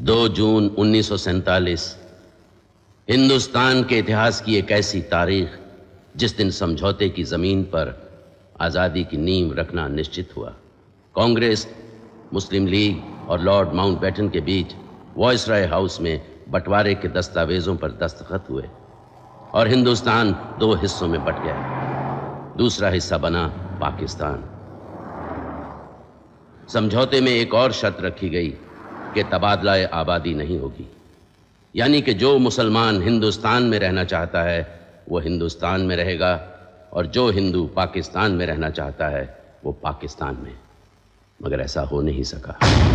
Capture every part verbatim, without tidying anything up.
दो जून उन्नीस सौ सैंतालीस हिंदुस्तान के इतिहास की एक ऐसी तारीख जिस दिन समझौते की जमीन पर आजादी की नींव रखना निश्चित हुआ। कांग्रेस, मुस्लिम लीग और लॉर्ड माउंटबेटन के बीच वॉइसरॉय हाउस में बंटवारे के दस्तावेजों पर दस्तखत हुए और हिंदुस्तान दो हिस्सों में बंट गया। दूसरा हिस्सा बना पाकिस्तान। समझौते में एक और शर्त रखी गई कि तबादला आबादी नहीं होगी, यानी कि जो मुसलमान हिंदुस्तान में रहना चाहता है वो हिंदुस्तान में रहेगा और जो हिंदू पाकिस्तान में रहना चाहता है वो पाकिस्तान में। मगर ऐसा हो नहीं सका।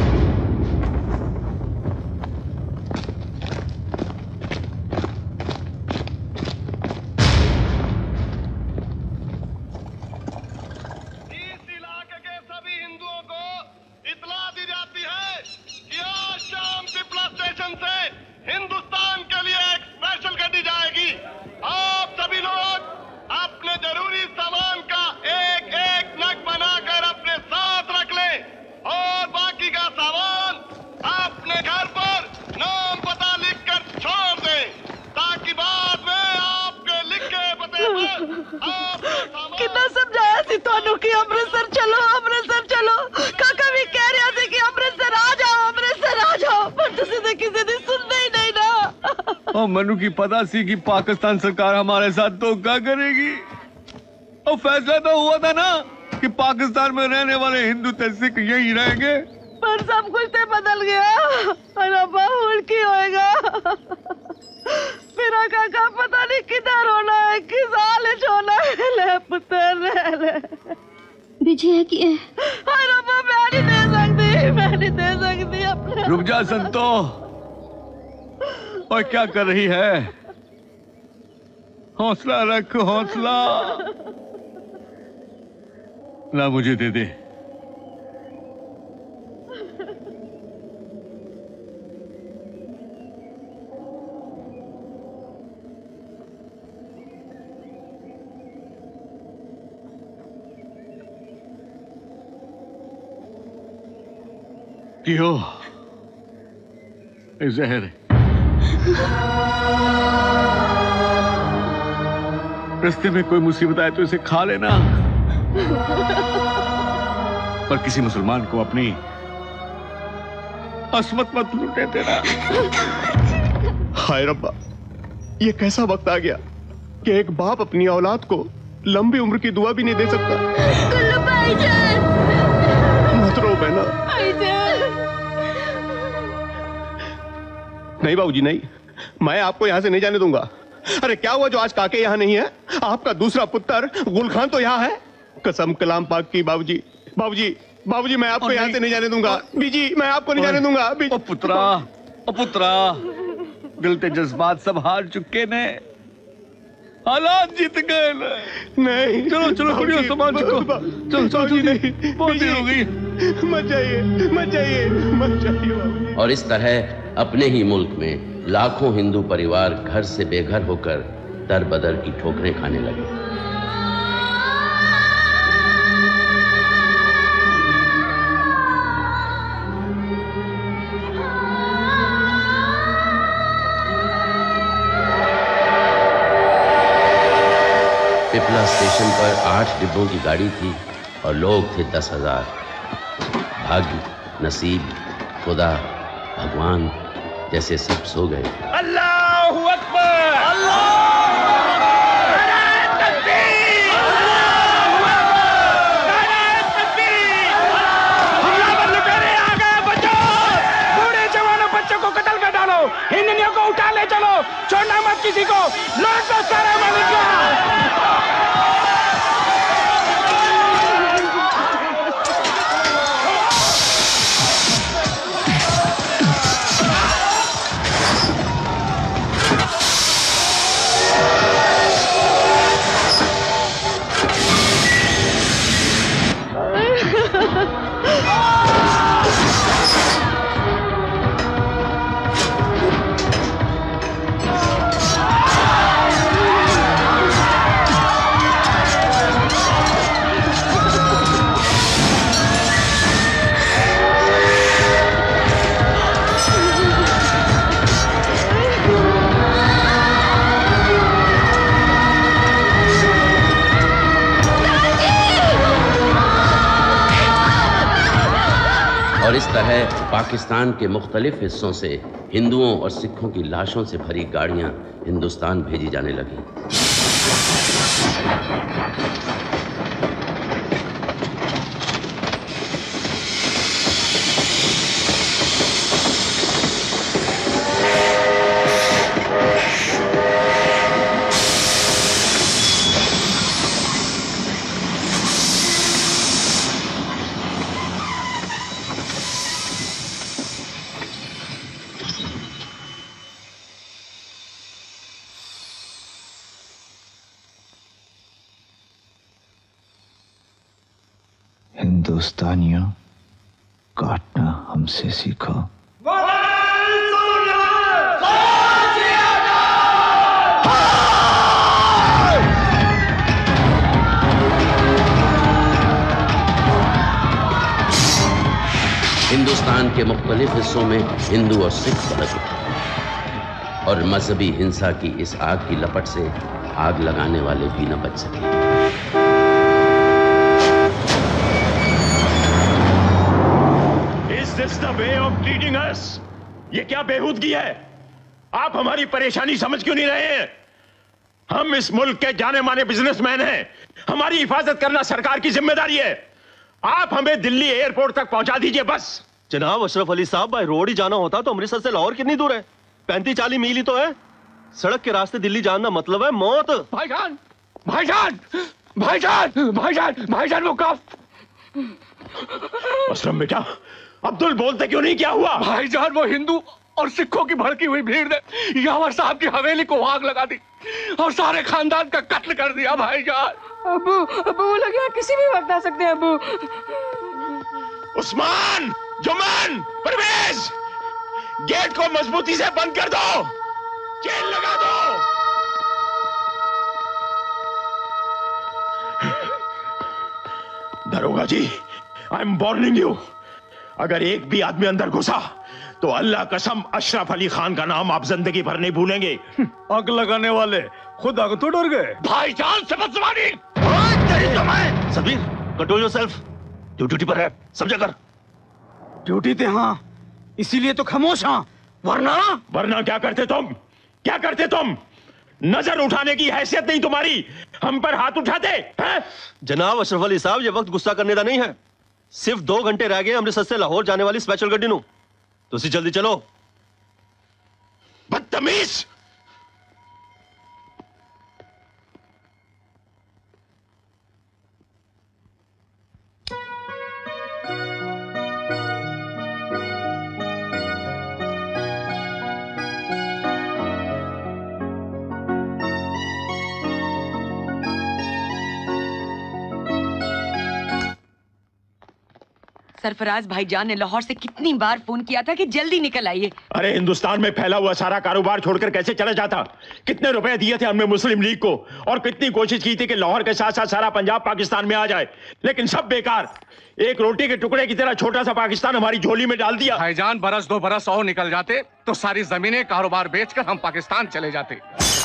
कितना समझाया सी तोनू कि अमृतसर चलो अमृतसर चलो। काका भी कह रहा थे कि अमृतसर आ जाओ अमृतसर आ जाओ, पर तुसी तो किसी ने सुनना ही नहीं ना। और मनु की पता सी कि पाकिस्तान सरकार हमारे साथ धोखा करेगी। और फैसला तो हुआ था ना कि पाकिस्तान में रहने वाले हिंदू सिख यही रहेंगे। पर सब कुछ तो बदल गया और अब उल्टी होएगा। मेरा काका पता नहीं किधर होना है, किस हाल होना है। ले पुत्र ले बिजी है कि हाय रब्बा, मैं नहीं दे सकती, मैं नहीं दे सकती अपने। रुक जा संतो। और क्या कर रही है? हौसला रख, हौसला। ला मुझे दे दे। क्यों? जहर रास्ते में कोई मुसीबत आए तो इसे खा लेना, पर किसी मुसलमान को अपनी असमत मत लूटने देना। हाय रब्बा, ये कैसा वक्त आ गया कि एक बाप अपनी औलाद को लंबी उम्र की दुआ भी नहीं दे सकता। गुल्लू भाईजान, मत रो बहना। नहीं बाबूजी नहीं, मैं आपको यहां से नहीं जाने दूंगा। अरे क्या हुआ जो आज काके यहाँ नहीं है? आपका दूसरा पुत्र गुलखान तो यहाँ है। कसम कलाम पाक की बाबूजी, बाबूजी, बाबूजी मैं आपको यहाँ से नहीं जाने दूंगा। बीजी मैं आपको नहीं जाने दूंगा। ओ पुत्रा, ओ पुत्रा, दिल के जज्बात सब हार चुके ने, हालात जीत गए। नहीं चलो चलो बढ़िया सामान चुको। चलो चलो नहीं, बहुत देर हो गई। मत जाइए, मत जाइए, मत जाइए। और इस तरह अपने ही मुल्क में लाखों हिंदू परिवार घर से बेघर होकर दर बदर की ठोकरें खाने लगे। पिपला स्टेशन पर आठ डिब्बों की गाड़ी थी और लोग थे दस हजार। भाग्य, नसीब, खुदा, भगवान जैसे सब सो गए। अल्लाहू अकबर, अल्लाहू अकबर, तकबीर, अल्लाहू अकबर, तकबीर। हमलावर लुटेरे आ गए, बचो। बूढ़े जवानों बच्चों को कत्ल कर डालो, हिंदुओं को उठा ले चलो, छोड़ना मत किसी को। लौट लो सारे मालिक को। तरह पाकिस्तान के मुख्तलिफ हिस्सों से हिंदुओं और सिखों की लाशों से भरी गाड़ियां हिंदुस्तान भेजी जाने लगी। हिंदुस्तानियों, काटना हमसे सीखो। हिंदुस्तान के मुख्तलिफ हिस्सों में हिंदू और सिख फर्क उठे और मजहबी हिंसा की इस आग की लपट से आग लगाने वाले भी न बच सके। Is this the way of treating us? ये क्या बेहूदगी है? आप हमारी परेशानी समझ क्यों नहीं रहे हैं? हम इस मुल्क के जाने माने बिजनेसमैन हैं। हमारी हिफाजत करना सरकार की जिम्मेदारी है। आप हमें दिल्ली एयरपोर्ट तक पहुंचा दीजिए बस। जनाब अशरफ अली साहब, बाय रोड ही जाना होता तो अमृतसर से लाहौर कितनी दूर है? पैंतीस चालीस मील ही तो है। सड़क के रास्ते दिल्ली जाना मतलब है मौत। भाईजान, भाईजान, भाईजान, भाईजान, भाईजान वो कफ। असलम बेटा, अब्दुल बोलते क्यों नहीं? क्या हुआ? भाईजान वो हिंदू और सिखों की भड़की हुई भीड़ ने यावर साहब की हवेली को आग लगा दी और सारे खानदान का कत्ल कर दिया। भाईजान अबू, अबू वो लोग यहाँ किसी भी वक्त आ सकते हैं। अबू, उस्मान, जुमान, परवेज, गेट को मजबूती से बंद कर दो, चेन लगा दो। दरोगा जी, आई एम वार्निंग यू, अगर एक भी आदमी अंदर घुसा तो अल्लाह कसम अशरफ अली खान का नाम आप जिंदगी भर नहीं भूलेंगे। आग लगाने वाले खुद आग तो डर गए। भाईजान से बदजुबानी। Sabir, control yourself. तू ड्यूटी पर है, समझा कर। ड्यूटी थे हाँ, इसीलिए तो खामोश हाँ, वरना वरना क्या करते तुम? क्या करते तुम? नजर उठाने की हैसियत नहीं तुम्हारी, हम पर हाथ उठाते हैं? जनाब अशरफ अली साहब, ये वक्त गुस्सा करने का नहीं है। सिर्फ दो घंटे रह गए अमृतसर से लाहौर जाने वाली स्पेशल गड्डी नू। तुसी जल्दी चलो। बदतमीज। सरफराज भाईजान ने लाहौर से कितनी बार फोन किया था कि जल्दी निकल आइए। अरे हिंदुस्तान में फैला हुआ सारा कारोबार छोड़कर कैसे चला जाता? कितने रुपए दिए थे हमने मुस्लिम लीग को और कितनी कोशिश की थी कि लाहौर के साथ साथ सारा पंजाब पाकिस्तान में आ जाए, लेकिन सब बेकार। एक रोटी के टुकड़े की तरह छोटा सा पाकिस्तान हमारी झोली में डाल दिया। भाईजान बरस दो बरस और निकल जाते तो सारी जमीनें कारोबार बेचकर हम पाकिस्तान चले जाते।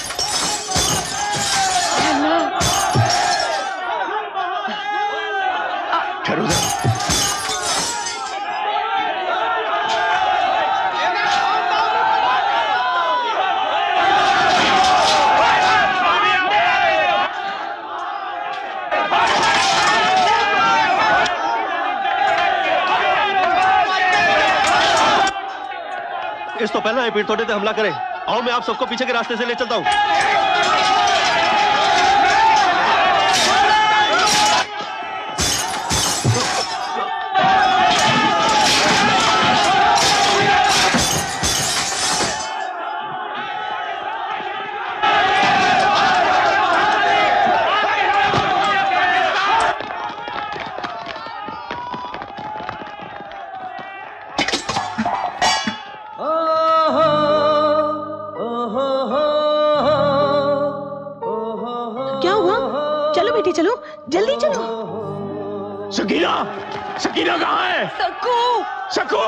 ठहरो जरा। इस तो पहला है पीठ थोड़े से हमला करे। आओ मैं आप सबको पीछे के रास्ते से ले चलता हूं। चलो जल्दी चलो। सकीना, सकीना कहाँ है? सकू, सकू,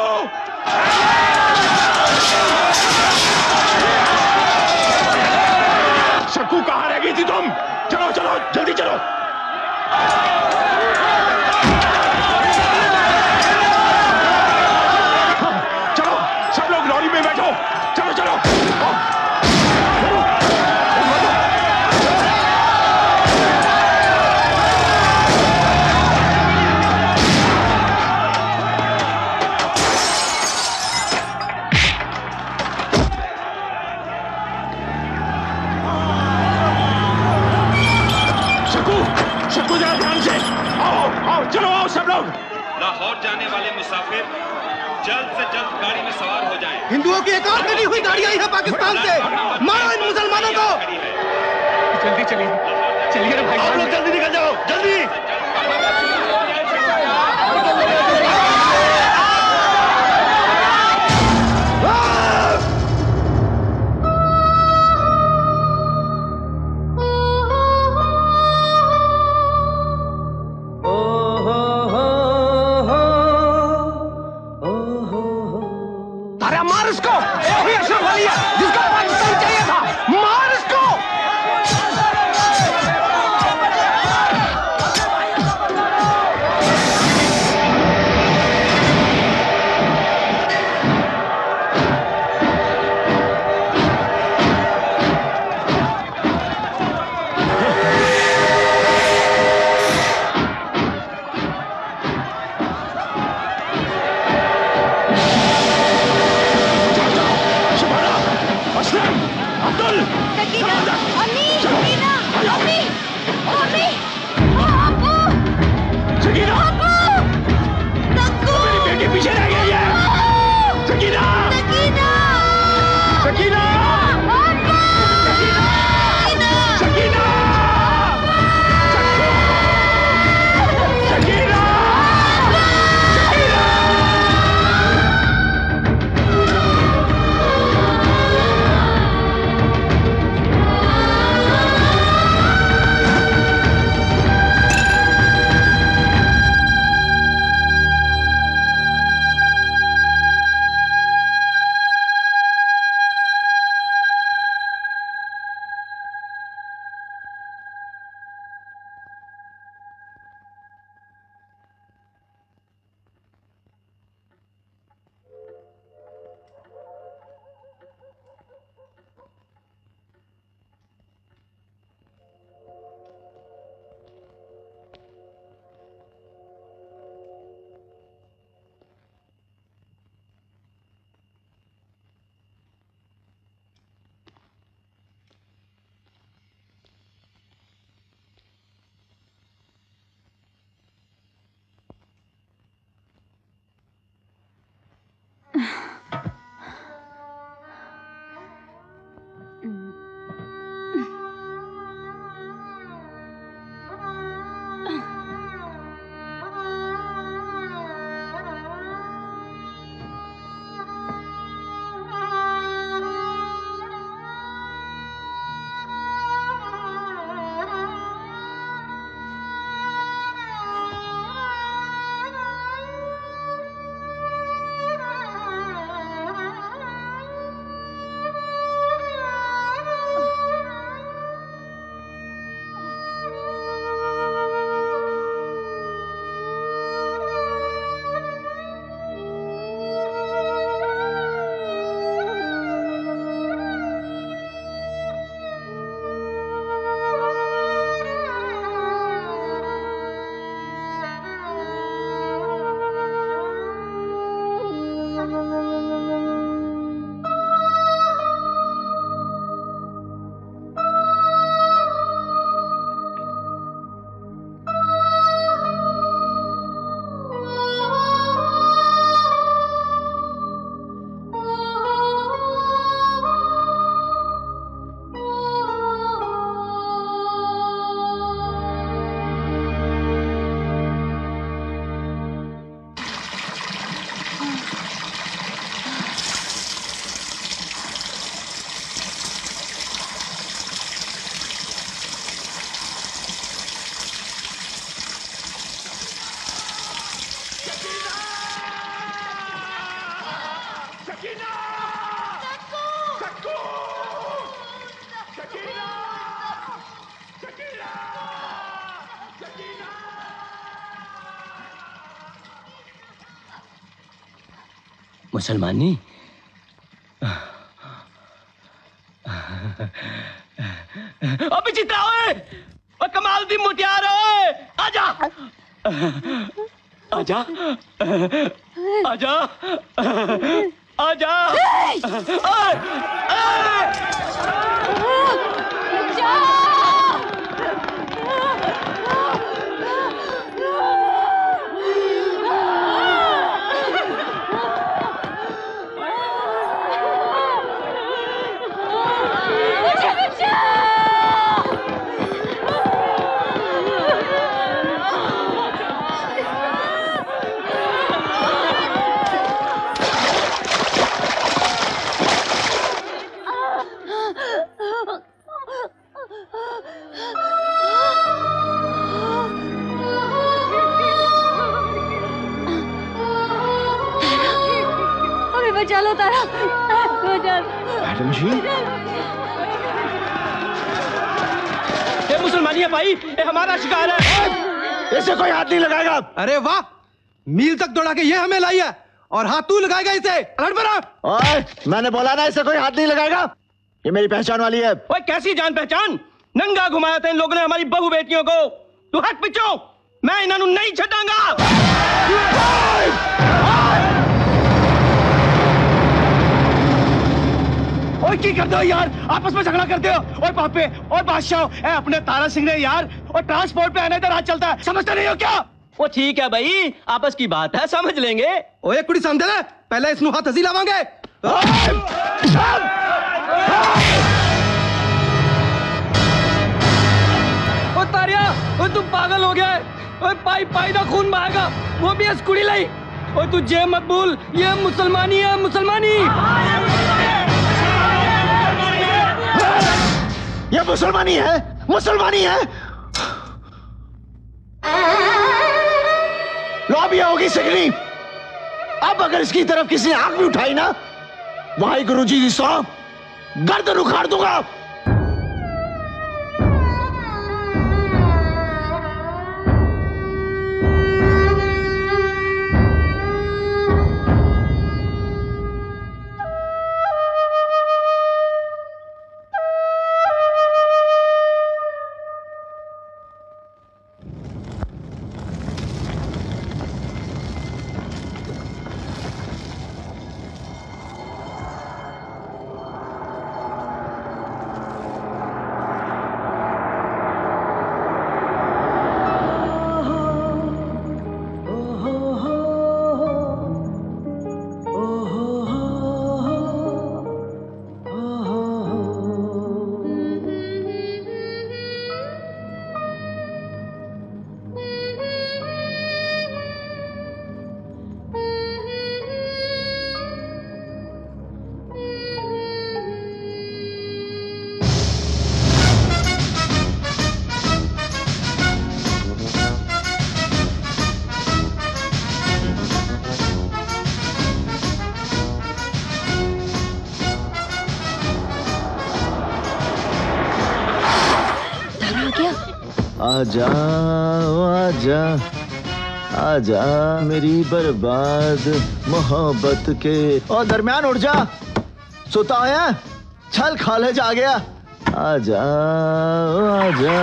सकू कहाँ रह गई थी तुम? चलो चलो जल्दी चलो। गाड़ी में सवार हो जाएं। हिंदुओं की एक और कटी हुई गाड़ी आई है पाकिस्तान से, मारो इन मुसलमानों को। जल्दी चलिए, चलिए ना भाई, आप लोग जल्दी निकल जाओ, जल्दी। मार इसको, वही अशरफ अली है जिसको पाकिस्तान चाहिए था, मार इसको। मुसलमानी अभी चित्रा ओए, ओ कमाल दी मुटियार ओए, आजा आजा आजा आजा मैडम जी, ये मुसलमानी है भाई, ये हमारा शिकार है। इसे कोई हाथ नहीं लगाएगा। अरे वाह, मील तक दौड़ा के ये हमें लाई है और हाथ तू लगाएगा इसे। हट बरा। ओए, मैंने बोला ना इसे कोई हाथ नहीं लगाएगा। ये मेरी पहचान वाली है। ओए कैसी जान पहचान, नंगा घुमाया था इन लोगों ने हमारी बहू बेटियों को। तू हट पिछो, मैं इन्हों नहीं छटांगा। ओए की करते हो यार, आपस में झगड़ा करते हो। ओए पापे और बादशाह, ए अपने तारा सिंह ने यार और ट्रांसपोर्ट पे आने इधर हाथ चलता है, समझते नहीं हो क्या? वो ठीक है भाई, आपस की बात है, समझ लेंगे। ओए कुड़ी समझे ले, पहले इसनु हाथ हसी लावांगे। ओ तारिया, ओ तू पागल हो गया है। ओए पाई पाई ना खून बहाएगा, वो भी इस कुड़ी लाई। ओ तू जे मत भूल, ये मुसलमानी है, मुसलमानी। ये मुसलमानी है, मुसलमानी है। लॉबिया होगी सिगनी। अब अगर इसकी तरफ किसी ने आंख भी उठाई ना, वाहे गुरु जी की सौ गर्दन उखाड़ दूंगा। आजा आजा आजा मेरी बर्बाद मोहब्बत के। और दरमियान उठ जा, सोता है, चल कॉलेज आ गया। आजा आजा।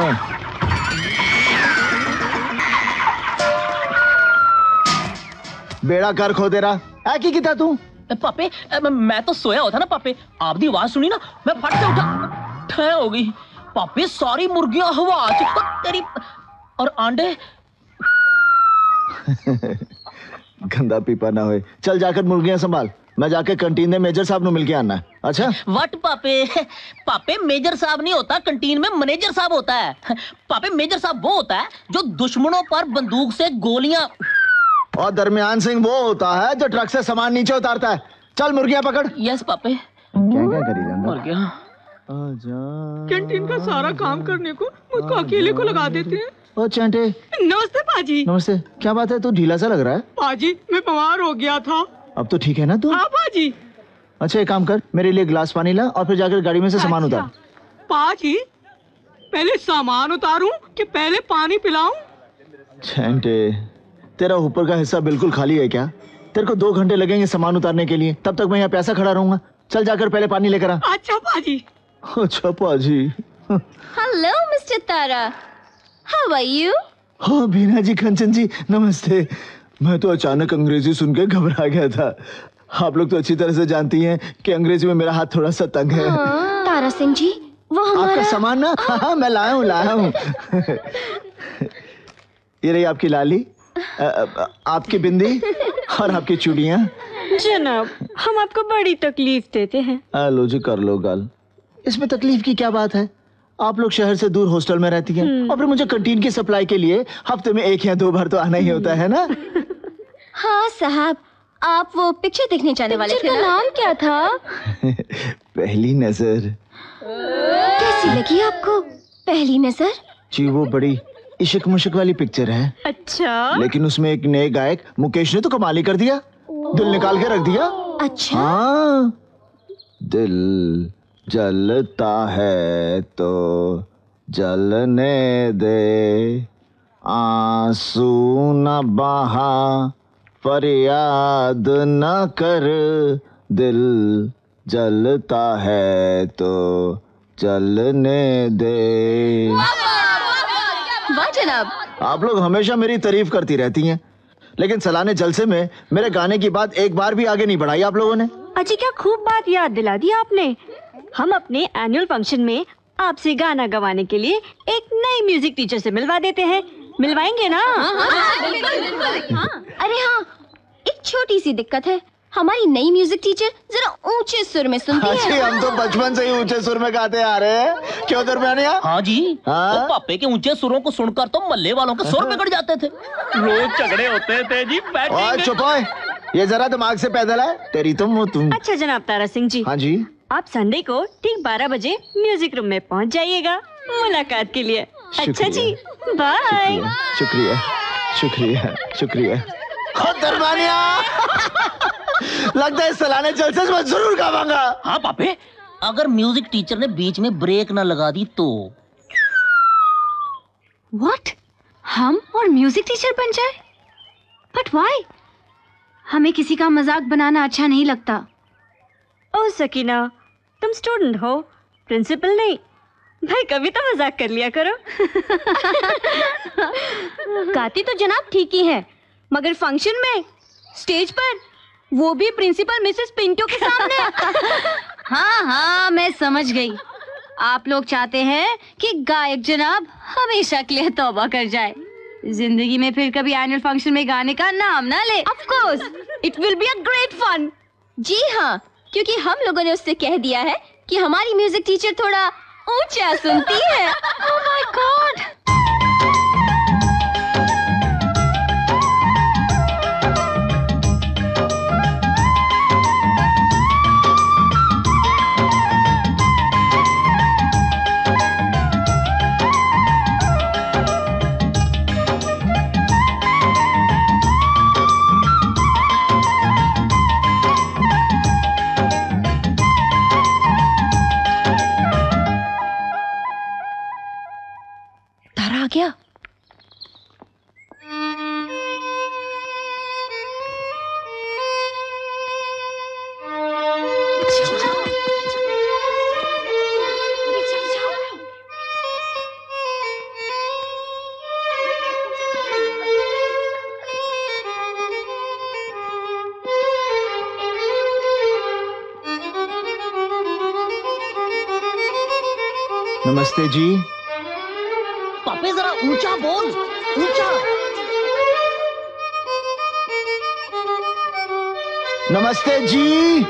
बेड़ा कर खो तेरा। ऐ की किता तू? पापे मैं तो सोया होता ना पापे, आपकी आवाज सुनी ना, मैं फट से उठा, ठह हो गई। पापे सारी मुर्गियां हवा च तेरी और अंडे। गंदा पीपा ना होए, चल जाकर मुर्गियां संभाल, मैं जाके कैंटीन में मेजर साहब नु मिल के आना। अच्छा वट पापे, पापे मेजर साहब नहीं होता, कैंटीन में मैनेजर साहब होता है। पापे मेजर साहब वो होता है जो दुश्मनों पर बंदूक से गोलियां। और दरमियान सिंह वो होता है जो ट्रक से सामान नीचे उतारता है। चल मुर्गियां पकड़। यस पापे। क्या क्या करी जाना? मुर्गियां। कैंटीन का सारा काम करने को मुझको अकेले को लगा देते हैं। ओ चंटे। नमस्ते पाजी। नमस्ते। क्या बात है, तू ढीला सा लग रहा है। पाजी मैं बीमार हो गया था। अब तो ठीक है ना तू? हाँ पाजी। अच्छा एक काम कर, मेरे लिए गिलास पानी ला और फिर जाकर गाड़ी में से सामान अच्छा। उतार। पाजी पहले सामान उतारूं कि पहले पानी पिलाऊं? चंटे तेरा ऊपर का हिस्सा बिल्कुल खाली है क्या? तेरे को दो घंटे लगेंगे सामान उतारने के लिए, तब तक मैं यहाँ प्यासा खड़ा रहूंगा। चल जाकर पहले पानी लेकर आ। अच्छा पाजी। अच्छा पाजी। Hello mister Tara, how are you? हाँ बीना जी, कंचन जी नमस्ते। मैं तो अचानक अंग्रेजी सुन के घबरा गया था। आप लोग तो अच्छी तरह से जानती हैं कि अंग्रेजी में मेरा हाथ थोड़ा सा तंग है। हाँ, तारा सिंह जी वो हमारा आपका सामान ना? हाँ हाँ मैं लाया हूँ लाया हूँ। ये रही आपकी लाली, आ, आ, आपकी बिंदी और आपकी चूड़ियाँ। जनाब हम आपको बड़ी तकलीफ देते हैं। आ, लो जी कर लो गाल, इसमें तकलीफ की क्या बात है? आप लोग शहर से दूर हॉस्टल में रहती हैं और फिर मुझे कैंटीन की सप्लाई के लिए हफ्ते में एक या दो बार तो आना ही होता है ना। हाँ साहब, आप वो पिक्चर देखने जाने वाले थे ना? नाम क्या था? पहली नजर। कैसी लगी आपको पहली नजर? जी वो बड़ी इश्क मुश्क वाली पिक्चर है। अच्छा, लेकिन उसमें एक नए गायक मुकेश ने तो कमाल ही कर दिया, दिल निकाल के रख दिया। अच्छा हाँ दिल जलता है तो जलने दे, आंसू न बहा फरियाद न कर, दिल जलता है तो जलने दे। वाह जनाब, आप लोग हमेशा मेरी तारीफ करती रहती हैं, लेकिन सलाने जलसे में मेरे गाने की बात एक बार भी आगे नहीं बढ़ाई आप लोगों ने। अजी क्या खूब बात याद दिला दी आपने। हम अपने एनुअल फंक्शन में आपसे गाना गवाने के लिए एक नई म्यूजिक टीचर से मिलवा देते हैं। मिलवाएंगे ना? हाँ, हाँ, हाँ, अरे हाँ, एक छोटी सी दिक्कत है, हमारी नई म्यूजिक टीचर जरा ऊंचे सुर में सुनती है। जी, हम तो बचपन से ही ऊंचे सुर में गाते आ रहे हैं। क्यों दरमियानिया? हाँ जी, हाँ? तो पापे के ऊंचे सुरों को सुनकर तो मल्ले वालों के सुर बिगड़ जाते थे। रोज झगड़े होते थे जी। ओए चुप ओए, ये जरा दिमाग से पैदल है, तेरी तुम वो तुम। अच्छा जनाब तारा सिंह जी। हाँ जी। आप संडे को ठीक बारह बजे म्यूजिक रूम में पहुंच जाइएगा मुलाकात के लिए। अच्छा जी, बाय। शुक्रिया शुक्रिया शुक्रिया। दरमियानिया लगता है सलाने जलसे में जरूर गावांगा। हाँ पापे, अगर म्यूजिक टीचर ने बीच में ब्रेक ना लगा दी तो। व्हाट? हम और म्यूजिक टीचर बन जाए? But why? हमें किसी का मजाक बनाना अच्छा नहीं लगता। ओ सकीना, तुम स्टूडेंट हो, प्रिंसिपल नहीं। भाई कभी तो मजाक कर लिया करो। गाती तो जनाब ठीक ही है, मगर फंक्शन में स्टेज पर, वो भी प्रिंसिपल मिसेस पिंटो के सामने। हाँ हाँ मैं समझ गई। आप लोग चाहते हैं कि गायक जनाब हमेशा के लिए तौबा कर जाए, जिंदगी में फिर कभी एनुअल फंक्शन में गाने का नाम ना ले। Of course, it will be a great fun. जी हाँ, क्योंकि हम लोगों ने उससे कह दिया है कि हमारी म्यूजिक टीचर थोड़ा ऊंचा सुनती है। Oh my God. तारा आ गया। नमस्ते जी। पापे जरा ऊंचा बोल, ऊंचा। नमस्ते जी।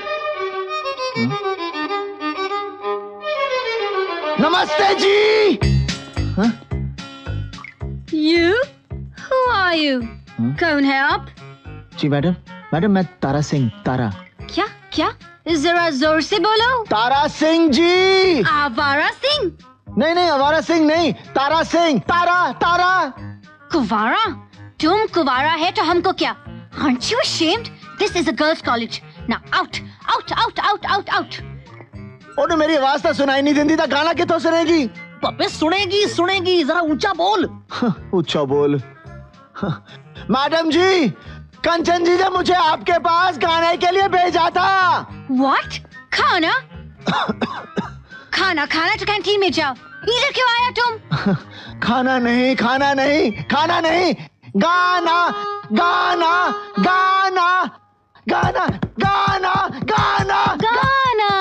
नमस्ते जी। हाँ? You? Who are you? कौन है आप? जी मैडम, मैडम मैं तारा सिंह। तारा। क्या क्या? जरा जोर से बोलो। तारा सिंह जी। आवारा सिंह? नहीं नहीं, आवारा सिंह नहीं, तारा सिंह। तारा तारा। कुवारा? तुम कुवारा है तो हमको क्या? Aren't you ashamed? This is a girls' college. Now out, out, out, out, out, out. ओने मेरी आवाज तो सुनाई नहीं देती था, गाना कितो सुनेगी? पापे सुनेगी सुनेगी, जरा ऊंचा बोल। ऊंचा बोल। मैडम जी, कंचन जी ने मुझे आपके पास गाने के लिए भेजा था। What? खाना? खाना खाना तो कैंटीन में जाओ। इधर क्यों आया तुम? खाना नहीं, खाना नहीं, खाना नहीं, गाना गाना गाना गाना गाना गाना गाना।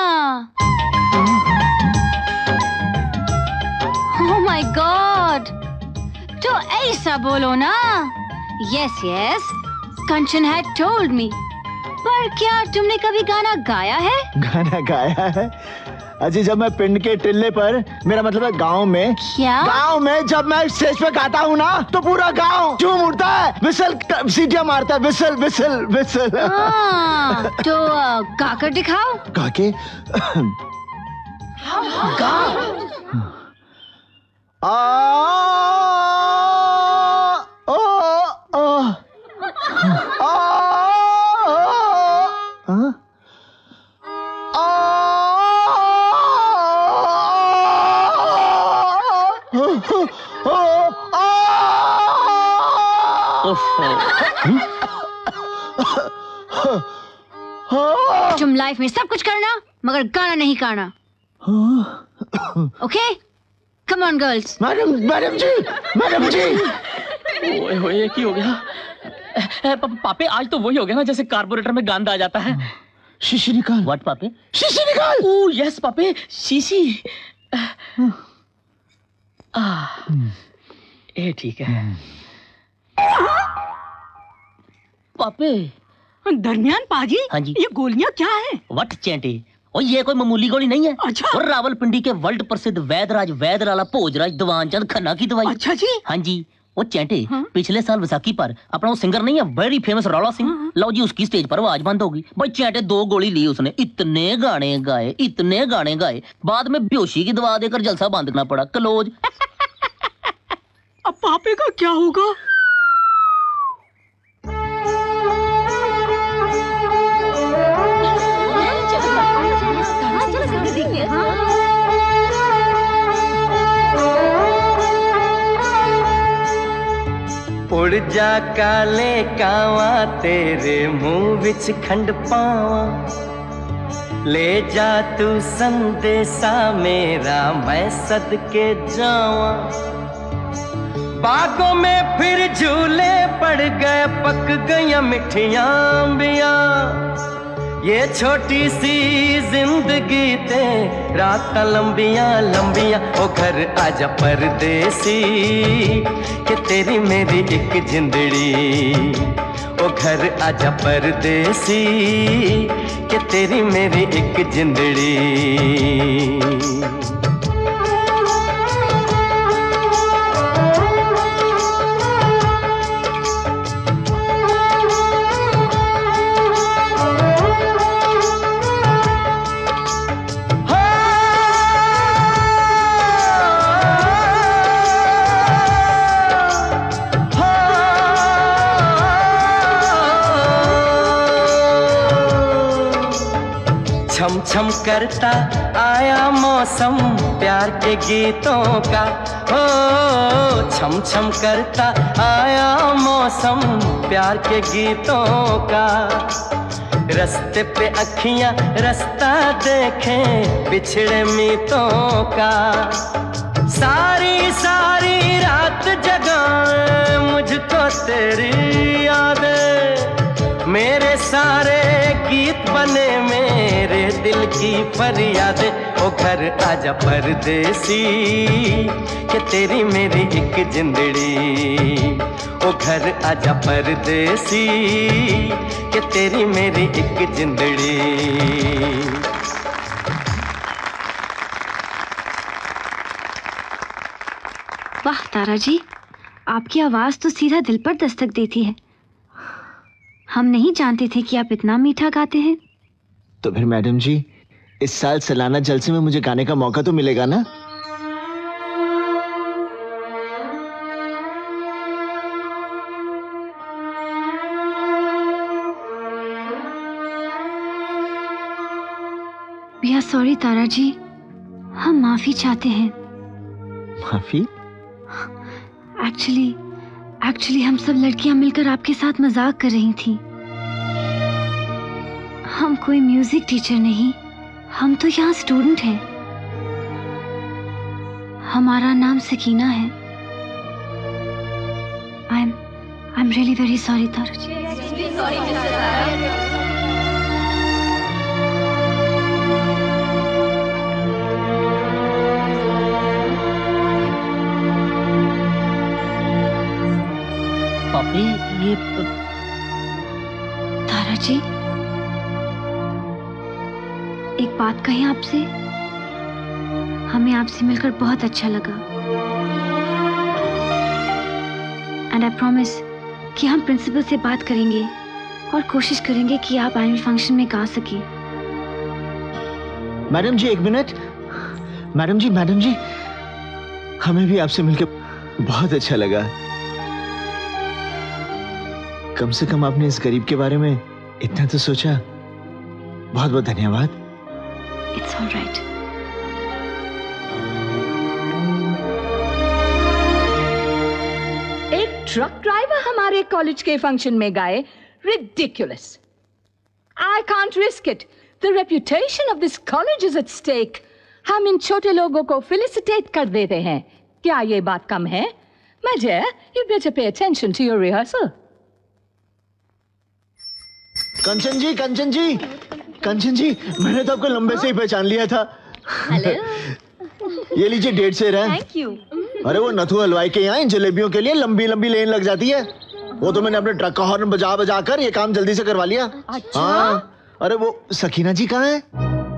Oh my God! तो ऐसा बोलो ना। Yes yes, Kanchan had told me. पर क्या तुमने कभी गाना गाया है? गाना गाया है अजी, जब मैं पिंड के टिल्ले पर, मेरा मतलब है गांव में। क्या? गांव में जब मैं स्टेज पे गाता हूँ ना, तो पूरा गांव झूम उठता है, विसल सीटियां मारता है, विसल विसल विसल। हाँ, तो गाकर दिखाओ। गा के गा। आ ओ ओ आ आ तुम लाइफ में सब कुछ करना मगर गाना नहीं गाना। Okay come on girls. Madam madam जी मैडम जी। ओए होए क्या हो गया? पापे आज तो वही हो गया ना जैसे कार्बोरेटर में गांदा आ जाता है। शीशी निकाल। व्हाट पापे? शीशी निकाल। ओह यस पापे शीशी। आ ये ठीक है। पापे दरमियान पाजी। हाँ जी। ये गोलियां क्या है? व्हाट चैंटी? और ये कोई मामूली गोली नहीं है। अच्छा। और रावलपिंडी के वर्ल्ड प्रसिद्ध वैदराज वैदलाला भोजराज दीवानचंद खन्ना की दवाई। अच्छा जी। हाँ जी। वो चैंटे हाँ? पिछले साल विसाखी पर अपना वो सिंगर नहीं है वेरी फेमस रौला सिंह हाँ? लो जी उसकी स्टेज पर आवाज बंद होगी भाई। चैंटे दो गोली ली उसने, इतने गाने गाए इतने गाने गाए, बाद में बेहोशी की दवा देकर जलसा बंद करना पड़ा। क्लोज। अब पापे का क्या होगा? उड़ जा काले कावा तेरे मुंह विच खंड पावा, ले जा तू संदेशा मेरा मैं सदके जावा। बागों में फिर झूले पड़ गए पक गया मिठियां अंबिया, ये छोटी सी जिंदगी ते रात लंबिया लंबिया। ओ घर आजा परदेसी कि तेरी मेरी एक जिंदड़ी, ओ घर आजा परदेसी कि तेरी मेरी एक जिंदड़ी। छम छम करता आया मौसम प्यार के गीतों का, हो छम छम करता आया मौसम प्यार के गीतों का। रस्ते पे अखियां रास्ता देखें बिछड़े मीतों का, सारी सारी रात जगाए मुझको तेरी यादें, मेरे सारे गीत बने मेरे दिल की फरियाद। ओ घर आजा परदेसी कि तेरी मेरी एक जिंदड़ी, ओ घर आजा परदेसी कि तेरी मेरी एक जिंदड़ी। वाह तारा जी, आपकी आवाज तो सीधा दिल पर दस्तक देती है। हम नहीं जानते थे कि आप इतना मीठा गाते हैं। तो फिर मैडम जी इस साल सालाना जलसे में मुझे गाने का मौका तो मिलेगा ना? We are sorry Tara ji, हम माफी चाहते हैं। माफी? एक्चुअली एक्चुअली हम सब लड़कियां मिलकर आपके साथ मजाक कर रही थी। हम कोई म्यूजिक टीचर नहीं, हम तो यहाँ स्टूडेंट हैं। हमारा नाम सकीना है। I am I am really very sorry Tara ji. पापी ये तारा जी एक बात कहें आपसे, हमें आपसे मिलकर बहुत अच्छा लगा। एंड आई प्रॉमिस कि हम प्रिंसिपल से बात करेंगे और कोशिश करेंगे कि आप एनुअल फंक्शन में गा सके। मैडम जी एक मिनट। मैडम जी मैडम जी हमें भी आपसे मिलकर बहुत अच्छा लगा। कम से कम आपने इस गरीब के बारे में इतना तो सोचा। बहुत बहुत धन्यवाद। It's all right. एक ट्रक ड्राइवर हमारे हमारे कॉलेज के फंक्शन में गाए, ridiculous. I can't risk it. The reputation of this college is at stake. हम इन छोटे लोगों को felicitate कर देते हैं. क्या ये बात कम है? My dear, you better pay attention to your rehearsal. कंचन जी, कंचन जी, कंचन जी, मैंने तो आपको लंबे से ही पहचान लिया था। हेलो। ये लीजिए डेढ़ से रहा। Thank you. अरे वो नथु हलवाई के यहाँ इन जलेबियों के लिए लंबी लंबी लेन लग जाती है। वो तो मैंने अपने ट्रक का हॉर्न बजा बजा कर ये काम जल्दी से करवा लिया। अच्छा? हाँ। अरे वो सकीना जी कहाँ है?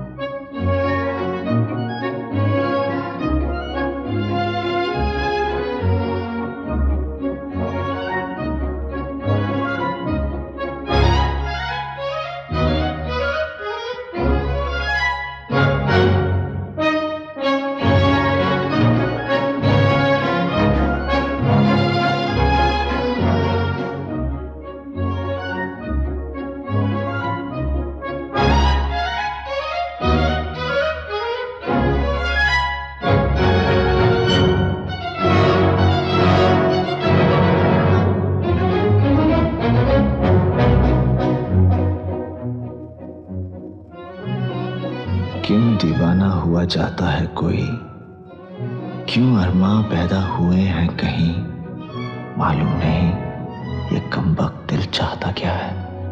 जाता है कोई, क्यों अरमां पैदा हुए हैं कहीं, मालूम नहीं ये कमबख्त दिल चाहता क्या है।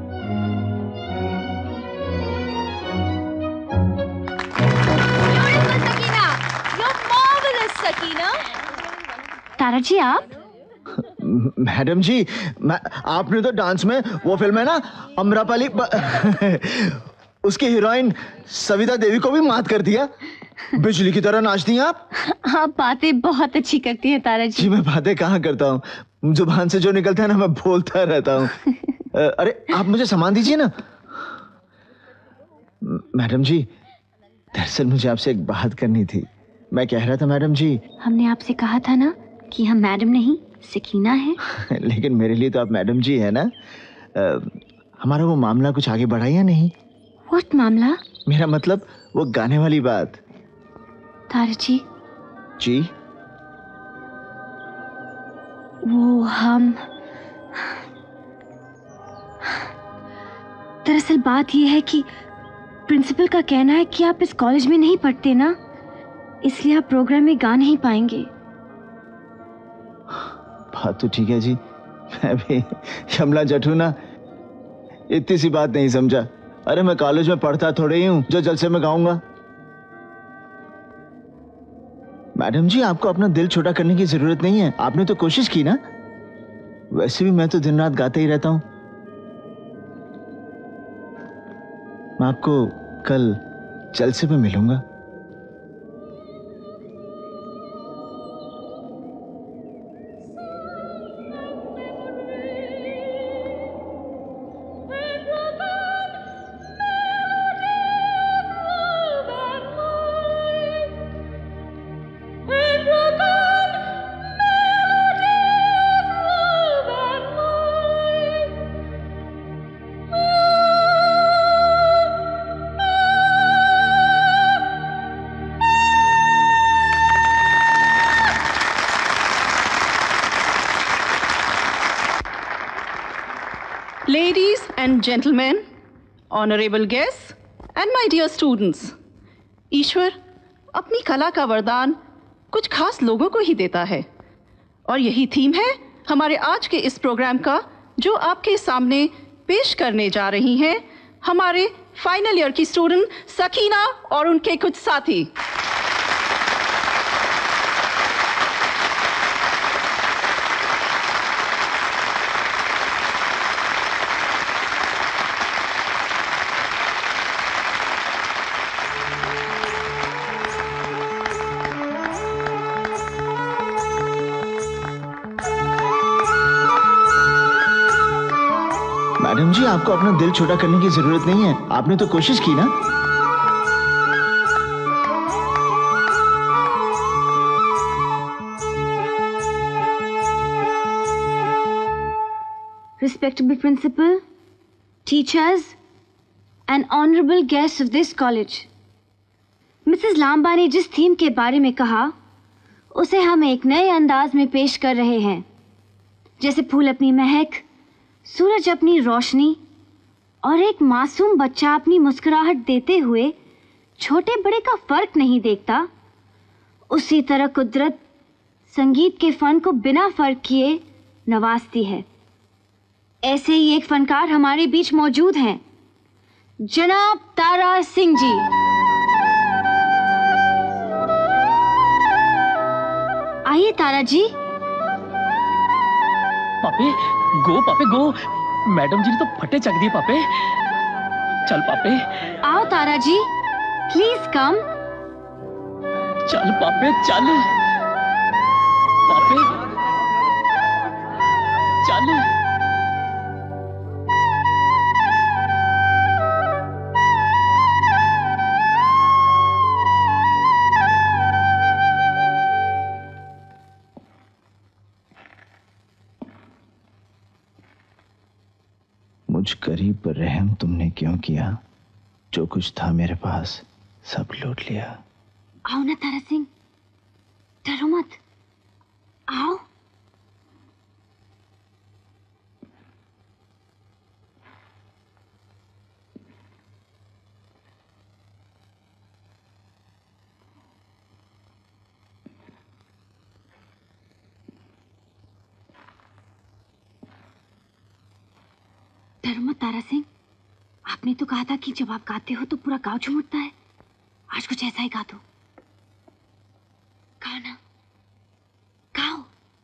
Sakina, you're marvelous, Sakina. तारा जी आप? मैडम जी, मैं, आपने तो डांस में वो फिल्म है ना अमरापाली उसकी हीरोइन सविता देवी को भी मात कर दिया। बिजली की तरह नाचती हैं आप। आप बातें बहुत अच्छी करती हैं तारा जी। जी मैं बातें कहाँ करता हूँ, जुबान से जो निकलता है ना मैं बोलता रहता हूँ। अरे आप मुझे सामान दीजिए ना। मैडम जी, दरअसल मुझे आपसे एक बात करनी थी। मैं कह रहा था मैडम जी, हमने आपसे कहा था ना कि हम मैडम नहीं सकीना है। लेकिन मेरे लिए तो आप मैडम जी है ना। आ, हमारा वो मामला कुछ आगे बढ़ा या नहीं? What मामला? मेरा मतलब वो गाने वाली बात। तारा जी जी वो हम दरअसल बात यह है कि प्रिंसिपल का कहना है कि आप इस कॉलेज में नहीं पढ़ते ना, इसलिए आप प्रोग्राम में गा नहीं पाएंगे। बात तो ठीक है जी, मैं भी शमला जठू ना, इतनी सी बात नहीं समझा। अरे मैं कॉलेज में पढ़ता थोड़े ही हूँ जो जलसे में गाऊंगा। मैडम जी, आपको अपना दिल छोटा करने की जरूरत नहीं है, आपने तो कोशिश की ना। वैसे भी मैं तो दिन रात गाता ही रहता हूँ। मैं आपको कल जलसे में मिलूंगा। Ladies and gentlemen, honorable guests and my dear students, ईश्वर अपनी कला का वरदान कुछ खास लोगों को ही देता है और यही थीम है हमारे आज के इस प्रोग्राम का, जो आपके सामने पेश करने जा रही हैं हमारे फाइनल ईयर की स्टूडेंट सकीना और उनके कुछ साथी। मैडम जी, आपको अपना दिल छोटा करने की जरूरत नहीं है, आपने तो कोशिश की ना। Respectable principal, teachers, and honorable guests of this college, Mrs Lamba ने जिस थीम के बारे में कहा उसे हम एक नए अंदाज में पेश कर रहे हैं। जैसे फूल अपनी महक, सूरज अपनी रोशनी और एक मासूम बच्चा अपनी मुस्कुराहट देते हुए छोटे बड़े का फर्क नहीं देखता, उसी तरह कुदरत संगीत के फन को बिना फर्क किए नवाजती है। ऐसे ही एक फनकार हमारे बीच मौजूद हैं, जनाब तारा सिंह जी। आइए तारा जी। पापे गो, पापे गो, मैडम जी ने तो फटे चक दिए पापे। चल पापे। आओ तारा जी, प्लीज कम। चल पापे चल, पापे चल। मुझ गरीब पर रहम तुमने क्यों किया? जो कुछ था मेरे पास सब लूट लिया। आओ ना तारा सिंह, डरो मत, आओ। डरो मत तारा सिंह, आपने तो कहा था कि जब आप गाते हो तो पूरा गांव झूम उठता है। आज कुछ ऐसा ही गा दो। गाओ ना, गाओ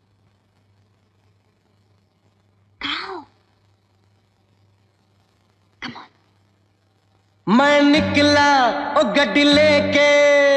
गाओ। Come on. मैं निकला ओ गड्डी लेके,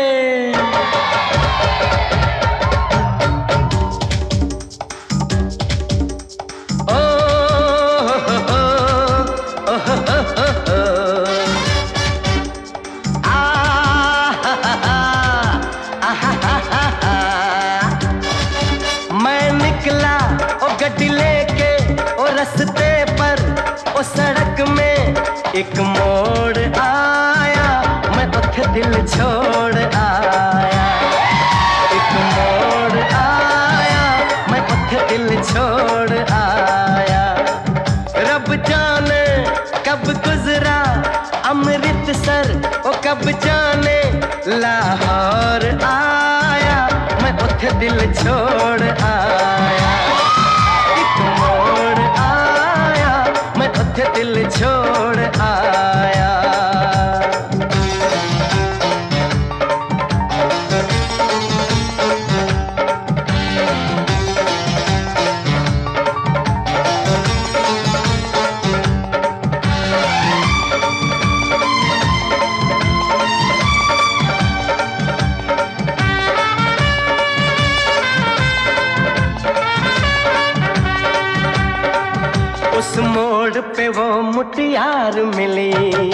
रस्ते पर ओ सड़क में एक मोड़ आया, मैं उठ दिल छोड़ आया। एक मोड़ आया, मैं उठ दिल छोड़ आया। रब जाने कब गुजरा अमृतसर, ओ कब जाने लाहौर आया, मैं उठ दिल छोड़ आया। दिल छोड़ आया। उस मोड़ पे वो मुटियार मिली,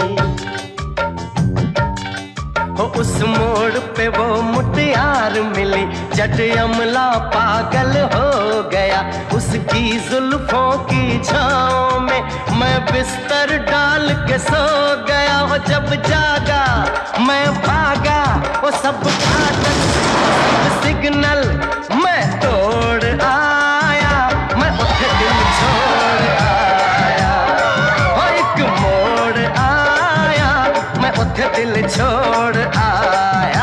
हो उस मोड़ पे वो मुटियार मिली। जट अमला पागल हो गया उसकी जुल्फों की छाँव में, मैं बिस्तर डाल के सो गया। वो जब जागा मैं भागा, वो सब फाटक सब सिग्नल मैं तोड़ आया, मैं उठ दिल छोड़ आया। वो एक मोड़ आया, मैं उठ दिल छोड़ आया।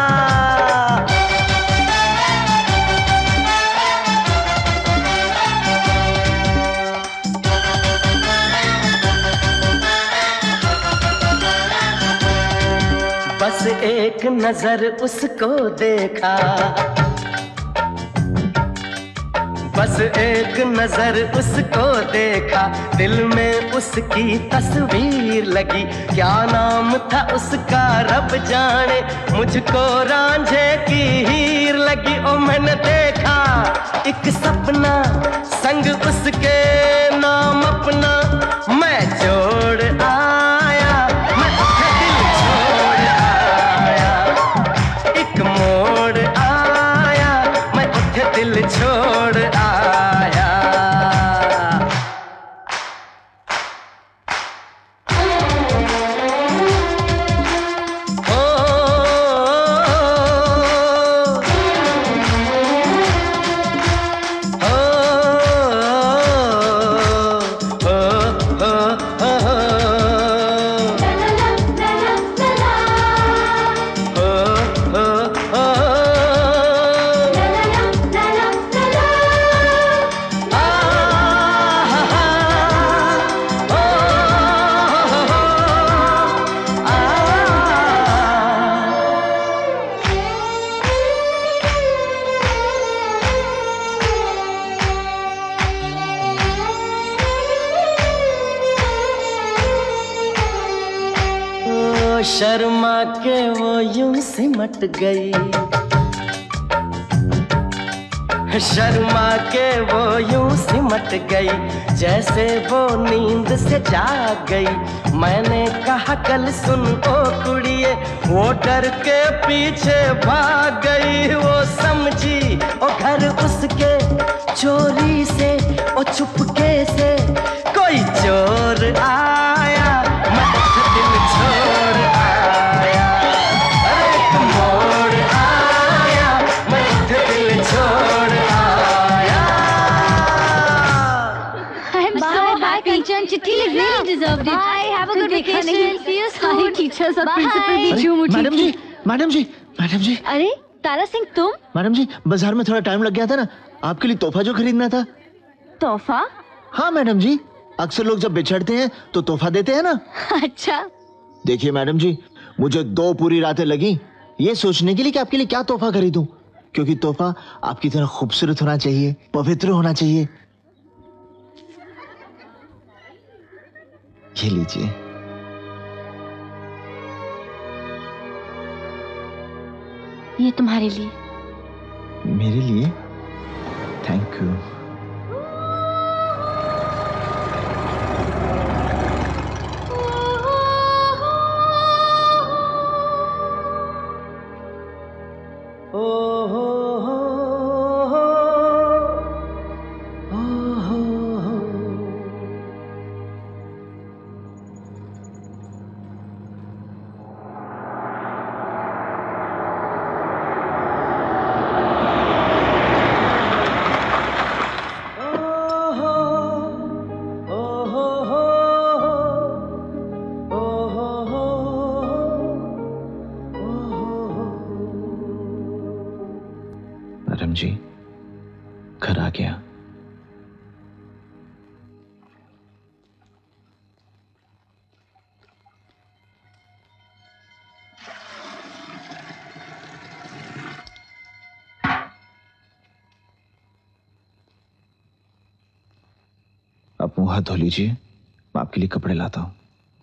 बस एक नजर उसको देखा, बस एक नजर उसको देखा, दिल में उसकी तस्वीर लगी। क्या नाम था उसका रब जाने, मुझको रांझे की हीर लगी। ओ मैंने देखा एक सपना संग उसके नाम अपना, मैं जोड़ आया, मैं दिल छोड़ आया। एक मोड़ आया, मैं दिल छोड़ आया। ओ, ओ, शर्मा के वो यूं सिमट गई, शर्मा के वो यूं सिमट गई, जैसे वो नींद से जाग गई। मैंने कहा कल सुन ओ कुड़िए, वो डर के पीछे भाग गई। वो समझी ओ घर उसके चोरी से, ओ चुपके से कोई चोर आया, मैं दिल छोड़ आया। अरे एक मोड़ आया, मैं दिल छोड़ आया। I'm so happy. Chitty really deserved it. Bye. Have a good vacation. See you soon. Hi, teachers और principal भी झूम उठी। मैडम जी, मैडम जी, मैडम जी। अरे तारा सिंह तुम? मैडम जी, बाजार में थोड़ा टाइम लग गया था ना, आपके लिए तोहफा जो खरीदना था। तोहफा? हाँ मैडम जी, अक्सर लोग जब बिछड़ते हैं तो तोहफा देते हैं ना। अच्छा। देखिए मैडम जी, मुझे दो पूरी रातें लगी ये सोचने के लिए कि आपके लिए क्या तोहफा खरीदूं, क्योंकि तोहफा आपकी तरह खूबसूरत होना चाहिए, पवित्र होना चाहिए। ये लीजिए। ये तुम्हारे लिए। मेरे लिए? Thank you. मैडम जी, घर आ गया। आप मुंह हाथ धो लीजिए, मैं आपके लिए कपड़े लाता हूं।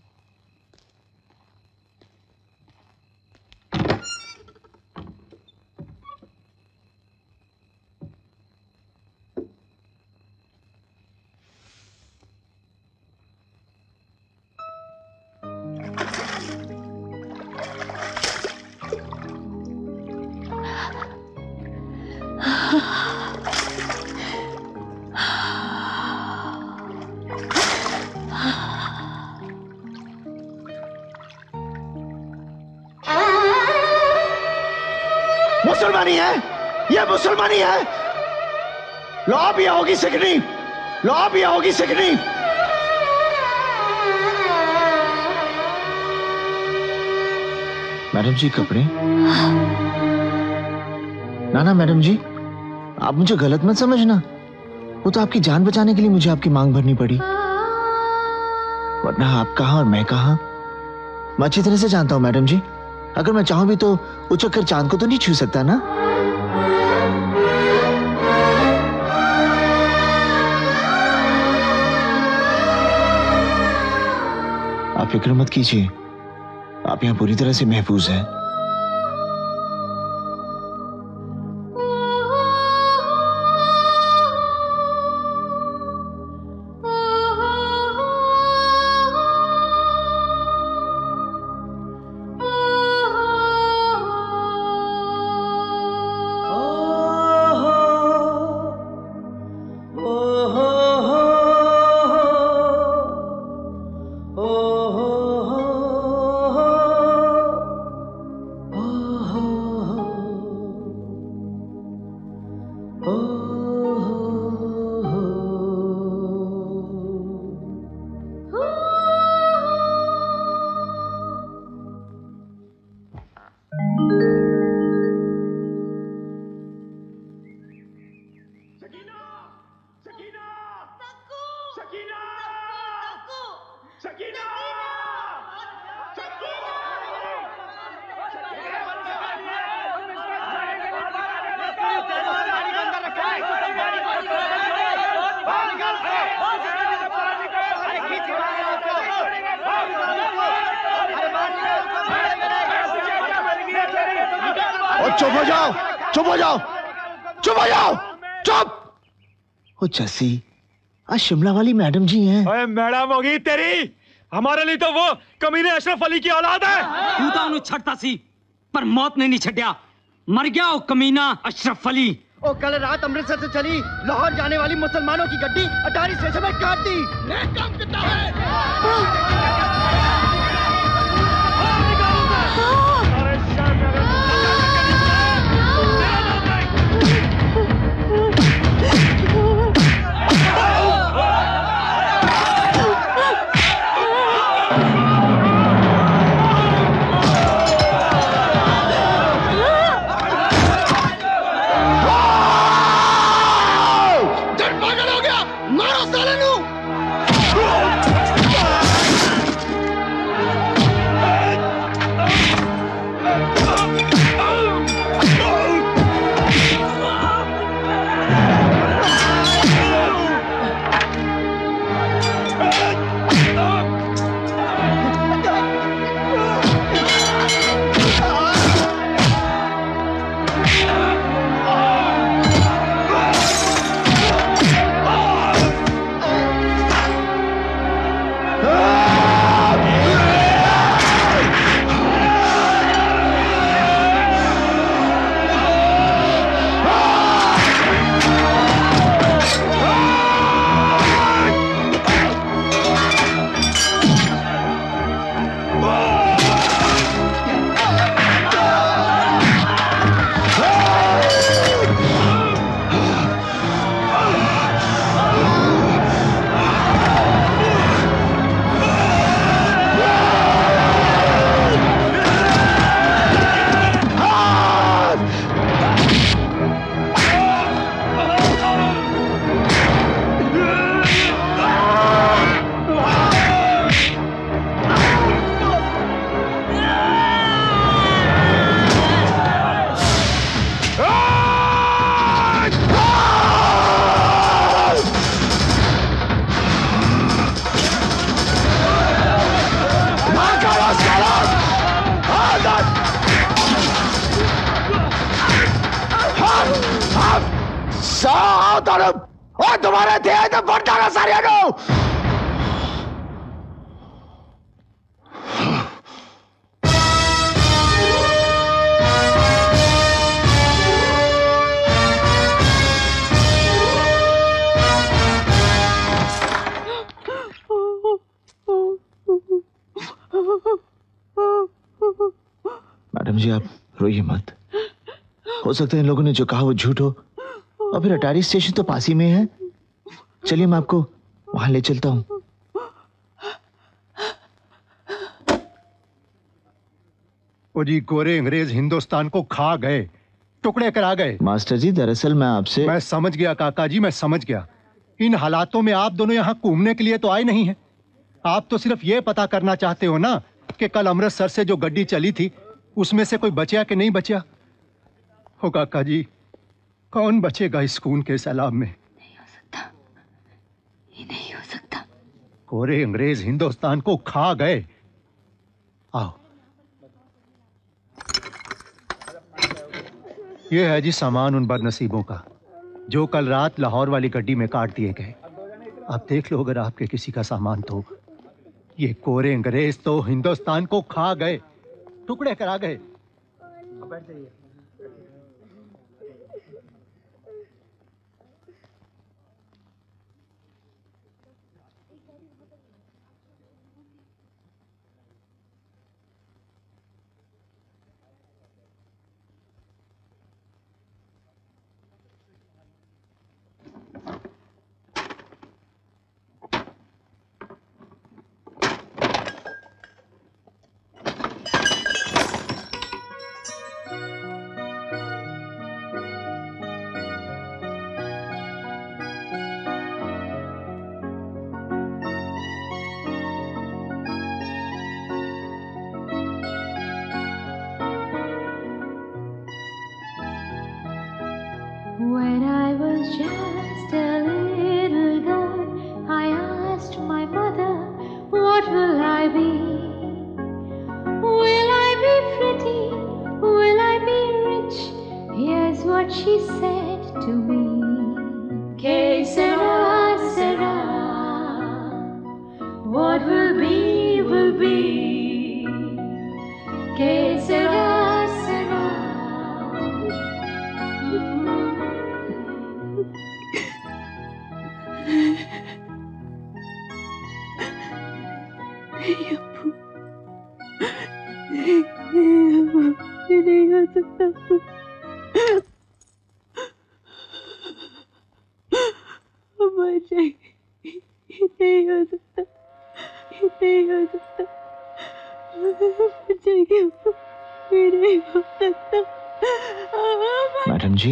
मुसलमानी है, ये मुसलमानी है। लो भी होगी सिकनी, लो भी होगी सिकनी। मैडम जी कपड़े। ना ना मैडम जी, आप मुझे गलत मत समझना, वो तो आपकी जान बचाने के लिए मुझे आपकी मांग भरनी पड़ी, वरना आप कहां और मैं कहां मैं अच्छी तरह से जानता हूं मैडम जी। अगर मैं चाहूं भी तो उचक कर चांद को तो नहीं छू सकता ना। आप फिक्र मत कीजिए, आप यहां पूरी तरह से महफूज हैं। और चुप हो जाओ, चुप हो जाओ, चुप हो जाओ, चुप। ओ जस्सी, आज शिमला वाली मैडम जी हैं। ओए मैडम होगी तेरी, हमारे लिए तो वो कमीने अशरफ अली की औलाद है। तू तो उन्हें छड़ता सी, पर मौत ने नहीं छड़िया, मर गया वो कमीना अशरफ अली। ओ कल रात अमृतसर से चली लाहौर जाने वाली मुसलमानों की गड्डी अटारी स्टेशन में काट दी। काम कितना है? तुम्हारे थे तो फटाना सारे को। मैडम जी आप रोइए मत, हो सकता है इन लोगों ने जो कहा वो झूठ हो, और फिर अटारी स्टेशन तो पास ही में है। चलिए मैं आपको वहां ले चलता हूं। ओ जी गोरे अंग्रेज हिंदुस्तान को खा गए, टुकड़े करा गए। मास्टर जी दरअसल मैं आपसे मैं समझ गया काका जी, मैं समझ गया। इन हालातों में आप दोनों यहाँ घूमने के लिए तो आए नहीं हैं। आप तो सिर्फ ये पता करना चाहते हो ना कि कल अमृतसर से जो गड्डी चली थी उसमें से कोई बचा कि नहीं बचा। हो काका जी, कौन बचेगा इस खून के सैलाब में? नहीं हो सकता, ये नहीं हो सकता। गोरे अंग्रेज हिंदुस्तान को खा गए। आओ, ये है जी सामान उन बदनसीबों का जो कल रात लाहौर वाली गड्डी में काट दिए गए। आप देख लो अगर आपके किसी का सामान तो। ये गोरे अंग्रेज तो हिंदुस्तान को खा गए, टुकड़े करा गए। When I was just a little girl, I asked my mother, what will I be? Will I be pretty? Will I be rich? what she said to me. Que sera, sera. What will be, will be. Que sera, sera. नहीं अप्पू, नहीं अप्पू, ये नहीं हो सकता अप्पू। मर जाएगी, ये नहीं हो सकता, ये नहीं हो सकता, मर जाएगी अप्पू, ये नहीं हो सकता। मैडम जी,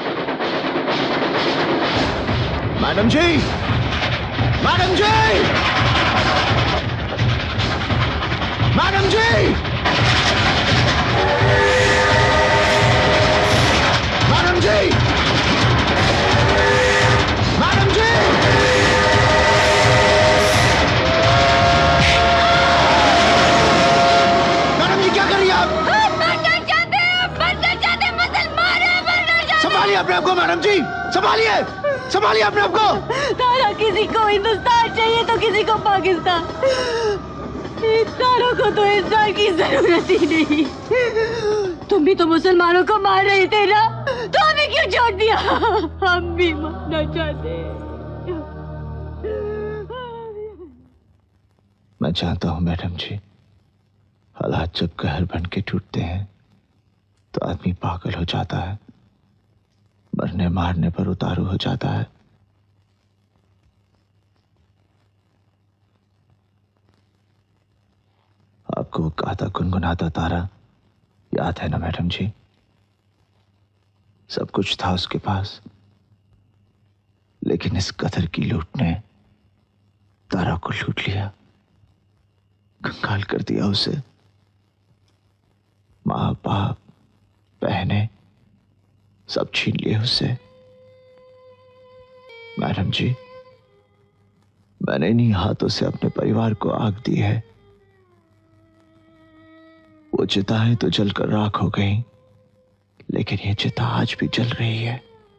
मैडम जी, मैडम जी, मैडम जी, मैडम जी, मैडम जी, मैडम जी क्या कर रही हैं आप? मरना चाहते हैं, मरना चाहते हैं, मुसलमान हैं, मरना चाहते हैं। संभालिए अपने आप को मैडम जी, संभालिए, संभालिए अपने आप को। तारा, किसी को हिंदुस्तान चाहिए तो किसी को पाकिस्तान। इन तारों को तो इंसान की जरूरत ही नहीं। तुम भी तो मुसलमानों को मार रहे थे ना, तो हमें क्यों छोड़ दिया? हम भी मरना चाहते हैं। मैं जानता हूं मैडम जी, हालात जब कहर बन के टूटते हैं तो आदमी पागल हो जाता है, मरने मारने पर उतारू हो जाता है। आपको वो गाता गुनगुनाता तारा याद है ना मैडम जी? सब कुछ था उसके पास, लेकिन इस कदर की लूट ने तारा को लूट लिया, कंगाल कर दिया उसे। माँ बाप बहनें सब छीन लिए उससे। मैडम जी, मैंने इन्हीं हाथों से अपने परिवार को आग दी है। वो चिताएं तो जलकर राख हो गई, लेकिन ये चिता आज भी जल रही है।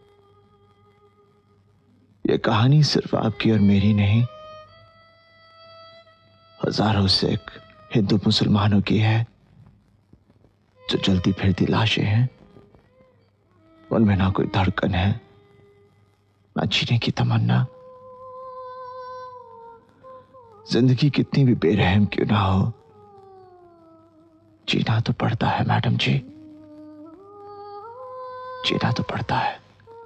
ये कहानी सिर्फ आपकी और मेरी नहीं, हजारों सिख हिंदू मुसलमानों की है जो जलती फिरती लाशें हैं। उनमें ना कोई धड़कन है, ना जीने की तमन्ना। जिंदगी कितनी भी बेरहम क्यों ना हो, जीना तो पड़ता है मैडम जी, जीना तो पड़ता है।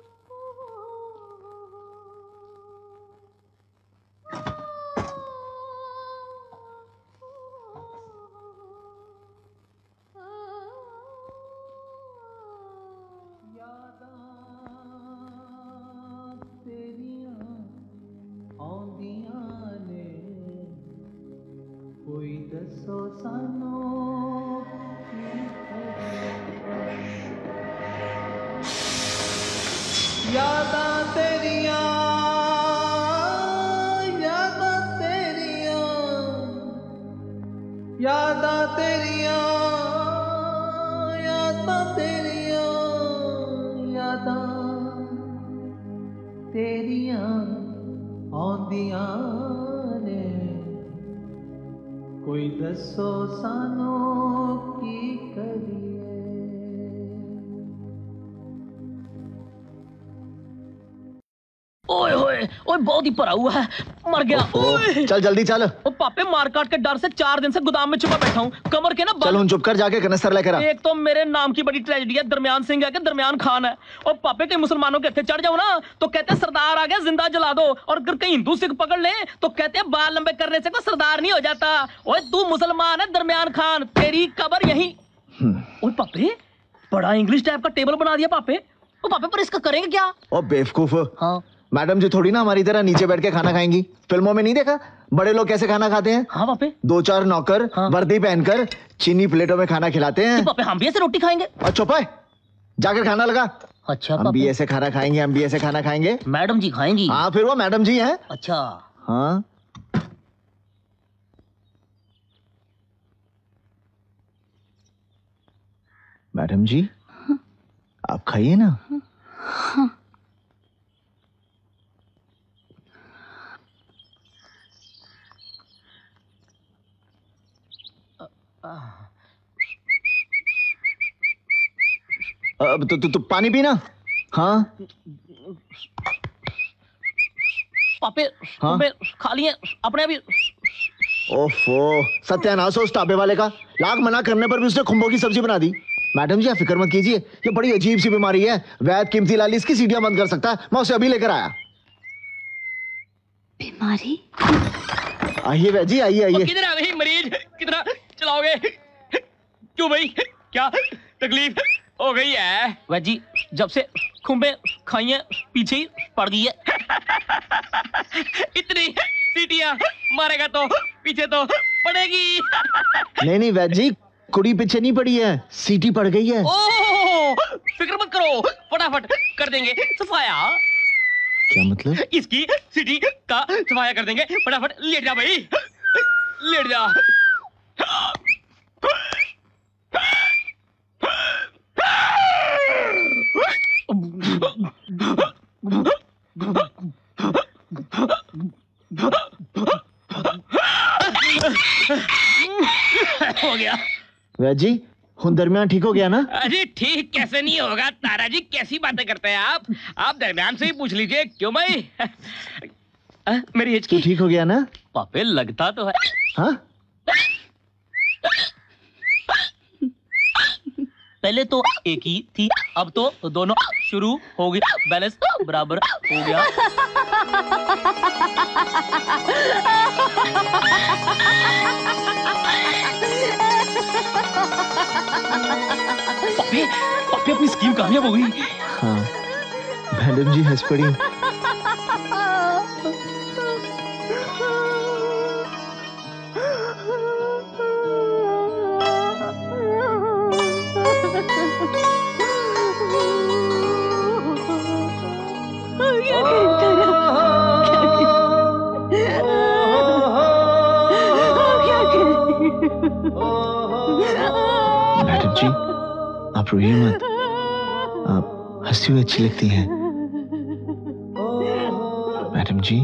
कोई दसो सानो यादां तेरियां यादां तेरियां यादां तेरियां यादां तेरियां यादां तेरियां आंदियां ने कोई दसो सानो की करिए। ओए होए ओए, बहुत ही भरा हुआ है, मर गया। ओए चल जल्दी चल। ओ पापे, मार काट के डर से चार दिन से गोदाम में छुपा बैठा हूँ, कमर के ना चल उन चुप कर, जाके कनेस्तर लेकर आ। एक तो मेरे नाम की बड़ी ट्रेजेडी है, दरमियान सिंह है कि दरमियान खान है। और पापे के मुसलमानों के हथे चढ़ जाओ ना तो कहते हैं सरदार आ गया, जिंदा जला दो। और अगर कहीं हिंदू सिख पकड़ ले तो कहते हैं बाल लंबे करने से कोई सरदार नहीं हो जाता। ओए तू मुसलमान है दरमियान खान, तेरी कबर यहीं। ओए पापे, बड़ा इंग्लिश टाइप का टेबल बना दिया पापे। ओ पापे, पर इसका करेंगे क्या? ओ बेवकूफ। हाँ, मैडम जी थोड़ी ना हमारी तरह नीचे बैठ के खाना खाएंगी। फिल्मों में नहीं देखा बड़े लोग कैसे खाना खाते हैं? हाँ पापे। दो चार नौकर हाँ। वर्दी पहनकर चीनी प्लेटों में खाना खिलाते हैं। तो पापे हम भी ऐसे रोटी खाएंगे? और चुप है, जाकर खाना लगा। अच्छा हम भी ऐसे खाना खाएंगे, हम भी ऐसे खाना खाएंगे। मैडम जी खाएंगी? हाँ, फिर वो मैडम जी हैं। अच्छा हाँ। मैडम जी आप खाइए ना। हाँ। अब तो तू तो पानी पीना। हाँ पापे हाँ? खा लिए अपने अभी। ओफो, सत्यानाश हो उस टापे वाले का। लाख मना करने पर भी उसने खुम्बों की सब्जी बना दी। मैडम जी आप फिक्र मत कीजिए, ये बड़ी अजीब सी बीमारी है। वैद कीमती लाल इसकी सीढ़ियां बंद कर सकता है। मैं उसे अभी लेकर आया। बीमारी? आइए वैद जी, आइए आइए। किधर आ गई मरीज? कितना चलाओगे? क्यों भाई, क्या तकलीफ हो गई है? वैद जी जब से खुम्बे खाई है पीछे ही पड़ गई है। इतनी सीटियां मारेगा तो पीछे तो पड़ेगी। नहीं नहीं वैद जी, कुड़ी पीछे नहीं पड़ी है, सीटी पड़ गई है। ओह, फिक्र मत करो, फटाफट कर देंगे सफाया। क्या मतलब? इसकी सीटी का सफाया कर देंगे। फटाफट लेट जा भाई, लेट जा। हो गया वैद जी, हुन दरमियान ठीक हो गया ना? अरे ठीक कैसे नहीं होगा तारा जी, कैसी बातें करते हैं आप? आप दरमियान से ही पूछ लीजिए। क्यों भाई? आ, मेरी एज तू ठीक हो गया ना? पापे लगता तो है। हाँ? पहले तो एक ही थी, अब तो दोनों शुरू हो गई, बैलेंस बराबर हो गया। पापे, पापे अपनी स्कीम कामयाब हो गई। हाँ, मैडम जी हंस पड़ी। मैडम जी आप रोइए मत, आप हंसती हुई अच्छी लगती हैं। मैडम जी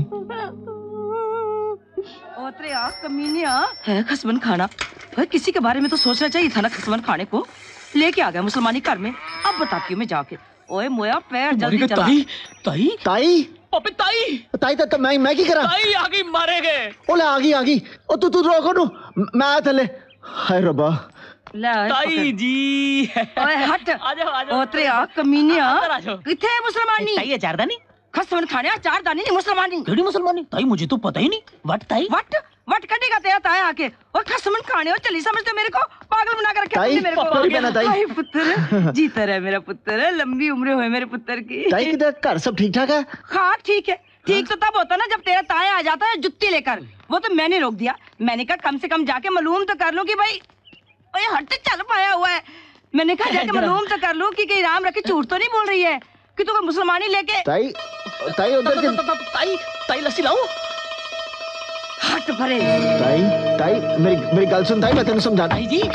ओतरे आ कमीनिया है खसमन खाना। भाई किसी के बारे में तो सोचना चाहिए था ना खसमन खाने को। लेके आ गया मुसलमानी घर में, अब बताती हूँ मैं जाके। ओए मोया पैर जल्दी चला। ताई ताई ताई पापे ताई ताई तक मैं मैं की करा? ताई आ गई, मारे गए। ओले आ गई आ गई। ओ तू तू रोको नु, मैं आया थले। हाय रब्बा। ताई जी ओए हट। आजाओ आजाओ। ओतरे आ कमीनिया अंदर आ जाओ। किथे है मुसलमानी? ताई चारदानी खसमन खाने चारदानी नहीं मुसलमानी। केड़ी मुसलमानी? ताई मुझे तो पता ही नहीं। वट ताई वट वट कटेगा तेरा ताया आके और खसमन खाने और चली समझते मेरे को पागल बना कर रखा ताई, मेरे को। मेरी बहना ताई। हाय पुत्र जीता रहे मेरा पुत्र, लंबी उम्र होए मेरे पुत्र की। ताई किधर, घर सब ठीक ठाक है? हाँ ठीक है। ठीक तो तब होता ना जब तेरा ताया आ जाता है जुत्ती लेकर। वो तो मैंने रोक दिया। मैंने कहा कम से कम जाके मालूम तो कर लो कि भाई ओए हट चल पाया हुआ है। मैंने कहा जाके मालूम तो कर लो कि कहीं राम रखे झूठ तो नहीं बोल रही है कि तू मुसलमानी लेके। ताई ताई उधर के ताई ताई लस्सी लाऊं? हट भरे। ताई ताई मेरी मेरी गल सुन ताई, मैं तेन समझा। ताई जी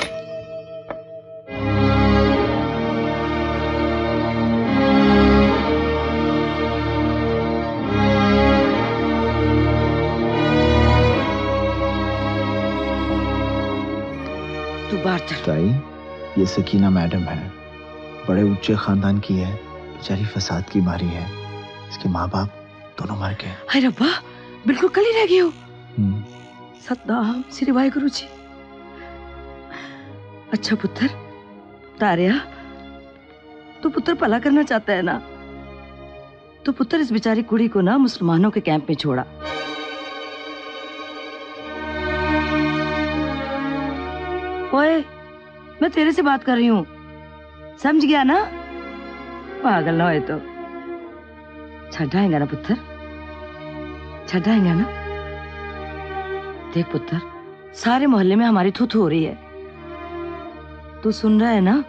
तू बाहर चल। ताई ये सकीना मैडम है, बड़े ऊंचे खानदान की है, बेचारी फसाद की मारी है। इसके माँ बाप दोनों मर गए। हाय रब्बा, बिल्कुल कल ही रह गए हो। सतनाम श्री वाहिगुरु जी। अच्छा पुत्र तारिया, तू पुत्र भला करना चाहता है ना, तो पुत्र इस बेचारी कुड़ी को ना मुसलमानों के कैंप में छोड़ा। ओए मैं तेरे से बात कर रही हूँ, समझ गया ना? पागल ना होए तो छाएगा ना पुत्र, छाएगा ना? देख पुत्र, सारे मोहल्ले में हमारी थू थू हो रही है, तू सुन रहा है ना?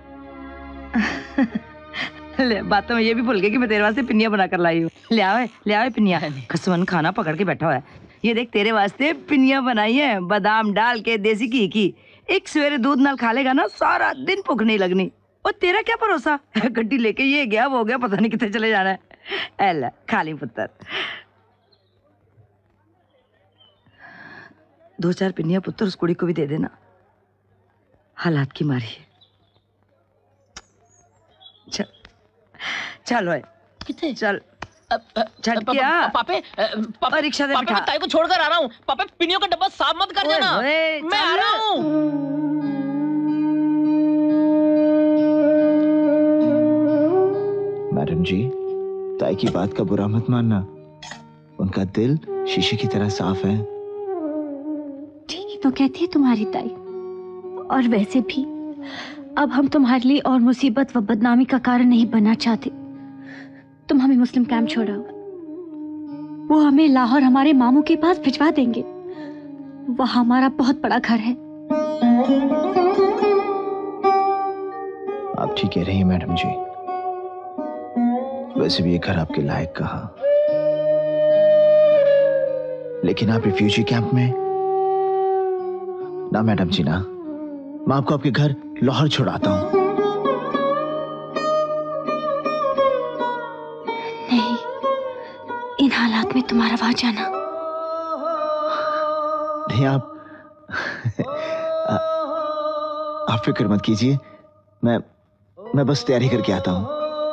ले बातों में ये भी भूल गई कि मैं तेरे वास्ते पिन्नियां बना कर लाई हूँ। ले आवे ले आवे पिन्नियां। खसमन खाना पकड़ के बैठा हुआ है। ये देख तेरे वास्ते पिन्नियां बनाई है बादाम डाल के, देसी घी की। एक सवेरे दूध नाल खा लेगा ना, सारा दिन भूख नहीं लगनी। और तेरा क्या भरोसा, गड्डी लेके ये गया वो गया, पता नहीं कितने चले जाना है। एला खाली पुत्र, दो चार पिन्नियां पुत्र उस कुड़ी को भी दे देना, हालात की मारी है। चल चलो है कितने चल चल क्या पापे पापा रिक्शा दे पापे बिठा। मैं ताई को छोड़कर आ रहा हूँ। पापे पिनियों का डब्बा साफ मत कर देना, मैं आ रहा हूँ। मैडम जी, ताई की बात का बुरा मत मानना, उनका दिल शीशे की तरह साफ है। ठीक ही तो कहती है तुम्हारी ताई। और वैसे भी अब हम तुम्हारे लिए और मुसीबत व बदनामी का कारण नहीं बनना चाहते। तुम हमें मुस्लिम कैंप छोड़ाओ, वो हमें लाहौर हमारे मामू के पास भिजवा देंगे। वहां हमारा बहुत बड़ा घर है। आप ठीक कह रही हैं मैडम जी, वैसे भी ये घर आपके लायक कहा, लेकिन आप रिफ्यूजी कैंप में ना मैडम जी ना, मैं आपको आपके घर लाहौर छुड़ाता हूं। नहीं, इन हालात में तुम्हारा वहां जाना नहीं। आप आप फिक्र मत कीजिए, मैं मैं बस तैयारी करके आता हूं।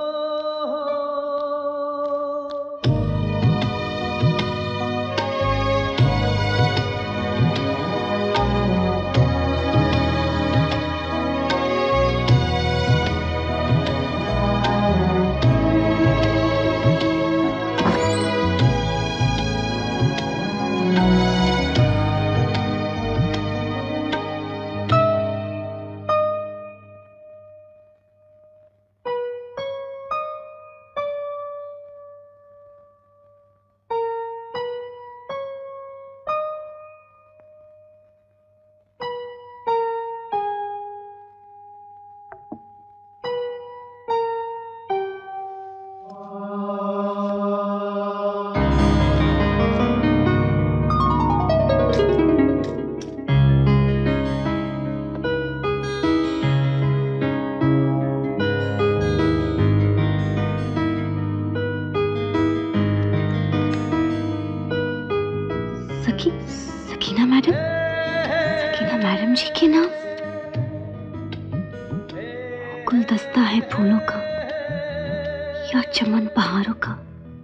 गुलदस्ता है फूलों का या चमन बहारों का,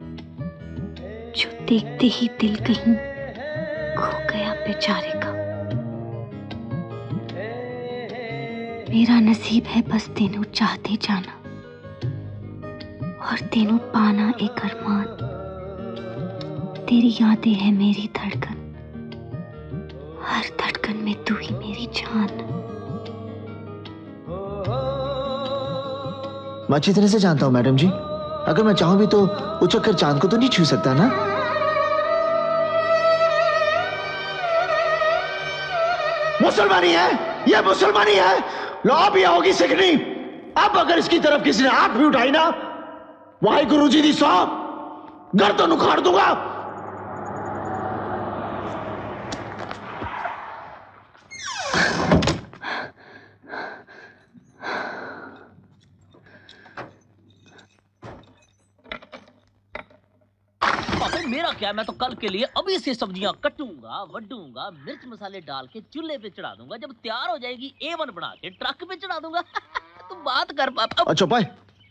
जो देखते ही दिल कहीं खो गया बेचारे का। मेरा नसीब है बस तेनू चाहते जाना और तेनू पाना एक अरमान। तेरी यादें है मेरी धड़कन, हर धड़कन में तू ही मेरी जान। मैं अच्छी तरह से जानता हूं मैडम जी, अगर मैं चाहूं भी तो उछक कर चांद को तो नहीं छू सकता ना। मुसलमानी है, यह मुसलमानी है, लो भी होगी सिखनी। अब अगर इसकी तरफ किसी ने हाथ भी उठाई ना, वाहे गुरु जी दी सौंप गर्दन उखाड़ दूंगा। मेरा क्या, मैं तो कल के लिए अभी से सब्जियां कटूंगा, वड्डूंगा, मिर्च मसाले डाल के चूल्हे पे चढ़ा दूंगा। जब तैयार हो जाएगी एवन बना के ट्रक पे चढ़ा दूंगा। तू बात कर पापा। अच्छा पाए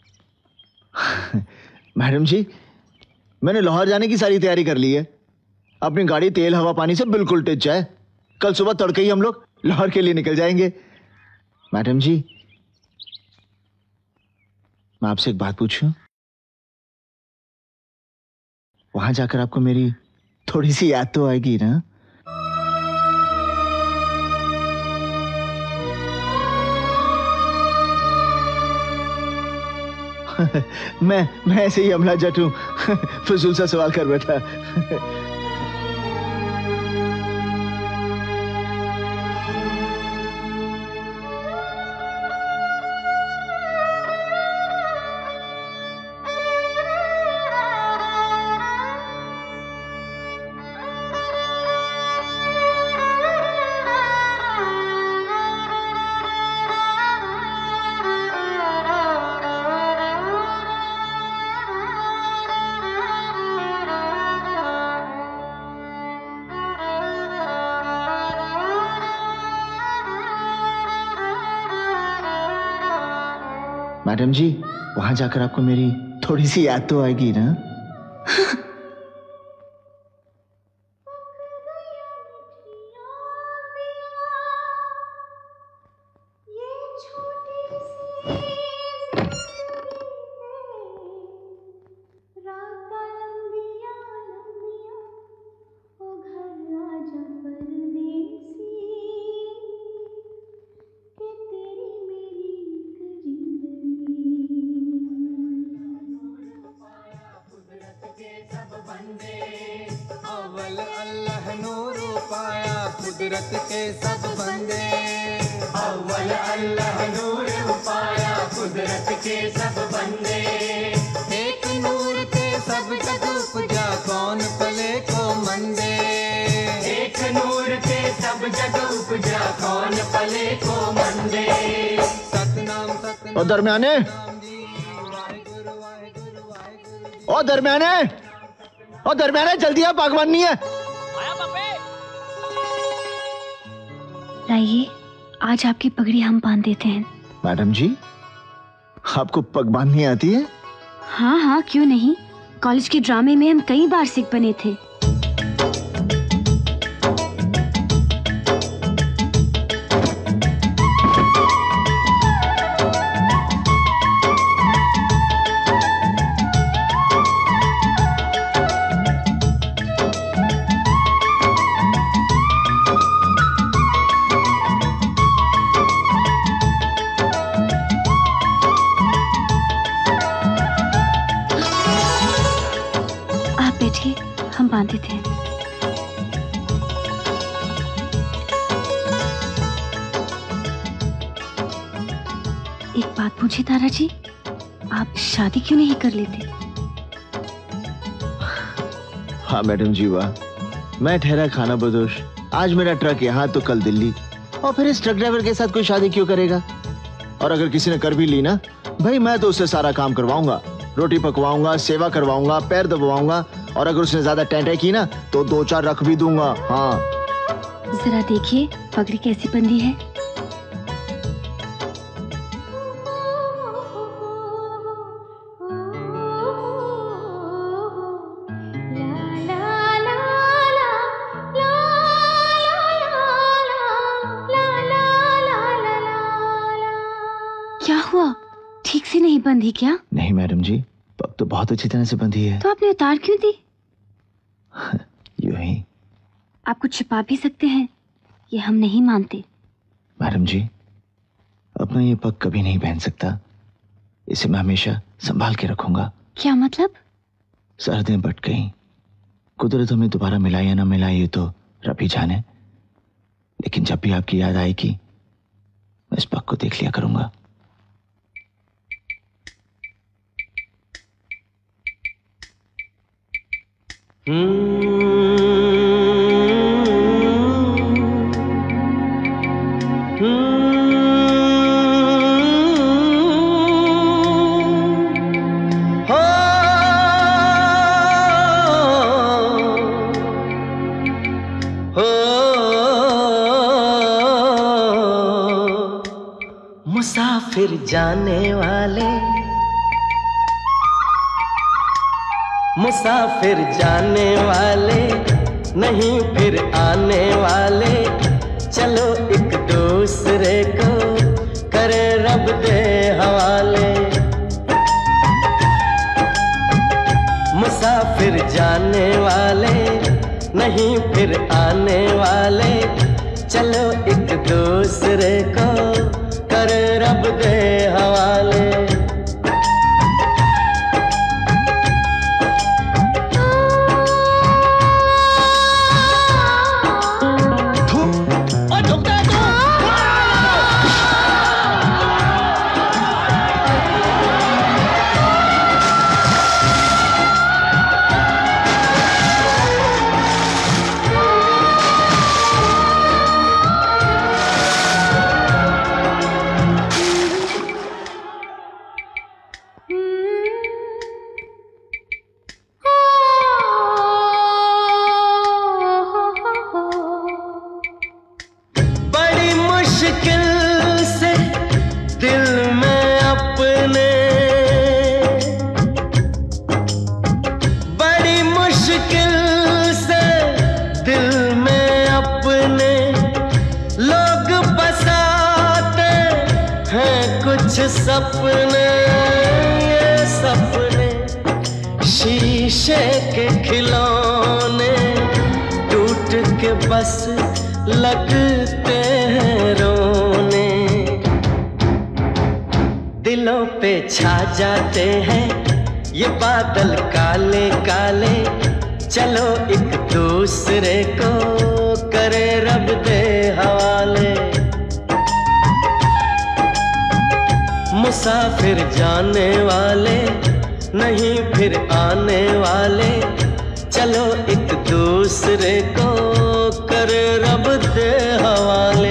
मैडम जी, मैंने लाहौर जाने की सारी तैयारी कर ली है। अपनी गाड़ी तेल हवा पानी से बिल्कुल टिच है। कल सुबह तड़के ही हम लोग लाहौर के लिए निकल जाएंगे। मैडम जी, मैं आपसे एक बात पूछूं? वहां जाकर आपको मेरी थोड़ी सी याद तो आएगी ना? मैं मैं ऐसे ही अमला जट हूं, फजूल सा सवाल कर बैठा। मैडम जी, वहां जाकर आपको मेरी थोड़ी सी याद तो आएगी ना? अव्वल अल्लाह नूर पाया कुदरत के सब बंदे, अव्वल अल्लाह नूर पाया कुदरत के सब बंदे, एक नूर के सब जग उपजा कौन पले को मंदे, एक नूर के सब जग उपजा कौन पले को मंदे। सतनाम सतनाम। ओ दरमियाने, ओ दरमियाने, ओ दरमियाने, जल्दी आ, बागवान नहीं है। लाइए, आज आपकी पगड़ी हम बांध देते हैं। मैडम जी, आपको पग बांधनी आती है? हाँ हाँ, क्यों नहीं। कॉलेज के ड्रामे में हम कई बार सिख बने थे। हम बांधे थे। एक बात पूछे तारा जी, आप शादी क्यों नहीं कर लेते? हाँ मैडम जी, वाह, मैं ठहरा खाना बदोश। आज मेरा ट्रक यहाँ तो कल दिल्ली, और फिर इस ट्रक ड्राइवर के साथ कोई शादी क्यों करेगा? और अगर किसी ने कर भी ली ना भाई, मैं तो उससे सारा काम करवाऊंगा, रोटी पकवाऊंगा, सेवा करवाऊंगा, पैर दबाऊंगा, और अगर उसने ज्यादा टेंटे की ना तो दो चार रख भी दूंगा। हाँ, जरा देखिए पगड़ी कैसी बंधी है। क्या हुआ, ठीक से नहीं बंधी क्या? नहीं मैडम जी, पग तो बहुत अच्छी तरह से बंधी है। तो आपने उतार क्यों दी? यूं ही। आप कुछ छिपा भी सकते हैं, ये हम नहीं मानते। मैडम जी, अब मैं ये पग कभी नहीं पहन सकता, इसे मैं हमेशा संभाल के रखूंगा। क्या मतलब? सरहदें बट गई, कुदरत हमें दोबारा मिलाए या ना मिलाए ये तो रब ही जाने, लेकिन जब भी आपकी याद आएगी मैं इस पग को देख लिया करूंगा। मुसाफिर जाने वाले, मुसाफिर जाने वाले नहीं फिर आने वाले, चलो एक दूसरे को करे रब दे हवाले। मुसाफिर जाने वाले नहीं फिर आने वाले, चलो एक दूसरे को करे रब दे हवाले। सपने ये सपने शीशे के खिलौने टूट के बस लगते हैं रोने। दिलों पे छा जाते हैं ये बादल काले काले, चलो एक दूसरे को करे रब दे हवाले। मुसाफिर जाने वाले नहीं फिर आने वाले, चलो एक दूसरे को करे रब दे हवाले।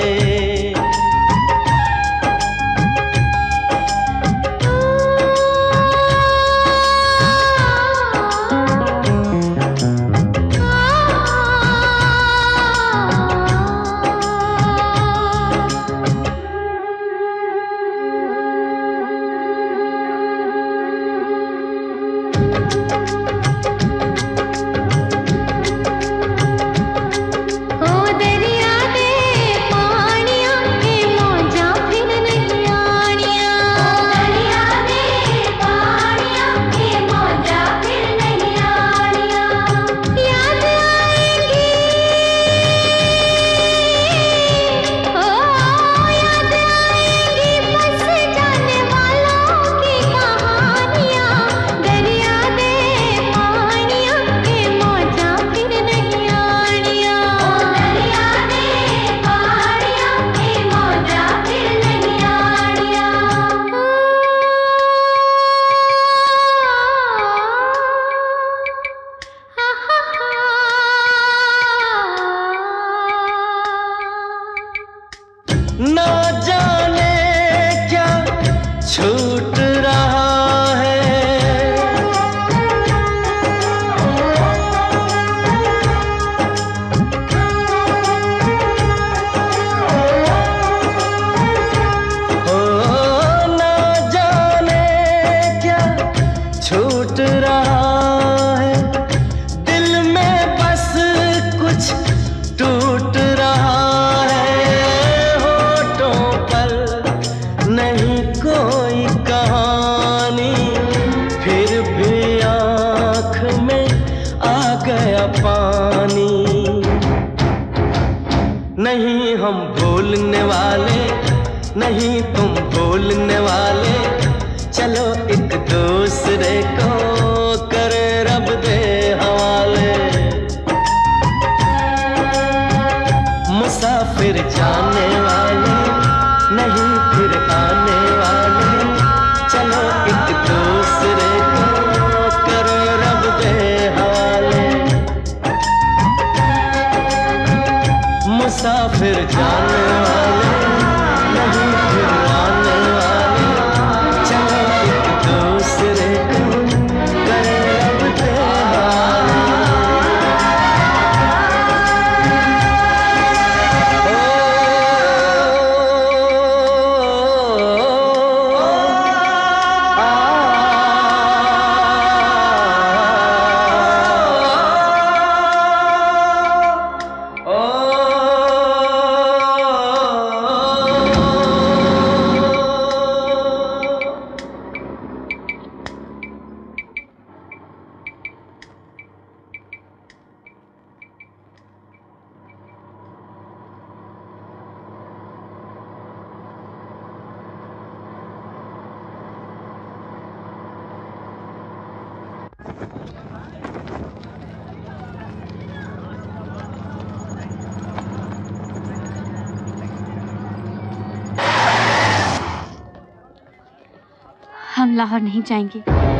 हम लाहौर नहीं जाएंगे।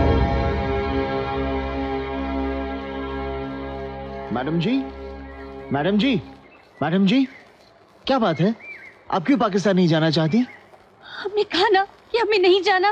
मैडम जी, मैडम जी, मैडम जी, क्या बात है? आप क्यों पाकिस्तान नहीं जाना चाहती? हमने कहा ना कि हमें नहीं जाना।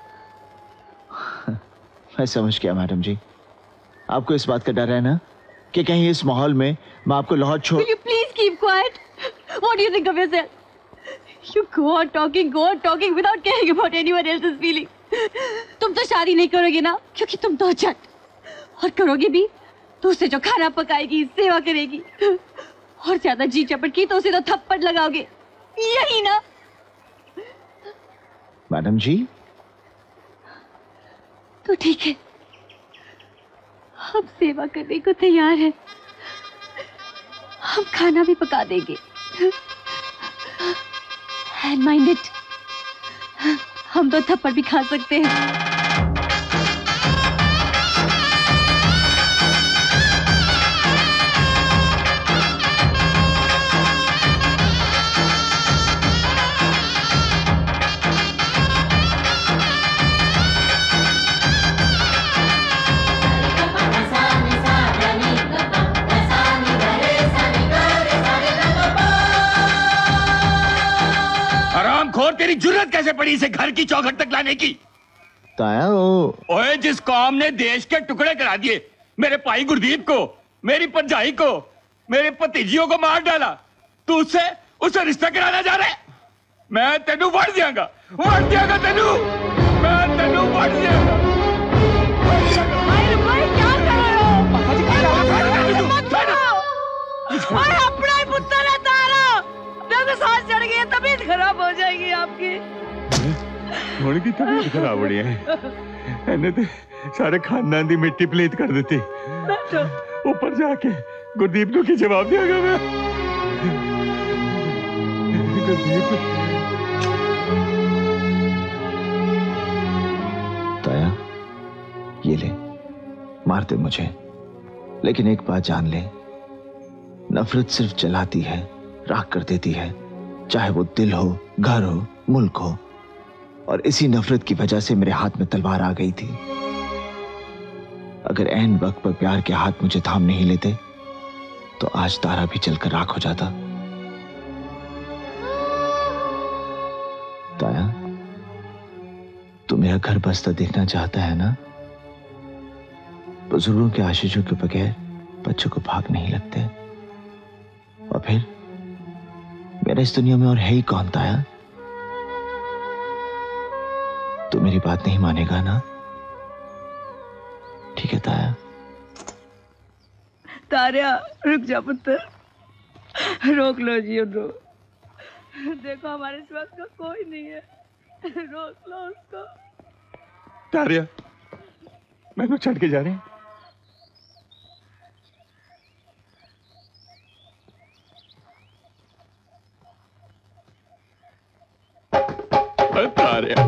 मैं समझ गया मैडम जी, आपको इस बात का डर है ना कि कहीं इस माहौल में मैं आपको लाहौर छोड़। Will you please keep quiet? What do you think of yourself? You go on talking, go on talking without caring about anyone else's feeling. तुम तो शादी नहीं करोगे ना, क्योंकि तुम तो झट, और करोगे भी तो उसे जो खाना पकाएगी, सेवा करेगी, और ज्यादा जी चपट की तो उसे तो थप्पड़ लगाओगे, यही ना? मैडम जी। तो ठीक है, हम सेवा करने को तैयार हैं। हम खाना भी पका देंगे। हैंड माइंडेड, हम तो थप्पड़ भी खा सकते हैं। हरामखोर, तेरी जुर्रत कैसे पड़ी इसे घर की चौखट तक लाने की? ताया वो ओए, जिस कौम ने देश के टुकड़े करा दिए, मेरे भाई गुरदीप को, मेरी भरजाई को, मेरे भतीजियों को मार डाला, तू उससे उससे रिश्ता कराना जा रहा है? मैं तेनू वड़ दियांगा, वड़ दियांगा तेनू, मैं तेनू वड़ दियांगा। अपना ही पुत्र है तारा, देखो सांस चढ़ गई है, तबीयत खराब हो जाएगी आपकी। थोड़ी की तबीयत खराब हो रही है, इन्हें तो सारे खानदान की मिट्टी पलीत कर देती। ऊपर जाके गुरदीप को की जवाब दियागा मैं? गुरदीप ताया, ये ले, मार दे मुझे, लेकिन एक बात जान ले, नफरत सिर्फ जलाती है, राख कर देती है, चाहे वो दिल हो, घर हो, मुल्क हो। और इसी नफरत की वजह से मेरे हाथ में तलवार आ गई थी। अगर ऐन वक्त पर प्यार के हाथ मुझे थाम नहीं लेते तो आज तारा भी जलकर राख हो जाता। ताया, तू मेरा घर बसता देखना चाहता है ना? बुजुर्गों के आशीषों के बगैर बच्चों को भाग नहीं लगते। और फिर मेरा इस दुनिया में और है ही कौन ताया? तू मेरी बात नहीं मानेगा ना? ठीक है ताया। तारा, रुक जा पुत्र, रोक लो जी उनको। देखो हमारे इस वक्त का कोई नहीं है, रोक लो उसको। तारिया, मैंने छड़ के जा रहे हैं। तारिया,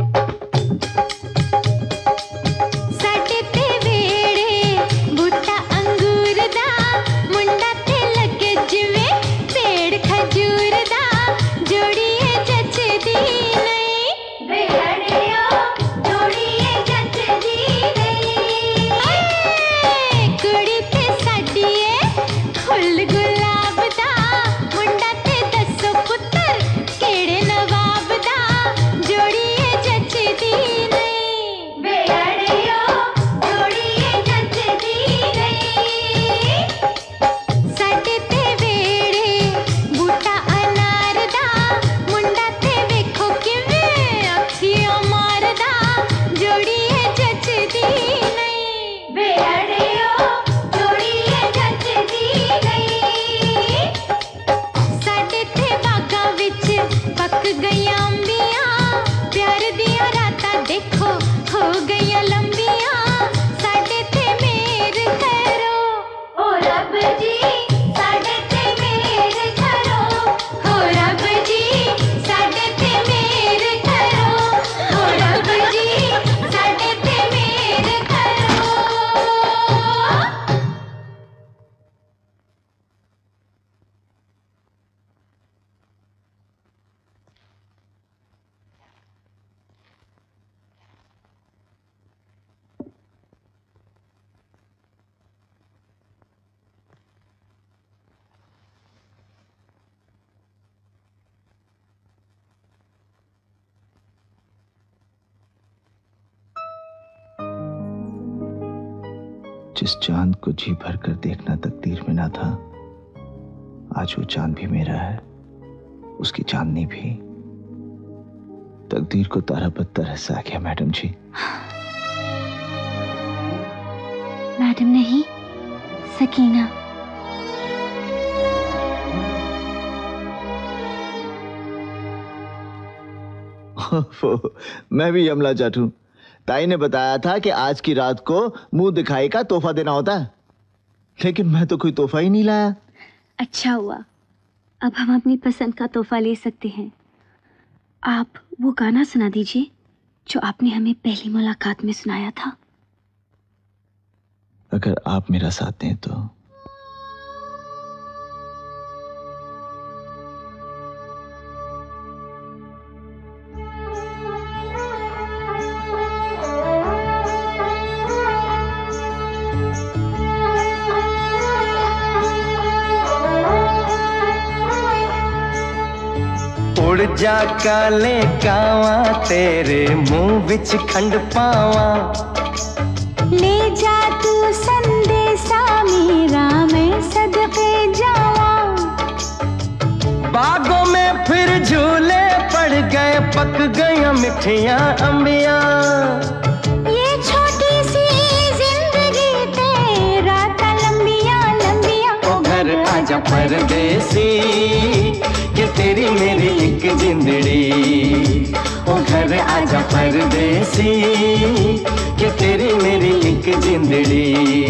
जिस चांद को जी भर कर देखना तकदीर में ना था, आज वो चांद भी मेरा है, उसकी चांदनी भी। तकदीर को तारा पत्थर हंसा गया मैडम जी। मैडम नहीं, सकीना। मैं भी यमला जाट हूँ। ताई ने बताया था कि आज की रात को मुंह दिखाई का तोहफा देना होता है, लेकिन मैं तो कोई तोहफा ही नहीं लाया। अच्छा हुआ, अब हम अपनी पसंद का तोहफा ले सकते हैं। आप वो गाना सुना दीजिए जो आपने हमें पहली मुलाकात में सुनाया था। अगर आप मेरा साथ दें तो। उड़ जा काले कावा तेरे मुंह बिच खंड पावा, ले जा तू संदेशा मेरा मैं सदके जावा। बागों में फिर झूले पड़ गए, पक गया मिठियां अंबिया। ये छोटी सी जिंदगी तेरा ता लंबिया लंबिया। ओ घर आजा परदेसी कि तेरी मेरी एक जिंदड़ी। ओ घर आजा परदेसी कि तेरी मेरी एक जिंदड़ी।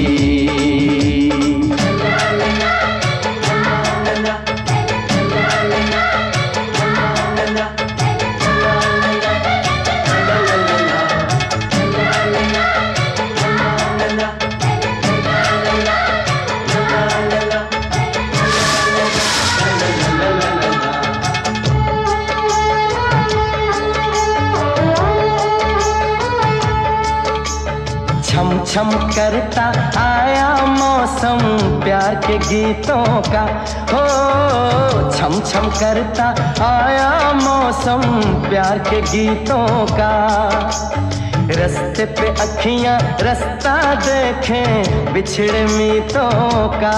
छम करता आया मौसम प्यार के गीतों का, हो छम छम करता आया मौसम प्यार के गीतों का। रास्ते पे अखियां रास्ता देखें बिछड़े मीतों का।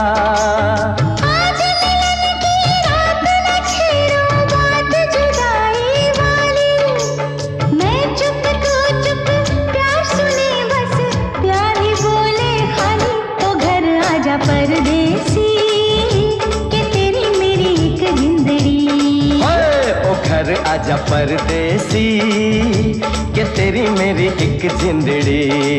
परदेसी के तेरी मेरी एक जिंदड़ी। ओ घर आजा परदेसी के तेरी मेरी एक जिंदड़ी।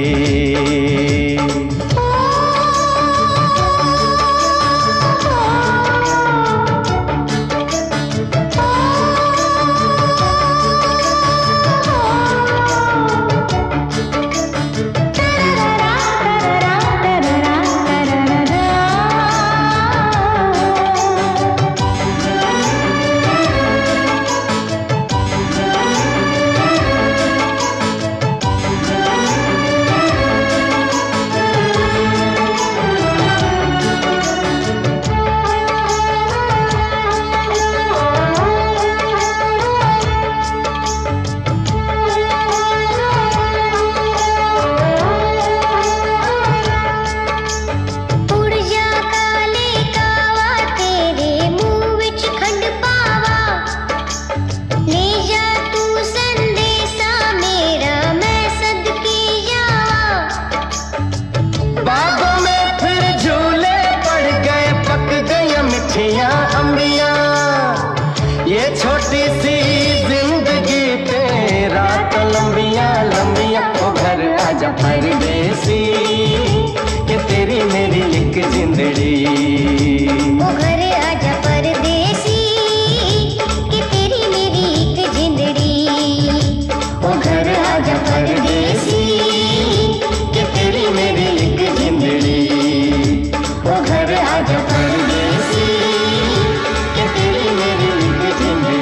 परदेसी के तेरी मेरी एक जिंदड़ी। ओ घर आजा परदेसी के तेरी मेरी एक जिंदड़ी। ओ घर आजा परदेसी के तेरी मेरी एक जिंदड़ी। ओ घर आजा परदेसी के तेरी मेरी एक जिंदड़ी।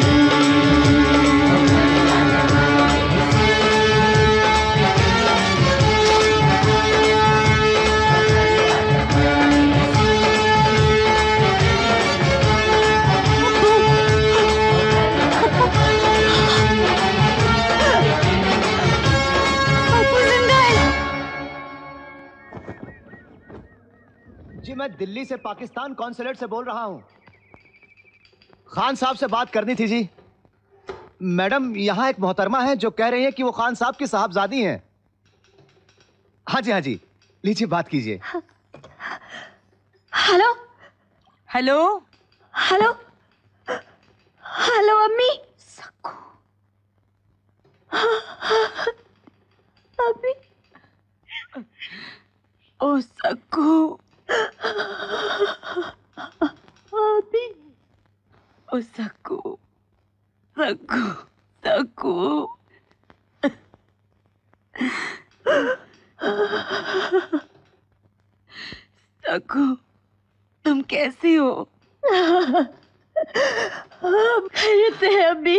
जी मैं दिल्ली से पाकिस्तान कॉन्सुलेट से बोल रहा हूं। खान साहब से बात करनी थी जी। मैडम यहां एक मोहतरमा है जो कह रही है कि वो खान साहब की साहबजादी हैं। हाँ जी हाँ जी, लीजिए बात कीजिए। हेलो हेलो हेलो हेलो अम्मी। अभी ओ सक्कू अभी ओ सक्कू सक्कू सक्कू सक्कू तुम कैसी हो? हम खैरियत से हैं अभी।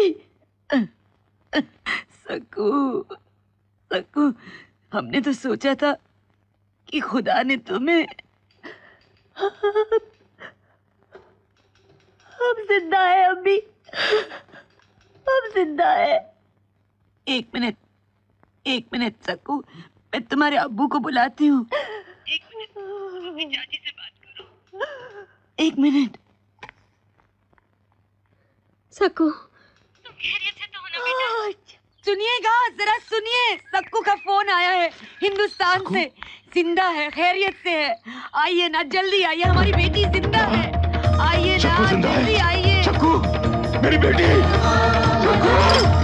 सक्कू सक्कू हमने तो सोचा था कि खुदा ने तुम्हें हम जिंदा है अभी, हम जिंदा है। एक मिनट एक मिनट सक्कू, मैं तुम्हारे अब्बू को बुलाती हूँ। एक मिनट, चाची से बात करो। एक मिनट। सक्कू तुम खैरियत से तो हो ना बेटा? सुनिएगा जरा सुनिए, सक्कू का फोन आया है हिंदुस्तान से, जिंदा है, खैरियत से है। आइए ना, जल्दी आइए, हमारी बेटी जिंदा है। आइए ना, जल्दी आइए। सक्कू, मेरी बेटी। सक्कू।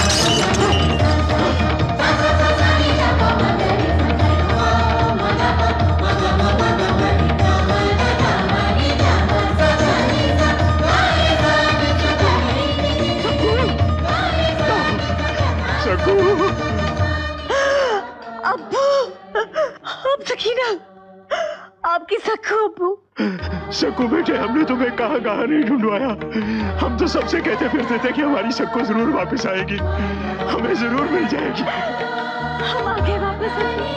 अब्बू, अब सकीना, आपकी सक्कू अब्बू। सक्कू बेटे, हमने तुम्हें कहाँ कहाँ नहीं ढूंढवाया। हम तो सबसे कहते फिरते थे कि हमारी सक्कू जरूर वापस आएगी, हमें जरूर मिल जाएगी। हम आगे वापस आएंगे।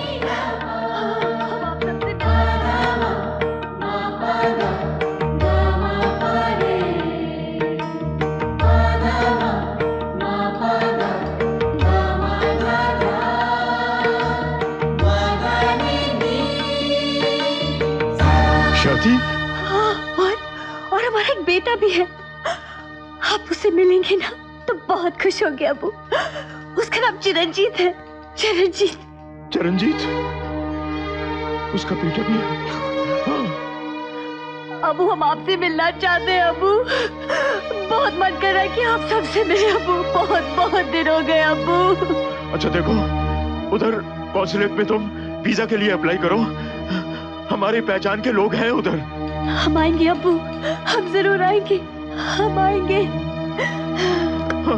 और और हमारा एक बेटा भी है। आप उससे मिलेंगे ना तो बहुत खुश होंगे अबू। उसका नाम चिरंजीत है। चिरंजीत। चिरंजीत? उसका बेटा भी है? हाँ। अबू, हम आपसे मिलना चाहते हैं अबू। बहुत मन कर रहा है कि आप सबसे मिले अबू। बहुत बहुत दिन हो गए अबू। अच्छा देखो, उधर कॉन्सुलेट में तुम वीजा के लिए अप्लाई करो, हमारी पहचान के लोग हैं उधर। हम आएंगे अब्बू, हम जरूर आएंगे, हम आएंगे। हाँ।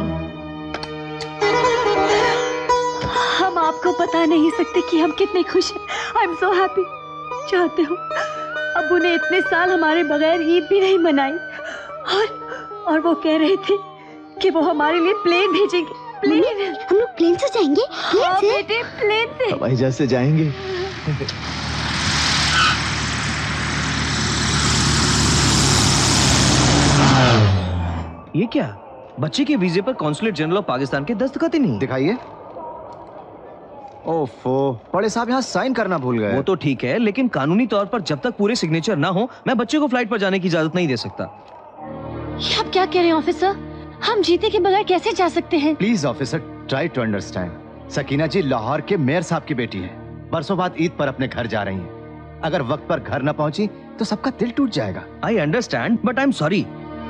हम आपको बता नहीं सकते कि हम कितने खुश हैं। I am so happy. चाहते हो, अब्बू ने इतने साल हमारे बगैर ईद भी नहीं मनाई, और और वो कह रहे थे कि वो हमारे लिए प्लेन भेजेंगे। प्लेन? हम लोग प्लेन से जाएंगे? हाँ बेटे, प्लेन से। हवाई जहाज से जाएंगे। ये क्या? बच्चे के वीजे पर कॉन्सुलेट जनरल ऑफ पाकिस्तान के दस्तखत ही नहीं। दिखाइए। ओफो, बड़े साहब यहाँ साइन करना भूल गए। वो तो ठीक है, लेकिन कानूनी तौर पर जब तक पूरे सिग्नेचर ना हो, मैं बच्चे को फ्लाइट पर जाने की इजाजत नहीं दे सकता। ये आप क्या कह रहे हैं ऑफिसर? हम जीते के बगैर कैसे जा सकते हैं? Please officer, try to understand. Sakina ji Lahore के मेयर साहब की बेटी है, बरसों बाद ईद पर अपने घर जा रही हैं। अगर वक्त पर घर न पहुंची तो सबका दिल टूट जाएगा। I understand, but I am sorry.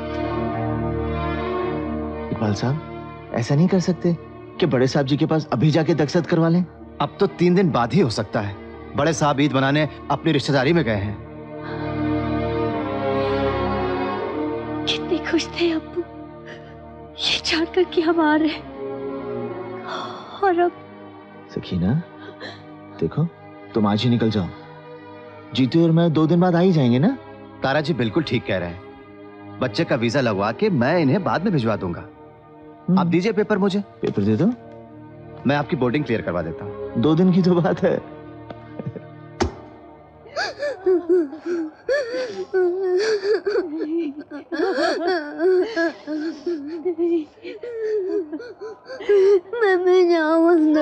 Iqbal साहब, ऐसा नहीं कर सकते कि बड़े साहब जी के पास अभी जाके दस्तखत करवा लें? अब तो तीन दिन बाद ही हो सकता है। बड़े साहब ईद मनाने अपनी रिश्तेदारी में गए हैं। कितने खुश थे अब्बू ये जानकर कि हम आ रहे हैं। और अब सकीना, देखो तुम आज ही निकल जाओ। जीतू और मैं दो दिन बाद आ ही जाएंगे ना? तारा जी बिल्कुल ठीक कह रहे हैं। बच्चे का वीजा लगवा के मैं इन्हें बाद में भिजवा दूंगा। आप दीजिए पेपर मुझे। पेपर दे दो, मैं आपकी बोर्डिंग क्लियर करवा देता हूँ। दो दिन की तो बात है। मैं भी जाऊंगा।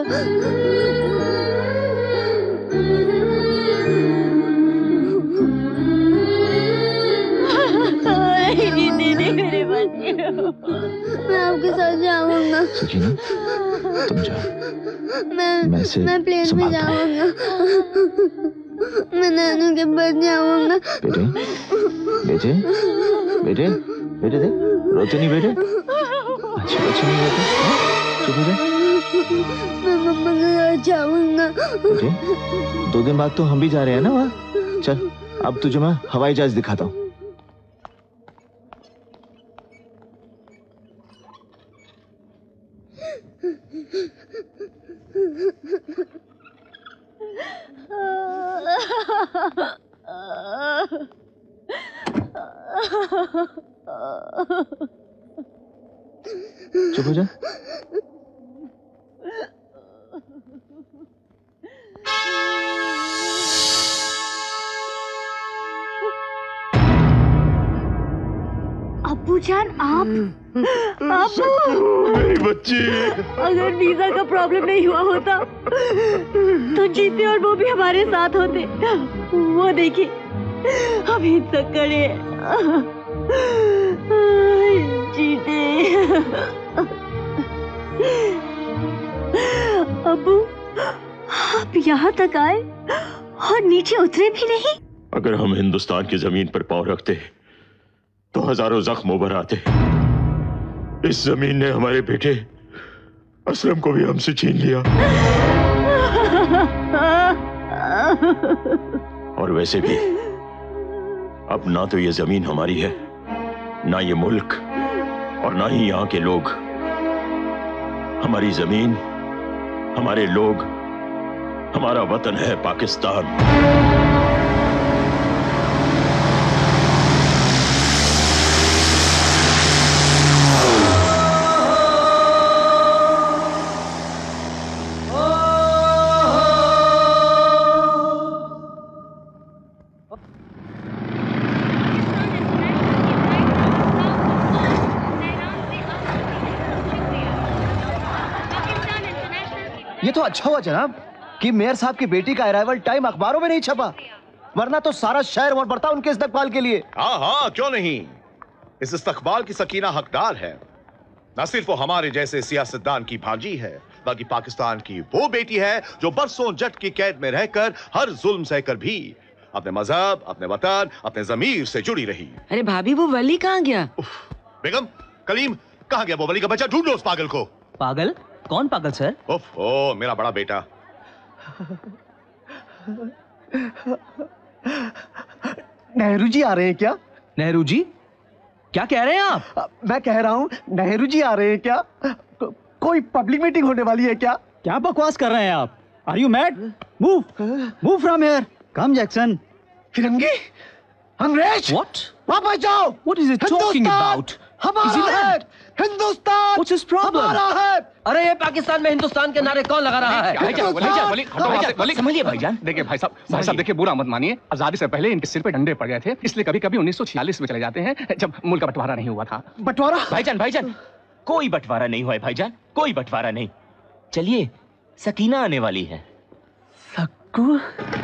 दीदी मेरे बच्चे, मैं आपके साथ जाऊंगा। सकीना, तुम जाओ। मैं मैं, मैं प्लेन में जाऊंगा। मैं नानू के पास जाऊंगा। बेटे, बेटे, बेटे, बेटे देख, रोते नहीं बेटे। अच्छे बच्चे नहीं रोते। चुप हो जा। मैं मम्मा के यहाँ जाऊंगा। बेटे, दो दिन बाद तो हम भी जा रहे हैं ना वहाँ। चल अब तुझे मैं हवाई जहाज दिखाता हूँ। चुप हो जा। अब्बू जान आप अब्बू मेरी बच्ची। अगर वीजा का प्रॉब्लम नहीं हुआ होता तो जीते और वो भी हमारे साथ होते। वो देखिए अभी तक खड़े जीते। अब्बू आप यहाँ तक आए और नीचे उतरे भी नहीं। अगर हम हिंदुस्तान की जमीन पर पांव रखते तो हजारों जख्म उभर आते। इस जमीन ने हमारे बेटे असलम को भी हमसे छीन लिया। और वैसे भी अब ना तो ये जमीन हमारी है, ना ये मुल्क, और ना ही यहाँ के लोग। हमारी जमीन, हमारे लोग, हमारा वतन है पाकिस्तान। ये तो अच्छा हुआ जनाब कि मेयर साहब की बेटी का अराइवल टाइम अखबारों में नहीं छपा, वरना तो सारा शहर उमड़ पड़ता उनके इस्तकबाल के लिए। हाँ हाँ क्यों नहीं, इस इस्तकबाल की सकीना हकदार है। न सिर्फ वो हमारे जैसे सियासतदान की भांजी है, बल्कि पाकिस्तान की वो बेटी है जो बरसों जट की कैद में रहकर हर जुल्म सहकर भी अपने मजहब, अपने वतन, अपने जमीर से जुड़ी रही। अरे भाभी वो वली कहाँ गया? बेगम, कलीम, कहाँ गया वो वली का बच्चा? ढूंढ लो उस पागल को। पागल? कौन पागल सर? उफ, ओ मेरा बड़ा बेटा। नेहरू जी आ रहे हैं क्या? नेहरू जी? क्या कह रहे हैं आप? मैं कह रहा हूँ नेहरू जी आ रहे हैं क्या? को, कोई पब्लिक मीटिंग होने वाली है क्या? क्या बकवास कर रहे हैं आप? Are you mad? Move move from here. Come Jackson. फिरंगी, अंग्रेज, व्हाट? वापस जाओ। What is it talking about? हमारा है हिंदुस्तान। What's his problem? हमारा है। अरे ये पाकिस्तान में हिंदुस्तान के नारे कौन लगा रहा है? समझिए भाईजान, देखिए भाई साहब, भाई साहब देखिए बुरा मत मानिए, आजादी से पहले इनके सिर पे डंडे पड़ गए थे, इसलिए कभी कभी उन्नीस सौ छियालीस में चले जाते हैं जब मुल्क का बंटवारा नहीं हुआ था। बंटवारा? भाईजान भाईजान कोई बंटवारा नहीं हुआ है भाईजान, कोई बंटवारा नहीं। चलिए सकीना आने वाली है। सक्कू?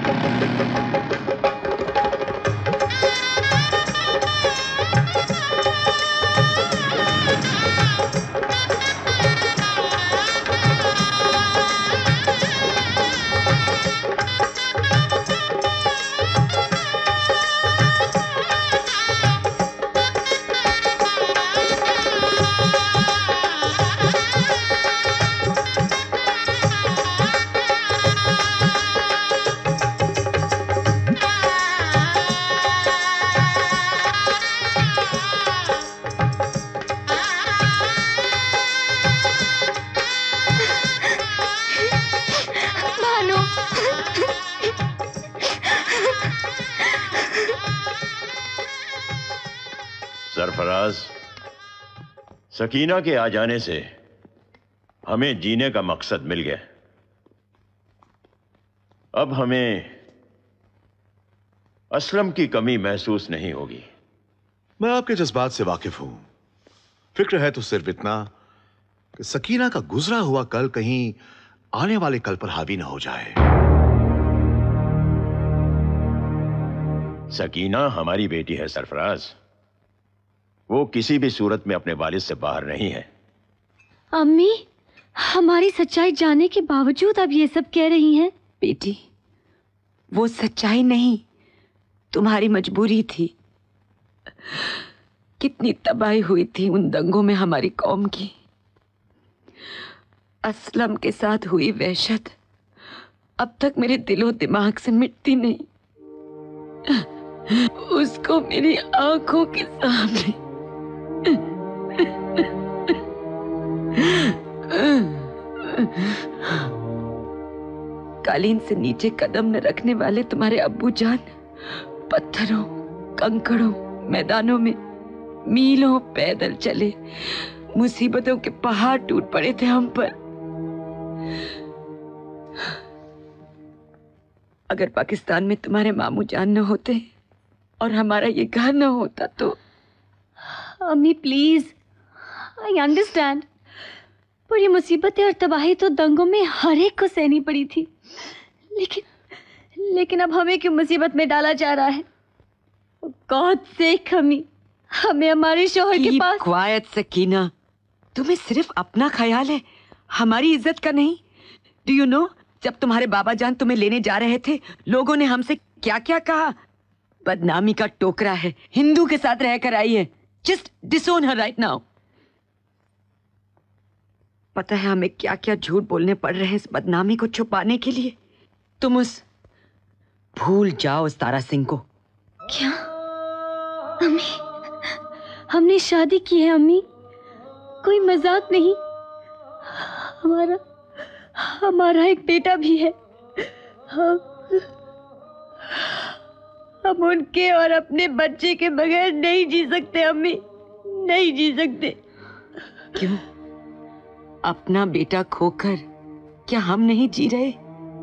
सरफराज, सकीना के आ जाने से हमें जीने का मकसद मिल गया। अब हमें असलम की कमी महसूस नहीं होगी। मैं आपके जज्बात से वाकिफ हूं। फिक्र है तो सिर्फ इतना कि सकीना का गुजरा हुआ कल कहीं आने वाले कल पर हावी ना हो जाए। सकीना हमारी बेटी है सरफराज, वो किसी भी सूरत में अपने वालिद से बाहर नहीं है। अम्मी हमारी सच्चाई जानने के बावजूद अब ये सब कह रही हैं। बेटी वो सच्चाई नहीं, तुम्हारी मजबूरी थी। कितनी तबाही हुई थी उन दंगों में हमारी कौम की। असलम के साथ हुई वहशत अब तक मेरे दिलो दिमाग से मिटती नहीं। उसको मेरी आंखों के सामने कालीन से नीचे कदम न रखने वाले तुम्हारे अब्बू जान पत्थरों, कंकड़ों, मैदानों में मीलों पैदल चले, मुसीबतों के पहाड़ टूट पड़े थे हम पर। अगर पाकिस्तान में तुम्हारे मामू जान न होते और हमारा ये घर न होता तो। अम्मी प्लीज, आई अंडरस्टैंड, पर ये मुसीबतें और तबाही तो दंगों में हर एक को सहनी पड़ी थी, लेकिन लेकिन अब हमें क्यों मुसीबत में डाला जा रहा है? गॉड सेक अम्मी, हमें हमारे शौहर के पास। क्वाइट सकीना, तुम्हें सिर्फ अपना ख्याल है, हमारी इज्जत का नहीं। डू यू नो, जब तुम्हारे बाबा जान तुम्हें लेने जा रहे थे लोगों ने हमसे क्या क्या कहा? बदनामी का टोकरा है, हिंदू के साथ रहकर आई है, just disown her right now. पता है हमें क्या क्या झूठ बोलने पड़ रहे हैं इस बदनामी को छुपाने के लिए। तुम उस भूल जाओ उस तारा सिंह को। क्या अम्मी, हमने शादी की है अम्मी, कोई मजाक नहीं। हमारा हमारा एक बेटा भी है, हम हम उनके और अपने बच्चे के बगैर नहीं जी सकते अम्मी, नहीं जी सकते। क्यों? अपना बेटा खोकर क्या हम नहीं जी रहे?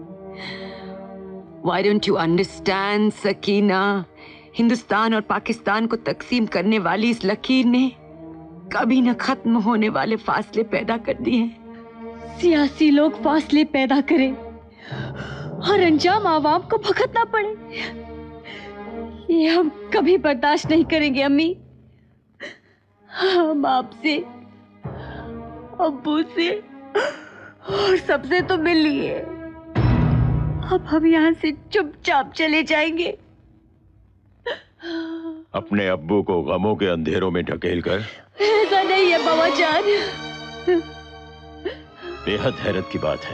Why don't you understand, Sakina? Hindustan और पाकिस्तान को तकसीम करने वाली इस लकीर ने कभी न खत्म होने वाले फासले पैदा कर दिए हैं। सियासी लोग फासले पैदा करें और अंजाम आवाम को भुगतना पड़े, ये हम कभी बर्दाश्त नहीं करेंगे अम्मी। हम आपसे, अब्बू से और सबसे तो मिल लिए, अब हम यहाँ से चुपचाप चले जाएंगे। अपने अब्बू को गमों के अंधेरों में ढकेल कर। ऐसा नहीं है बाबा जान। बेहद हैरत की बात है,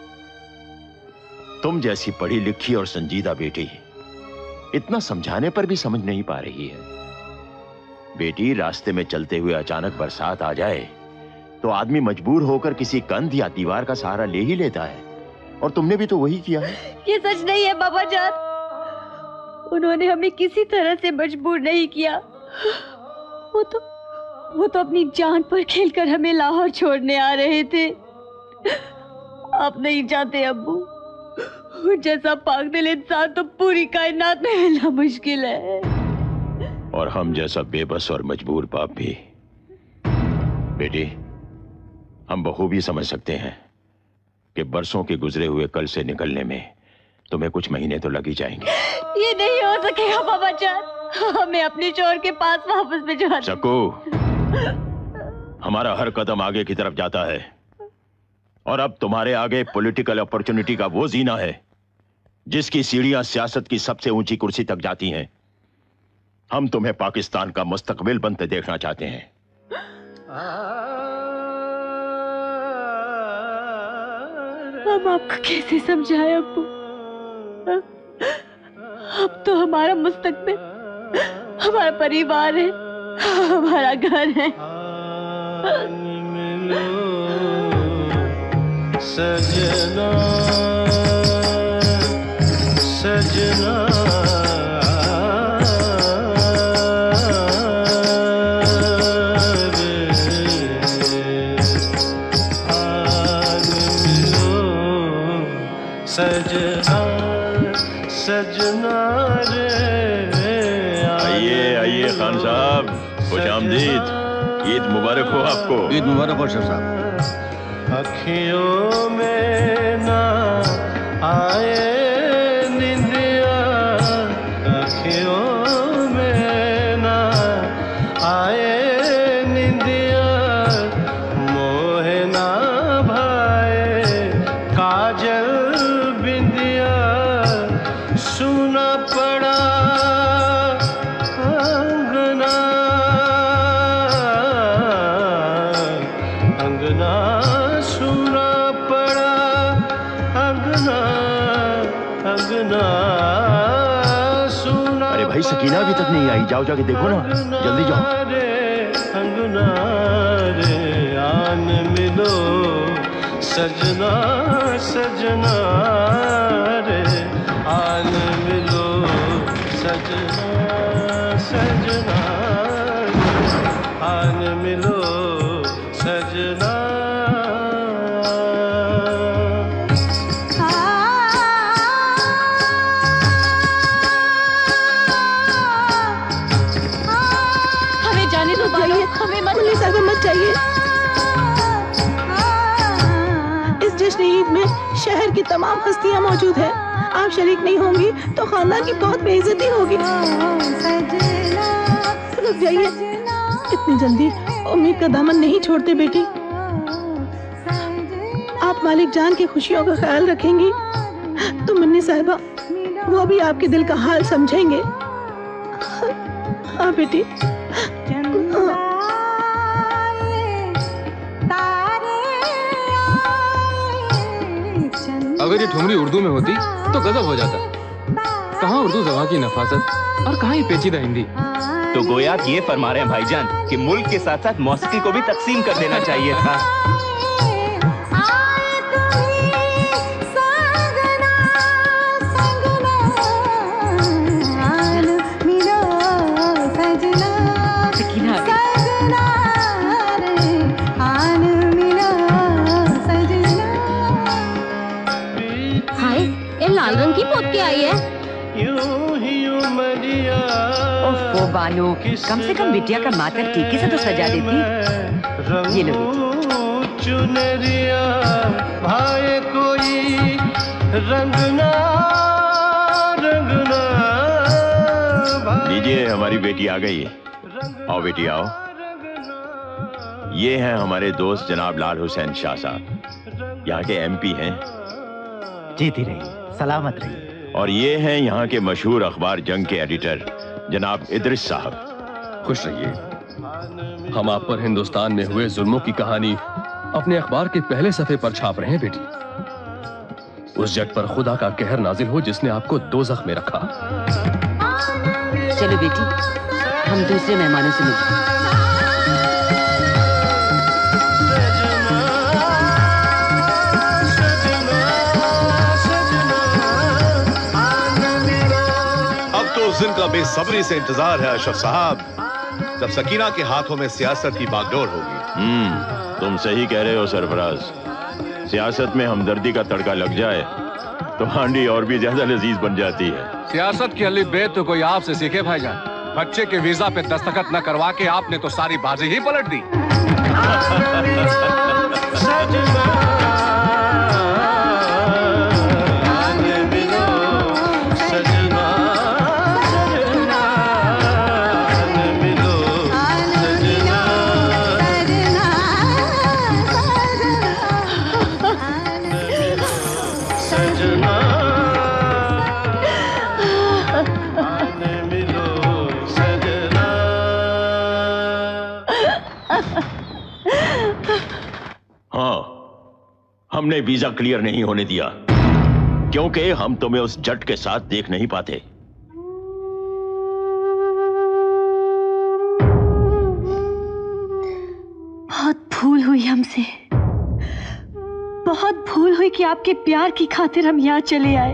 तुम जैसी पढ़ी लिखी और संजीदा बेटी इतना समझाने पर भी समझ नहीं पा रही है। बेटी, रास्ते में चलते हुए अचानक बरसात आ जाए तो आदमी मजबूर होकर किसी कंध या दीवार का सहारा ले ही लेता है, और तुमने भी तो वही किया है। ये सच नहीं है बाबा जान, उन्होंने हमें किसी तरह से मजबूर नहीं किया। वो तो वो तो अपनी जान पर खेलकर हमें लाहौर छोड़ने आ रहे थे। आप नहीं जानते अब्बू, वो जैसा पागल इंसान तो पूरी कायनात में मिलना मुश्किल है। और हम जैसा बेबस और मजबूर बाप भी। बेटी, हम बखूबी समझ सकते हैं कि बरसों के गुजरे हुए कल से निकलने में तुम्हें कुछ महीने तो लग ही जाएंगे। ये नहीं हो सकेगा बाबा जान, हमें अपने शौहर के पास वापस भिजवा दो। चक्कू, हमारा हर कदम आगे की तरफ जाता है, और अब तुम्हारे आगे पॉलिटिकल अपॉर्चुनिटी का वो जीना है जिसकी सीढ़ियां सियासत की सबसे ऊंची कुर्सी तक जाती हैं। हम तुम्हें पाकिस्तान का मुस्तकबिल बनते देखना चाहते हैं। हम आपको कैसे समझाएं अब्बू? अब तो हमारा मुस्तकबिल, हमारा परिवार है, हमारा घर है। सजना सजना सजना सजना रे। आइए आइए खान साहब, खुश आमदीद। ईद मुबारक हो आपको। ईद मुबारक हो शेख साहब। अखियों में ना आए निंदिया, अखियों में ना आए निंदिया, मोहे ना भाए काजल बिंदिया, सुना पड़ा अंगना अंगना सुना अंगना सुना। अरे भाई सकीना अभी तक नहीं आई, जाओ जाके देखो ना, जल्दी जाओ। रे अंगना रे आन मिलो सजना सजना रे आन मिलो सजना सजना आन मिलो सजना। हमें जाने दो भाई, हमें मत पुलिस आगे मत जाइए। इस जश्न ईद में शहर की तमाम हस्तियां मौजूद हैं। आप शरीक नहीं होंगी तो खानदान की बहुत बेइज्जती होगी। रुक जाइए, इतनी जल्दी उम्मीद का दामन नहीं छोड़ते बेटी। आप मालिक जान की खुशियों का ख्याल रखेंगी तो मुन्नी साहिबा वो भी आपके दिल का हाल समझेंगे। हाँ बेटी। अगर ये ठुमरी उर्दू में होती तो गजब हो जाता। कहाँ उर्दू ज़बान की नफासत और कहाँ ये पेचीदा हिंदी। तो गोया आप ये फरमा रहे हैं भाईजान कि मुल्क के साथ साथ मौसीकी को भी तकसीम कर देना चाहिए था। हाय, ये लाल रंग की पोत के आई है। ओफो बानो, कम से कम बिटिया का माथा टीके से तो सजा देती। ये लो चुनरिया भाई कोई रंगना रंगना। लीजिए हमारी बेटी आ गई है। आओ बेटी आओ। ये हैं हमारे दोस्त जनाब लाल हुसैन शाह साहब, यहाँ के एमपी हैं। जीती रही, सलामत रही। और ये हैं यहाँ के मशहूर अखबार जंग के एडिटर जनाब इदरिस साहब। खुश रहिए। हम आप पर हिंदुस्तान में हुए जुल्मों की कहानी अपने अखबार के पहले सफे पर छाप रहे हैं बेटी। उस जट पर खुदा का कहर नाजिल हो जिसने आपको दोज़ख में रखा। चलो बेटी, हम दूसरे मेहमानों से मिलते। उस दिन का बेसब्री से इंतजार है अशरफ साहब, जब सकीना के हाथों में सियासत की बागडोर होगी। हम्म, तुम सही कह रहे हो सरफराज। सियासत में हमदर्दी का तड़का लग जाए तो हांडी और भी ज्यादा लजीज बन जाती है। सियासत की अली बेत तो कोई आपसे सीखे भाईजान। बच्चे के वीजा पे दस्तखत न करवा के आपने तो सारी बाजी ही पलट दी। हमने वीजा क्लियर नहीं होने दिया क्योंकि हम तुम्हें उस जट के साथ देख नहीं पाते। बहुत भूल हुई हमसे, बहुत भूल हुई कि आपके प्यार की खातिर हम यहाँ चले आए।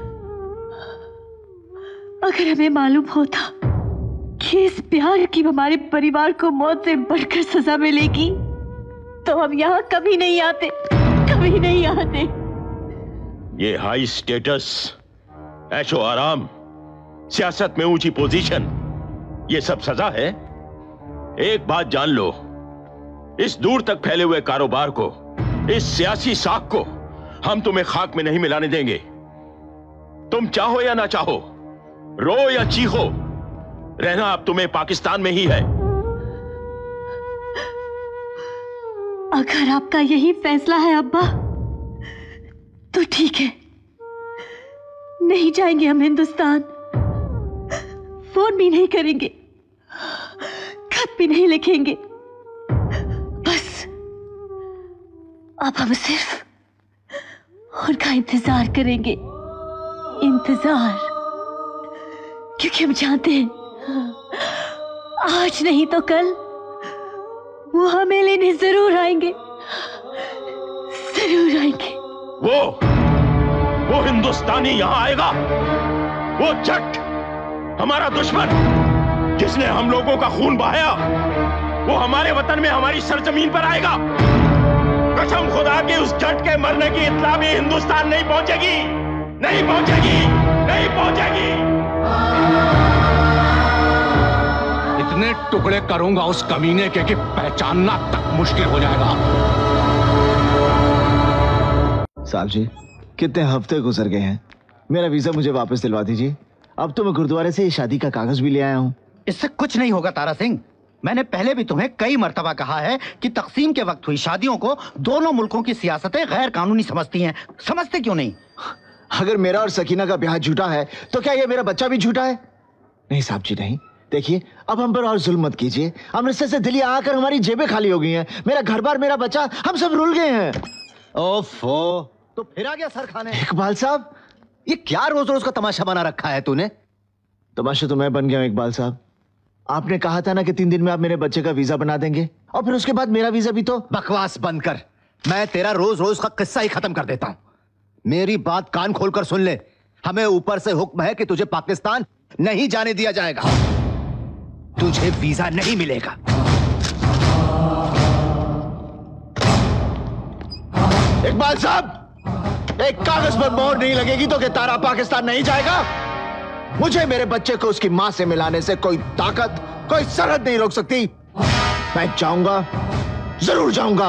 अगर हमें मालूम होता कि इस प्यार की हमारे परिवार को मौत से बढ़कर सजा मिलेगी तो हम यहाँ कभी नहीं आते, कभी नहीं आते। ये हाई स्टेटस, ऐशो आराम, सियासत में ऊंची पोजीशन, ये सब सजा है। एक बात जान लो, इस दूर तक फैले हुए कारोबार को, इस सियासी साख को हम तुम्हें खाक में नहीं मिलाने देंगे। तुम चाहो या ना चाहो, रो या चीखो, रहना अब तुम्हें पाकिस्तान में ही है। अगर आपका यही फैसला है अब्बा तो ठीक है, नहीं जाएंगे हम हिंदुस्तान, फोन भी नहीं करेंगे, खत भी नहीं लिखेंगे। बस अब हम सिर्फ उनका इंतजार करेंगे। इंतजार, क्योंकि हम जानते हैं आज नहीं तो कल वो हमें लेने जरूर आएंगे, जरूर आएंगे। वो वो हिंदुस्तानी यहाँ आएगा, वो जट हमारा दुश्मन जिसने हम लोगों का खून बहाया, वो हमारे वतन में हमारी सरजमीन पर आएगा। कसम खुदा की उस जट के मरने की इत्तला भी हिंदुस्तान नहीं पहुंचेगी, नहीं पहुंचेगी, नहीं पहुंचेगी। इतने टुकड़े करूंगा उस कमीने के कि पहचानना तक मुश्किल हो जाएगा। साहब जी, कितने हफ्ते गुजर गए हैं, मेरा वीजा मुझे वापस दिलवा दीजिए। अब तो मैं गुरुद्वारे से शादी का कागज भी ले आया हूँ। इससे कुछ नहीं होगा तारा सिंह। मैंने पहले भी तुम्हें कई मर्तबा कहा है कि तकसीम के वक्त हुई शादियों को दोनों मुल्कों की सियासतें गैर कानूनी समझती हैं। समझते क्यों नहीं? अगर मेरा और सकीना का ब्याह झूठा है तो क्या ये मेरा बच्चा भी झूठा है? नहीं साहब जी, नहीं। देखिए, अब हम पर और जुल्म मत कीजिए। अमृतसर से दिल्ली आकर हमारी जेबें खाली हो गई हैं, मेरा घर बार, मेरा बच्चा, हम सब रुल गए हैं। ओफो, तो फिर आ गया सर खाने। इकबाल साहब, ये क्या रोज रोज का तमाशा बना रखा है तूने? तमाशा तो मैं बन गया हूं इकबाल साहब। आपने कहा था ना कि तीन दिन में आप मेरे बच्चे का वीजा बना देंगे, और फिर उसके बाद मेरा वीजा भी तो। बकवास बंद कर, मैं तेरा रोज रोज का किस्सा ही खत्म कर देता हूं। मेरी बात कान खोलकर सुन ले, हमें ऊपर से हुक्म है कि तुझे पाकिस्तान नहीं जाने दिया जाएगा, तुझे वीजा नहीं मिलेगा। इकबाल साहब, एक कागज पर मोहर नहीं लगेगी तो क्या तारा पाकिस्तान नहीं जाएगा? मुझे मेरे बच्चे को उसकी मां से मिलाने से कोई ताकत, कोई सरहद नहीं रोक सकती। मैं जाऊंगा, जरूर जाऊंगा।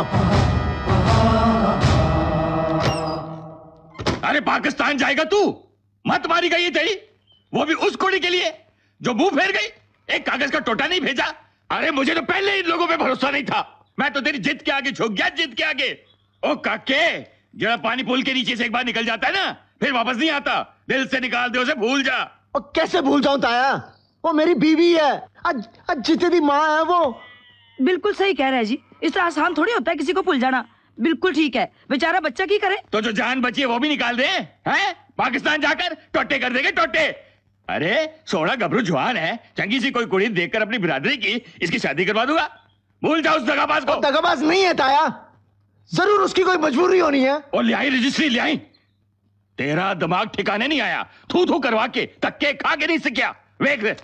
अरे पाकिस्तान जाएगा तू? मत मारी गई तेरी, वो भी उस कुड़ी के लिए जो मुंह फेर गई, एक कागज का टोटा नहीं भेजा। अरे मुझे तो पहले इन लोगों पे भरोसा नहीं था, मैं तो तेरी जिद के आगे झुक गया, जिद के आगे। ओ काके, जरा पानी पुल के नीचे से एक बार निकल जाता है ना, फिर वापस नहीं आता। दिल से निकाल दे उसे, भूल जा। और कैसे भूल जाऊं ताया, वो मेरी बीवी है, आज आज जितने दी माँ है वो। बिल्कुल सही कह रहे हैं जी, इस तरह आसान थोड़ी होता है किसी को भूल जाना। बिल्कुल ठीक है, बेचारा बच्चा की करे। तो जो जान बची है वो भी निकाल दे, हैं? पाकिस्तान जाकर टोटे कर देंगे, टोटे। अरे सोलह गबरू जवान है, चंगी सी कोई कुड़ी देखकर अपनी बिरादरी की इसकी शादी करवा दूंगा। भूल जाओ उस दगाबाज को। दगाबाज नहीं है ताया, जरूर उसकी कोई मजबूरी होनी है। और ले आई रजिस्ट्री, ले आई। तेरा दिमाग ठिकाने नहीं आया, थू थू करवा के तक्के खा के नहीं सीखा। देख ले,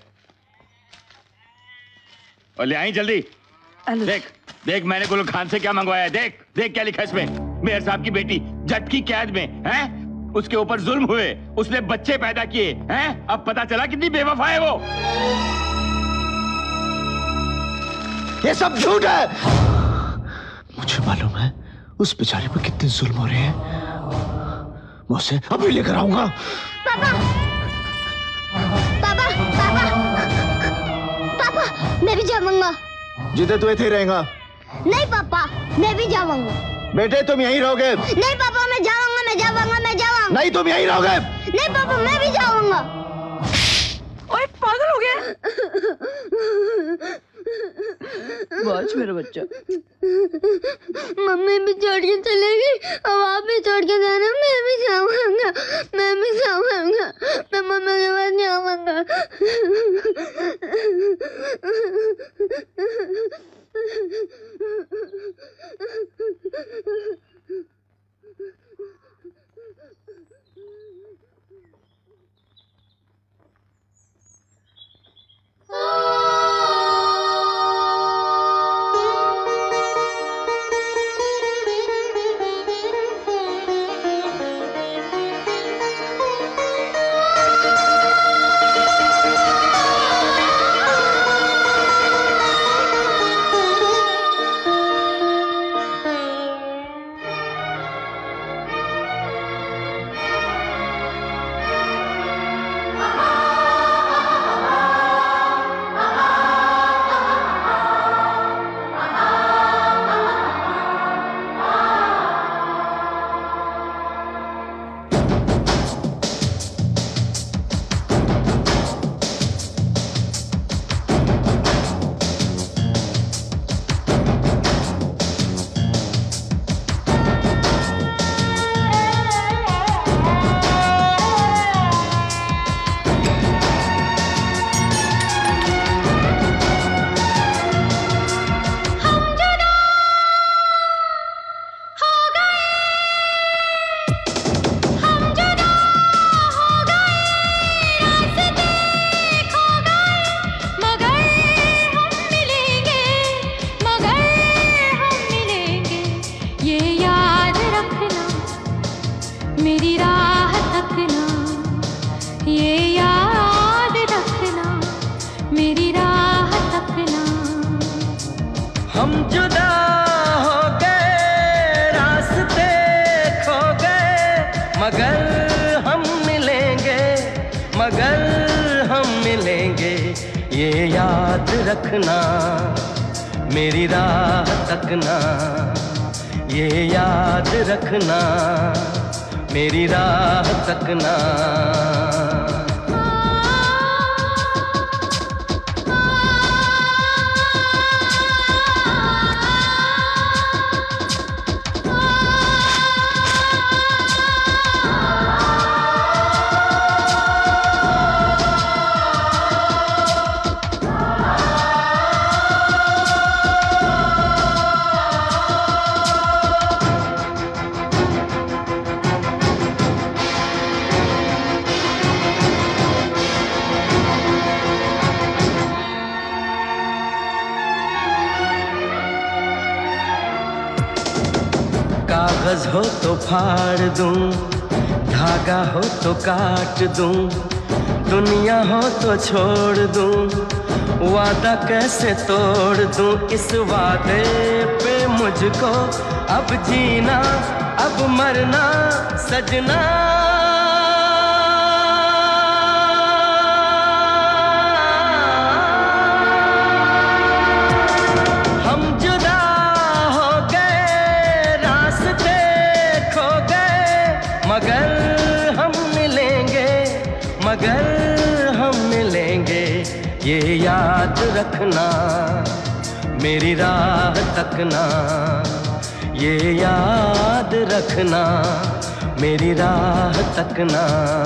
और ले आई जल्दी। देख देख मैंने गुल खान से क्या मंगवाया है, देख देख क्या लिखा है इसमें। मेयर साहब की बेटी जट की कैद में है, उसके ऊपर जुल्म हुए, उसने बच्चे पैदा किए हैं, अब पता चला कितनी बेवफा है वो। ये सब झूठ है। मुझे मालूम है उस बेचारे पर कितने जुल्म हो रहे हैं। मैं उसे अभी लेकर आऊंगा। पापा, पापा, पापा, पापा, मैं भी जाऊंगा। जितने तू इथे रहेगा। नहीं पापा, मैं भी जाऊंगा। बेटे तुम यहीं रहोगे। नहीं पापा, मैं जाऊंगा, मैं जाऊंगा, मैं जाऊंगा। नहीं तुम यहीं रहोगे। नहीं पापा, मैं भी जाऊंगा। ओए पागल हो गया। बच मेरा बच्चा। मम्मी भी छोड़ के चले गई, अब आप भी छोड़ के जाना। मैं भी जाऊंगा, मैं भी जाऊंगा, मैं मम्मी के पास जाऊंगा। ये याद रखना मेरी राह तकना, ये याद रखना मेरी राह तकना। कागज हो तो फाड़ दूं, धागा हो तो काट दूं, दुनिया हो तो छोड़ दूं, वादा कैसे तोड़ दूं। इस वादे पे मुझको अब जीना अब मरना सजना। मगर हम मिलेंगे, मगर हम मिलेंगे, ये याद रखना मेरी राह तकना, ये याद रखना मेरी राह तकना।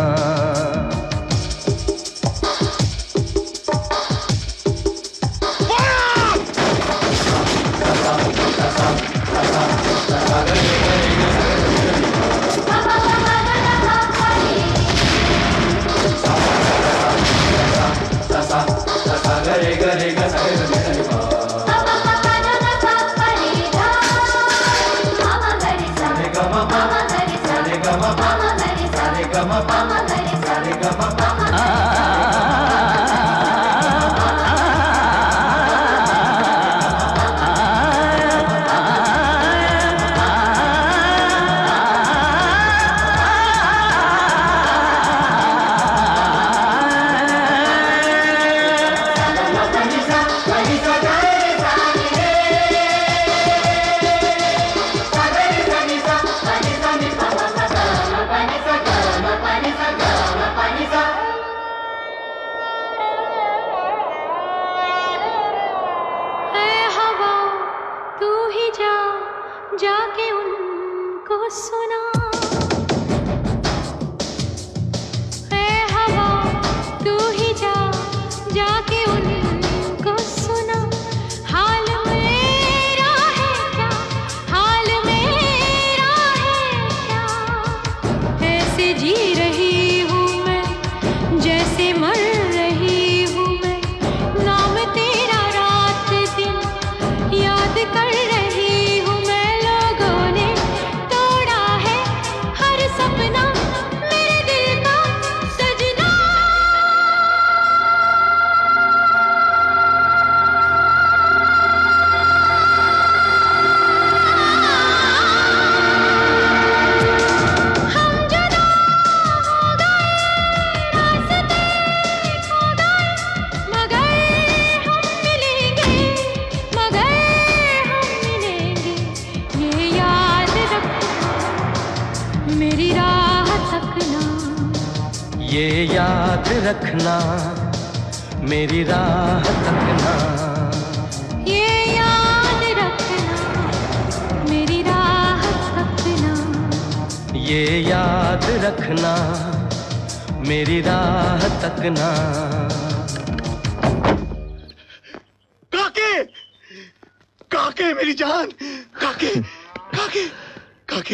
रखना मेरी राह तकना, ये याद रखना मेरी राह तकना, ये याद रखना मेरी राह तकना। काके, काके मेरी जान, काके, काके, काके।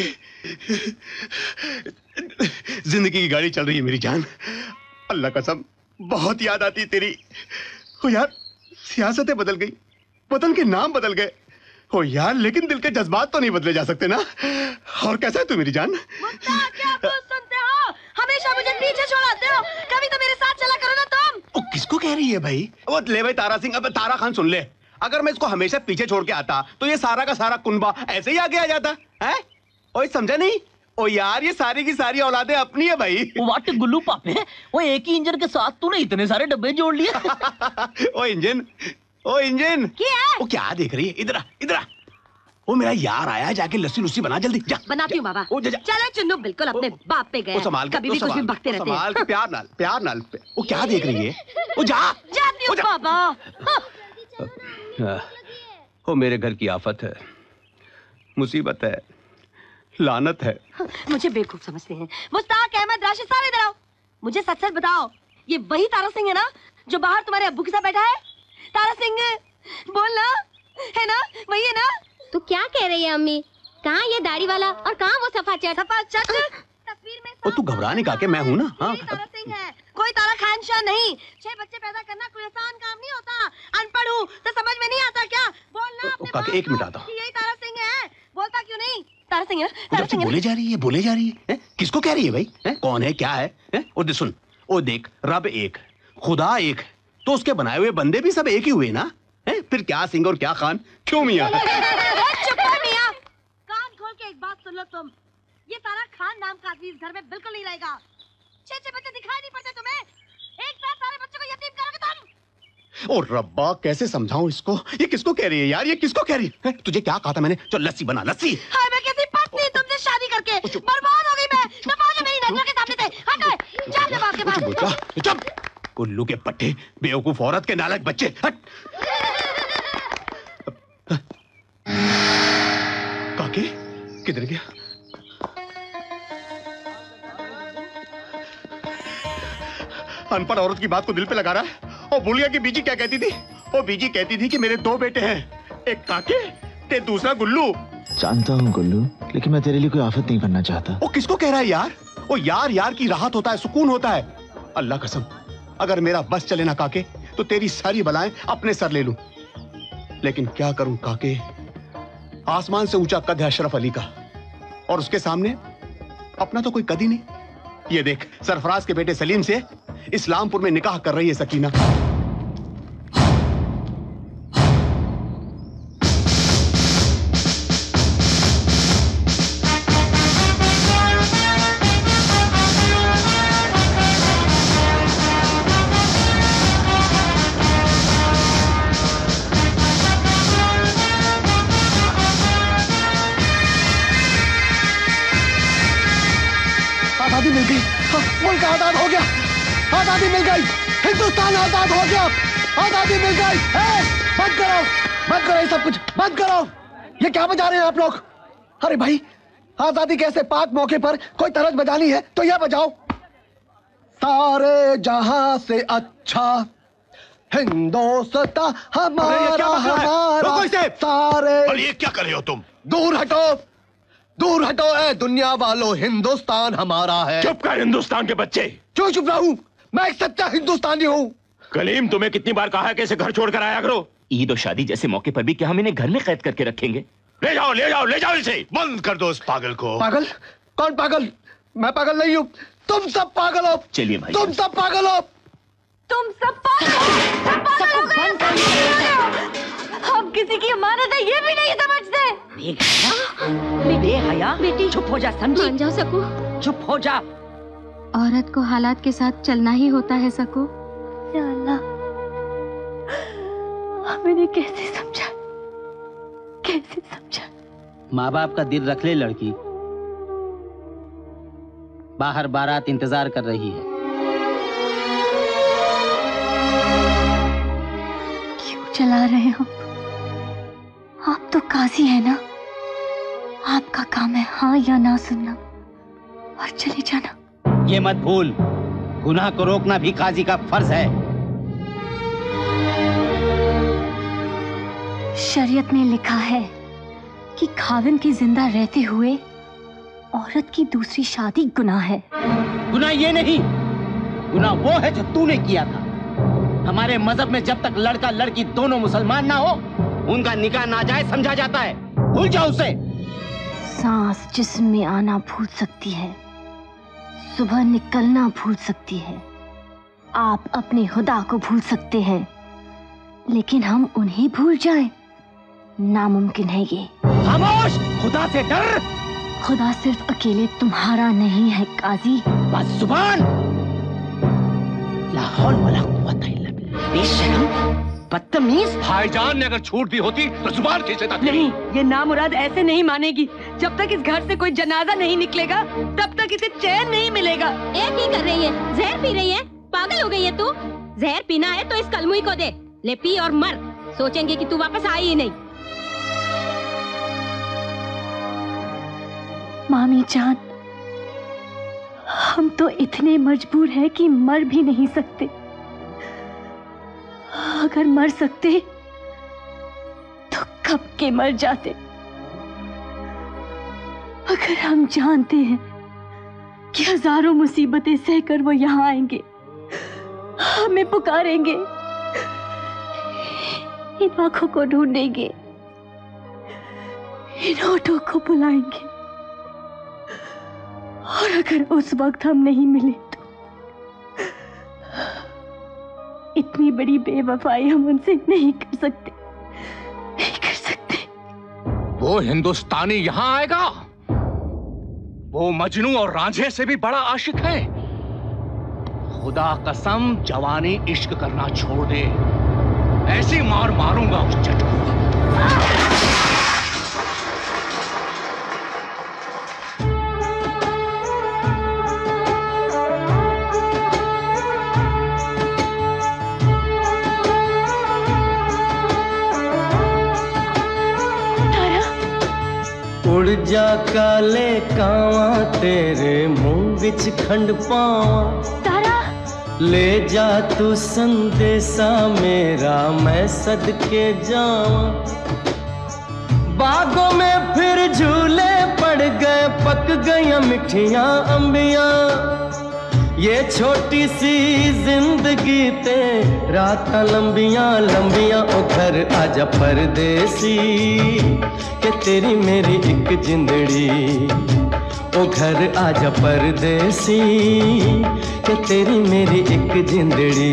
जिंदगी की गाड़ी चल रही है मेरी जान, अल्लाह कसम बहुत याद आती तेरी। हो यार, सियासतें बदल गई, वतन के नाम बदल गए हो यार, लेकिन दिल के जज्बात तो नहीं बदले जा सकते ना। और कैसा है तू मेरी जान? क्या कुछ सुनते हो? हमेशा मुझे पीछे छोड़ाते हो, कभी तो मेरे साथ चला करो ना तुम। ओ, किसको कह रही है भाई? वो ले भाई तारा सिंह, अब तारा खान सुन ले, अगर मैं इसको हमेशा पीछे छोड़ के आता तो ये सारा का सारा कुनबा ऐसे ही आगे आ जाता है। ओए समझा नहीं? ओ यार ये सारी की सारी औलादें अपनी है भाई। वाट गुल्लू पापे, वो एक ही इंजन के साथ तूने इतने सारे डब्बे जोड़ लिए। ओ इंजन, ओ इंजन क्या? वो क्या देख रही है? इधर आ, इधर आ। वो मेरा यार आया, जाके लस्सी लुस्सी बना जल्दी जा। बनाती हूँ बाबा। ओ जा, जा। चलो चुन्नू बिल्कुल अपने बाप पे गए। वो संभाल के, कभी वो भी कुछ भी संभाल, बकते वो रहते संभाल के, हैं। प्यार नाल, प्यार नाल। वो क्या देख रही है? वो जा। जाती हूँ बाबा। वो मेरे घर की आफत है, मुसीबत है, लानत है। मुझे बेवकूफ समझते हैं। मुश्ताक अहमद राशिद साहब इधर आओ। मुझे सच सच बताओ, ये वही तारा सिंह है ना जो बाहर तुम्हारे अब्बू के साथ बैठा है? तारा सिंह बोल ना, है ना? वही है ना? तू क्या कह रही है अम्मी? कहाँ ये दाढ़ी वाला और कहाँ वो सफा चट? सफा चट तस्वीर में ओ तू घबराने का के मैं हूँ ना। हाँ तारा सिंह है, कोई तारा खान शाह नहीं। छह बच्चे पैदा करना कोई आसान काम नहीं होता। अनपढ़ हूँ तो समझ में नहीं आता क्या? बोलना अपने बाप एक मिनट आता को कि यही तारा सिंह है। बोलता क्यों नहीं? तारा सिंह है, तारा जब सिंह बोले जा रही है, बोले जा रही है, है? किसको कह रही है भाई? है? कौन है, क्या है, है? ओ दे सुन, ओ देख, रब एक, खुदा एक, तो उसके बनाए हुए बंदे भी सब एक ही हुए ना? है? फिर क्या सिंह और क्या खान? क्यों मियां? चुप हो मियां। कान खोल के एक बात सुन लो तुम। ये तारा खान नाम का आदमी इस घर में बिल्कुल नहीं रहेगा। छह छह बच्चे दिखाई नहीं पड़ते तुम्हें? एक साथ सारे बच्चों को यतीम करोगे तुम? ओ रब्बा, कैसे समझाऊं इसको? ये किसको कह रही है यार? ये किसको कह रही है? तुझे क्या कहा था मैंने? चल लस्सी बना, लस्सी। हाय मैं कैसी पत्नी तुमसे शादी करके बर्बाद हो गई मैं। दफा हो मेरी नजरों के सामने से। हट जा अपने बाप के पास। चुप, उल्लू के पट्टे, बेवकूफ औरत के नालायक बच्चे। हट। काके किधर गया? अनपढ़ औरत की बात को दिल पे लगा रहा है और भूल गया कि बीजी क्या कहती थी। वो बीजी कहती थी कि मेरे दो बेटे हैं, एक काके ते दूसरा गुल्लू। जानता हूँ गुल्लू, लेकिन मैं तेरे लिए कोई आफत नहीं करना चाहता। वो किसको कह रहा है यार? वो यार यार की राहत होता है, सुकून होता है। अल्लाह कसम, अगर मेरा बस चले ना काके तो तेरी सारी बलाएं अपने सर ले लूं। लेकिन क्या करूं काके, आसमान से ऊंचा कद है अशरफ अली का और उसके सामने अपना तो कोई कद ही नहीं। ये देख, सरफराज के बेटे सलीम से इस्लामपुर में निकाह कर रही है सकीना। आजादी मिल गई, मुल्क आजाद हो गया, आजादी मिल गई, हिंदुस्तान आजाद हो गया, आजादी मिल गई। ए, बंद करो, बंद करो ये सब कुछ, बंद करो। ये क्या बजा रहे हैं आप लोग? अरे भाई, आजादी के ऐसे पाक मौके पर कोई तरज बजानी है तो यह बजाओ। सारे जहां से अच्छा हिंदुस्तान हमारा, हमारा सारे। और ये क्या कर रहे हो तुम? दूर हटो, दूर हटो। ए दुनिया वालों, हिंदुस्तान हमारा है। चुप कर हिंदुस्तान के बच्चे। क्यों चुप रहूं? मैं एक सच्चा हिंदुस्तानी हूँ। कलीम, तुम्हें कितनी बार कहा है कि इसे घर छोड़ कर आया करो? ईद और शादी जैसे मौके पर भी क्या हम इन्हें घर में कैद करके रखेंगे? ले जाओ, ले जाओ, ले जाओ इसे। बंद कर दो इस पागल को। पागल? कौन पागल? मैं पागल नहीं हूँ, तुम सब पागल हो। चलिए भाई, तुम सब पागल हो। तुम सब पागल हो, सब पागल हो गए। हम किसी की अमानत है ये भी नहीं समझते। बेहया, बेटी चुप हो जा, समझी? मान जाओ सकू, चुप हो जा। औरत को हालात के साथ चलना ही होता है सकू। या अल्लाह, मैंने कैसे समझा, कैसे समझा? माँ बाप का दिल रख ले लड़की, बाहर बारात इंतजार कर रही है। क्यों चला रहे हो? आप तो काजी है ना, आपका काम है हाँ या ना सुनना और चले जाना। ये मत भूल, गुनाह को रोकना भी काजी का फर्ज है। शरीयत में लिखा है कि खाविन के जिंदा रहते हुए औरत की दूसरी शादी गुनाह है। गुनाह ये नहीं, गुनाह वो है जो तूने किया था। हमारे मजहब में जब तक लड़का लड़की दोनों मुसलमान ना हो, उनका निकाह नाजायज समझा जाता है। भूल जाओ उसे। सांस जिस्म में आना भूल सकती है, सुबह निकलना भूल सकती है, आप अपने खुदा को भूल सकते हैं, लेकिन हम उन्हें भूल जाएं, नामुमकिन है ये। खामोश, खुदा से डर। खुदा सिर्फ अकेले तुम्हारा नहीं है काजी। बस जुबान। लाहौल वाला कुव्वत इल्ला बिल्लाह। बेशरम, बदतमीज। भाईजान ने अगर छूट दी होती तो जुबान खींचे था। नहीं, ये नामुराद ऐसे नहीं मानेगी। जब तक इस घर से कोई जनाजा नहीं निकलेगा तब तक इसे चैन नहीं मिलेगा। ए की कर रही है? जहर पी रही है? पागल हो गई है तू? जहर पीना है तो इस कलमुई को दे, ले पी और मर। सोचेंगे कि तू वापस आई ही नहीं। मामी जान, हम तो इतने मजबूर हैं कि मर भी नहीं सकते। अगर मर सकते तो कब के मर जाते। अगर हम जानते हैं कि हजारों मुसीबतें सहकर वो यहाँ आएंगे, हमें पुकारेंगे, इन आंखों को ढूंढेंगे, इन होठों को बुलाएंगे, और अगर उस वक्त हम नहीं मिले तो इतनी बड़ी बेवफाई हम उनसे नहीं कर सकते, नहीं कर सकते। वो हिंदुस्तानी यहाँ आएगा। वो मजनू और रांझे से भी बड़ा आशिक है। खुदा कसम जवानी इश्क करना छोड़ दे, ऐसी मार मारूंगा उस जट को। उड़ जा काले कावा तेरे मुंह विच खंड पावा। तारा ले जा तू संदेशा मेरा मैं सदके जावा। बागों में फिर झूले पड़ गए, पक गई मिठियां अंबियां। ये छोटी सी जिंदगी ते रात लंबियां लंबियां। ओ घर आजा परदेसी के तेरी मेरी एक जिंदड़ी। ओ घर आजा परदेसी के तेरी मेरी एक जिंदड़ी।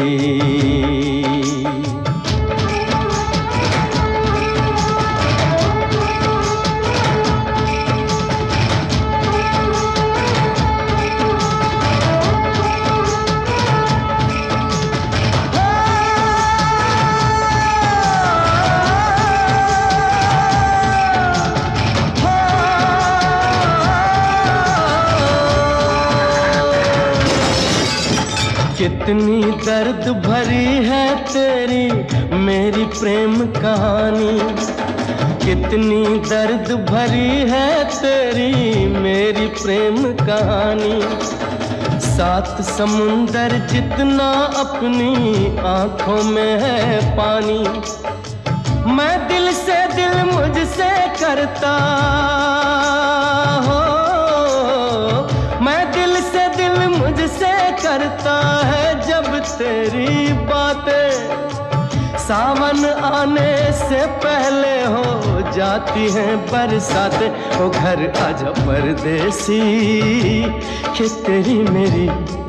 कितनी दर्द भरी है तेरी मेरी प्रेम कहानी। कितनी दर्द भरी है तेरी मेरी प्रेम कहानी। सात समुंदर जितना अपनी आंखों में है पानी। मैं दिल से दिल मुझसे करता हो, मैं दिल से दिल मुझसे करता है जब तेरी बातें। सावन आने से पहले हो जाती हैं बरसातें। ओ घर आजा परदेसी कि तेरी मेरी।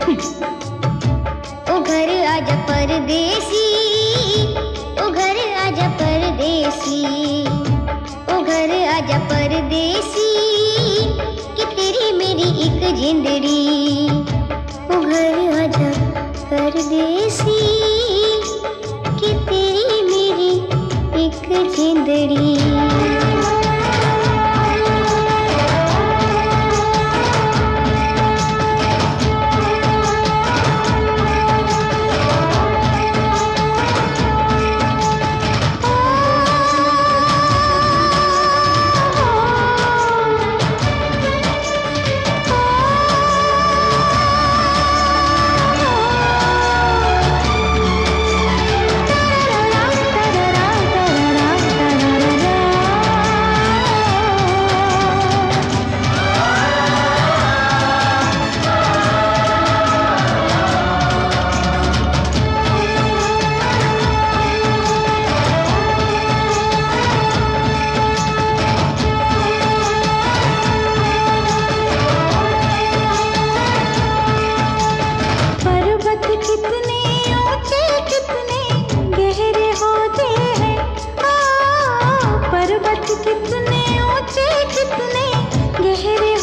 ओ घर आजा परदेसी, ओ घर आजा परदेसी, ओ घर आजा परदेसी कि तेरी मेरी एक जिंदड़ी। ओ घर आजा परदेसी कि तेरी मेरी एक जिंदड़ी। कितने ऊंचे कितने गहरे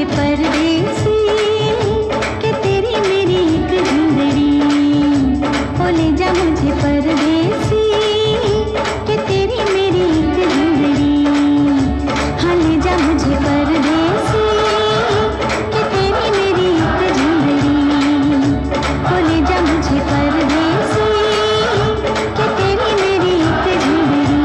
मुझे परदेसी कि तेरी मेरी एक जिंदड़ी ओ ले जा मुझे परदेसी कि तेरी मेरी एक जिंदड़ी हाँ ले जा मुझे परदेसी कि तेरी मेरी एक जिंदड़ी ओ ले जा मुझे परदेसी कि तेरी मेरी एक जिंदड़ी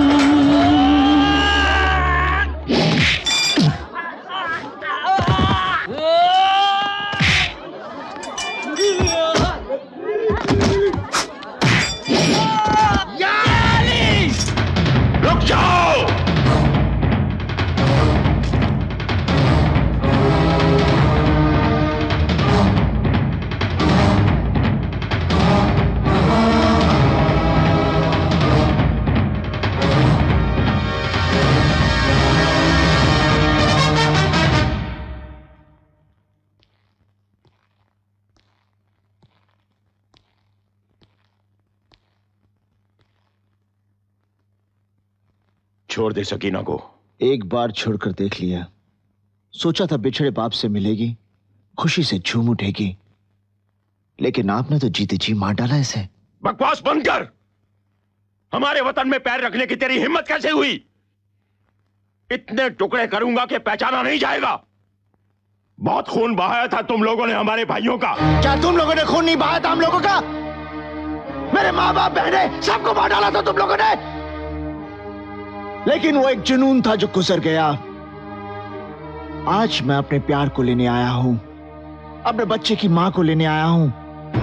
रुक जाओ। छोड़ दे सकीना को। एक बार छोड़कर देख लिया। सोचा था बिछड़े बाप से मिलेगी, खुशी से झूम उठेगी, लेकिन आपने तो जीते जी मार डाला इसे। बकवास बंद कर। हमारे वतन में पैर रखने की तेरी हिम्मत कैसे हुई? इतने टुकड़े करूंगा कि पहचाना नहीं जाएगा। बहुत खून बहाया था तुम लोगों ने हमारे भाइयों का। क्या तुम लोगों ने खून नहीं बहाया था हम लोगों का? मेरे माँ बाप बहनें सबको मार डाला था तुम लोगों ने। लेकिन वो एक जुनून था जो गुजर गया। आज मैं अपने प्यार को लेने आया हूं, अपने बच्चे की मां को लेने आया हूं।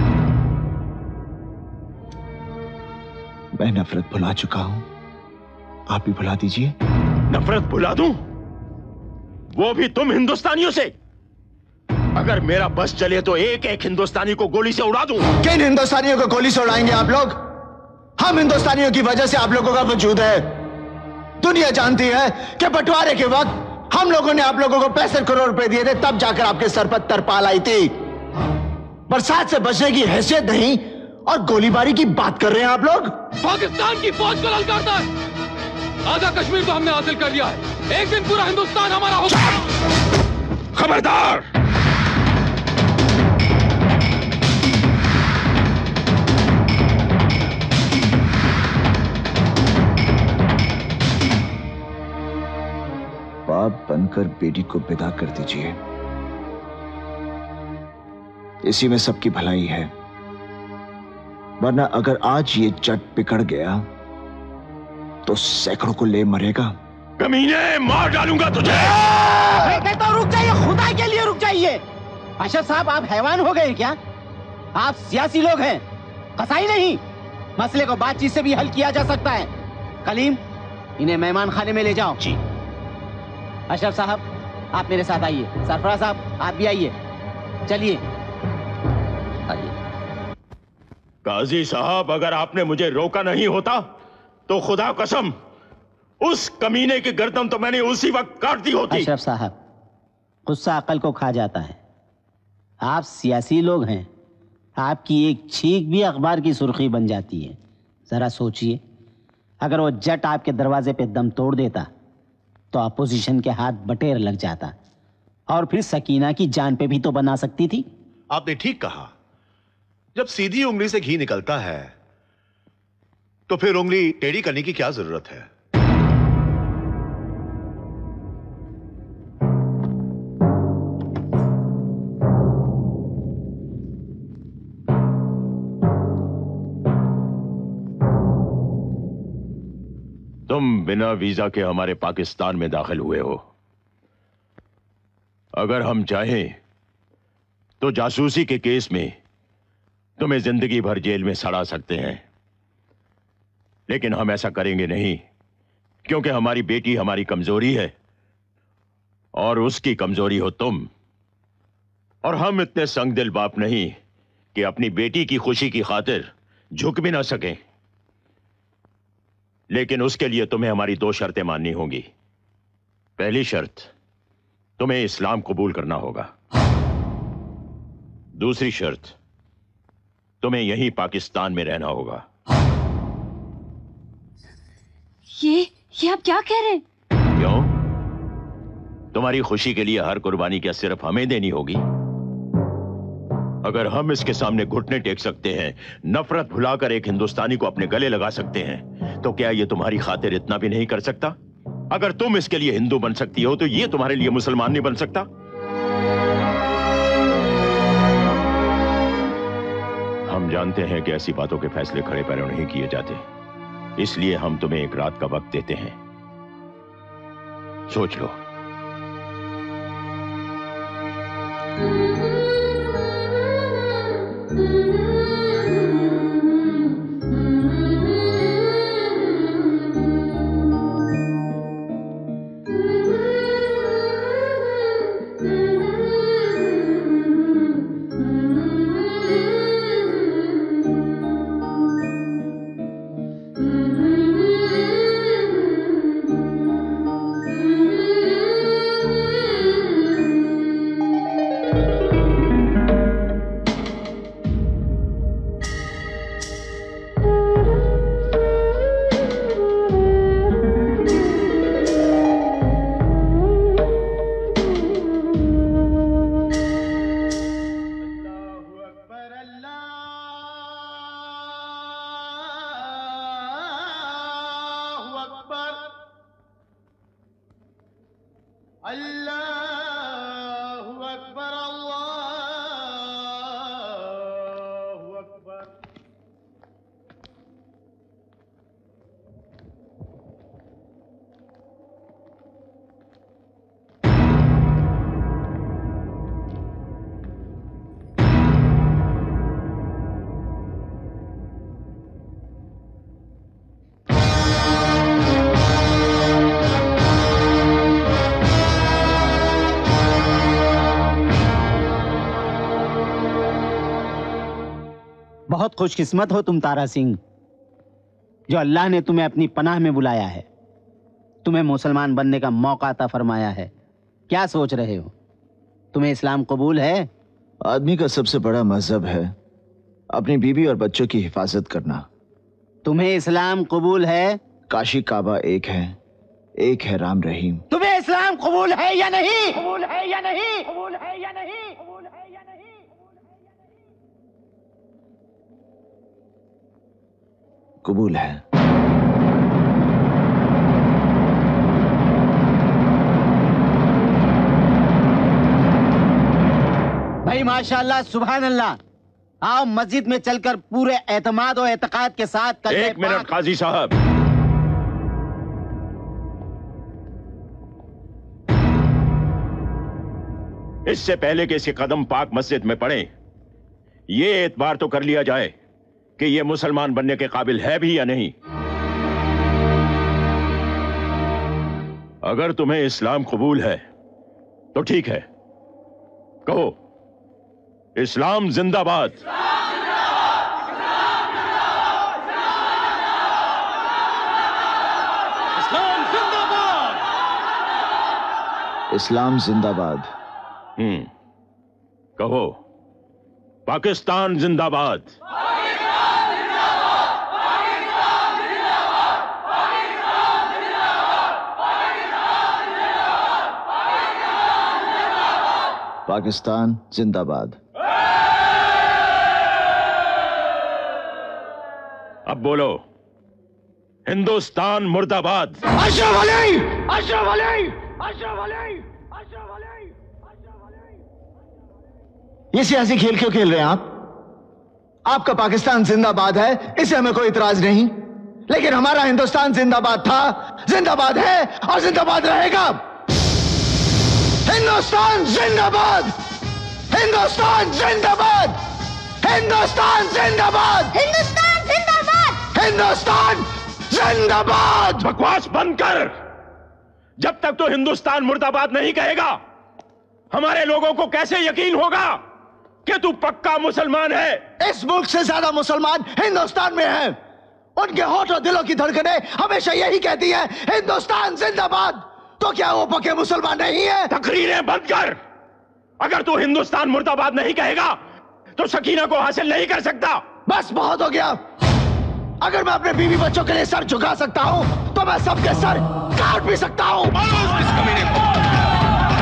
मैं नफरत भुला चुका हूं, आप भी भुला दीजिए। नफरत भुला दूं? वो भी तुम हिंदुस्तानियों से? अगर मेरा बस चले तो एक एक हिंदुस्तानी को गोली से उड़ा दूं। किन हिंदुस्तानियों को गोली से उड़ाएंगे आप लोग? हम हिंदुस्तानियों की वजह से आप लोगों का वजूद है। दुनिया जानती है कि बंटवारे के वक्त हम लोगों ने आप लोगों को पैंसठ करोड़ रुपए दिए थे, तब जाकर आपके सर पर तरपाल आई थी। बरसात से बचने की हैसियत नहीं और गोलीबारी की बात कर रहे हैं आप लोग। पाकिस्तान की फौज को ललकारता है। आधा कश्मीर तो हमने हासिल कर लिया है। एक दिन पूरा हिंदुस्तान हमारा होगा। खबरदार! बाप बनकर बेटी को विदा कर दीजिए, इसी में सबकी भलाई है। वरना अगर आज ये जट बिगड़ गया तो सैकड़ों को ले मरेगा। कमीने, मार डालूंगा तुझे। तो रुक जाइए, खुदा के लिए रुक जाइए। अशरफ साहब, आप हैवान हो गए क्या? आप सियासी लोग हैं, कसाई नहीं। मसले को बातचीत से भी हल किया जा सकता है। कलीम, इन्हें मेहमान खाने में ले जाओ। जी। अशरफ साहब, आप मेरे साथ आइए। सरफराज साहब, आप भी आइए। चलिए आइए। काजी साहब, अगर आपने मुझे रोका नहीं होता तो खुदा कसम उस कमीने की गर्दन तो मैंने उसी वक्त काट दी होती। अशरफ साहब, गुस्सा अकल को खा जाता है। आप सियासी लोग हैं, आपकी एक छींक भी अखबार की सुर्खी बन जाती है। जरा सोचिए, अगर वो जट आपके दरवाजे पे दम तोड़ देता तो अपोजिशन के हाथ बटेर लग जाता, और फिर सकीना की जान पे भी तो बना सकती थी। आपने ठीक कहा। जब सीधी उंगली से घी निकलता है तो फिर उंगली टेढ़ी करने की क्या जरूरत है? तुम बिना वीजा के हमारे पाकिस्तान में दाखिल हुए हो। अगर हम चाहें तो जासूसी के केस में तुम्हें जिंदगी भर जेल में सड़ा सकते हैं, लेकिन हम ऐसा करेंगे नहीं, क्योंकि हमारी बेटी हमारी कमजोरी है और उसकी कमजोरी हो तुम। और हम इतने संगदिल बाप नहीं कि अपनी बेटी की खुशी की खातिर झुक भी ना सकें। लेकिन उसके लिए तुम्हें हमारी दो शर्तें माननी होंगी। पहली शर्त, तुम्हें इस्लाम कबूल करना होगा। दूसरी शर्त, तुम्हें यहीं पाकिस्तान में रहना होगा। ये ये आप क्या कह रहे हैं? क्यों? तुम्हारी खुशी के लिए हर कुर्बानी क्या सिर्फ हमें देनी होगी? अगर हम इसके सामने घुटने टेक सकते हैं, नफरत भुलाकर एक हिंदुस्तानी को अपने गले लगा सकते हैं, तो क्या ये तुम्हारी खातिर इतना भी नहीं कर सकता? अगर तुम इसके लिए हिंदू बन सकती हो, तो ये तुम्हारे लिए मुसलमान नहीं बन सकता? हम जानते हैं कि ऐसी बातों के फैसले खड़े पैरों नहीं किए जाते, इसलिए हम तुम्हें एक रात का वक्त देते हैं, सोच लो। बहुत खुशकिस्मत हो तुम तारा सिंह, जो अल्लाह ने तुम्हें अपनी पनाह में बुलाया है, तुम्हें मुसलमान बनने का मौका अता फरमाया है। क्या सोच रहे हो? तुम्हें इस्लाम कबूल है? आदमी का सबसे बड़ा मजहब है अपनी बीवी और बच्चों की हिफाजत करना। तुम्हें इस्लाम कबूल है? काशी काबा एक है, एक है राम रहीम। तुम्हें इस्लाम कबूल है या नहीं? कबूल है या नहीं? कबूल है या नहीं? कबूल है या नहीं? कबूल है। भाई माशाल्लाह, सुभान अल्लाह। आओ मस्जिद में चलकर पूरे एतमाद और एतकाद के साथ एक मिनट काजी साहब, इससे पहले कि इसके कदम पाक मस्जिद में पड़े, ये एतबार तो कर लिया जाए कि ये मुसलमान बनने के काबिल है भी या नहीं। अगर तुम्हें इस्लाम कबूल है तो ठीक है, कहो इस्लाम जिंदाबाद। इस्लाम जिंदाबाद। इस्लाम जिंदाबाद। हम्म, कहो पाकिस्तान जिंदाबाद। पाकिस्तान जिंदाबाद। अब बोलो हिंदुस्तान मुर्दाबाद। अशरफ अली, अशरफ अली, अशरफ अली, अशरफ अली। ये सियासी खेल क्यों खेल रहे हैं आप? आपका पाकिस्तान जिंदाबाद है, इसे हमें कोई इतराज नहीं, लेकिन हमारा हिंदुस्तान जिंदाबाद था, जिंदाबाद है और जिंदाबाद रहेगा। हिंदुस्तान जिंदाबाद, हिंदुस्तान जिंदाबाद, हिंदुस्तान जिंदाबाद, हिंदुस्तान जिंदाबाद, हिंदुस्तान जिंदाबाद। बकवास बंद कर। जब तक तो हिंदुस्तान मुर्दाबाद नहीं कहेगा, हमारे लोगों को कैसे यकीन होगा कि तू पक्का मुसलमान है? इस मुल्क से ज्यादा मुसलमान हिंदुस्तान में हैं। उनके होठ और दिलों की धड़कनें हमेशा यही कहती है हिंदुस्तान जिंदाबाद। तो क्या वो पक्के मुसलमान नहीं है? तकरीरें बंद कर। अगर तू हिंदुस्तान मुर्दाबाद नहीं कहेगा तो सकीना को हासिल नहीं कर सकता। बस बहुत हो गया। अगर मैं अपने बीवी बच्चों के लिए सर झुका सकता हूं तो मैं सबके सर काट भी सकता हूं।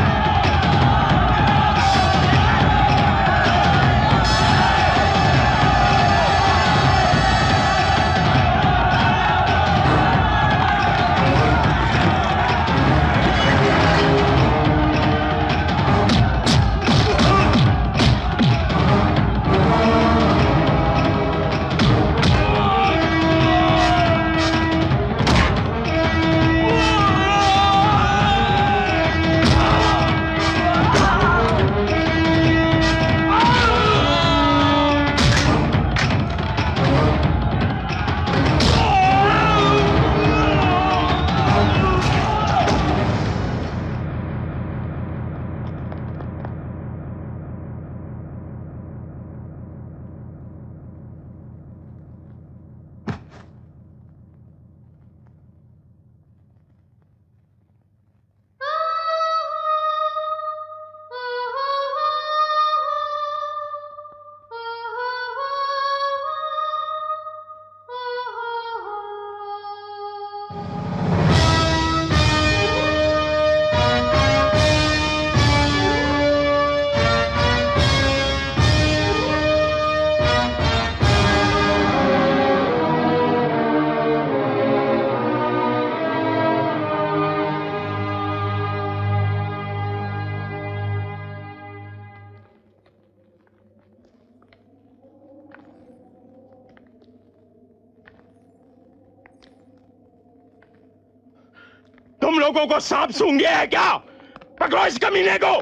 लोगों को सांप सूंघ गया है क्या? पकड़ो इस कमीने को।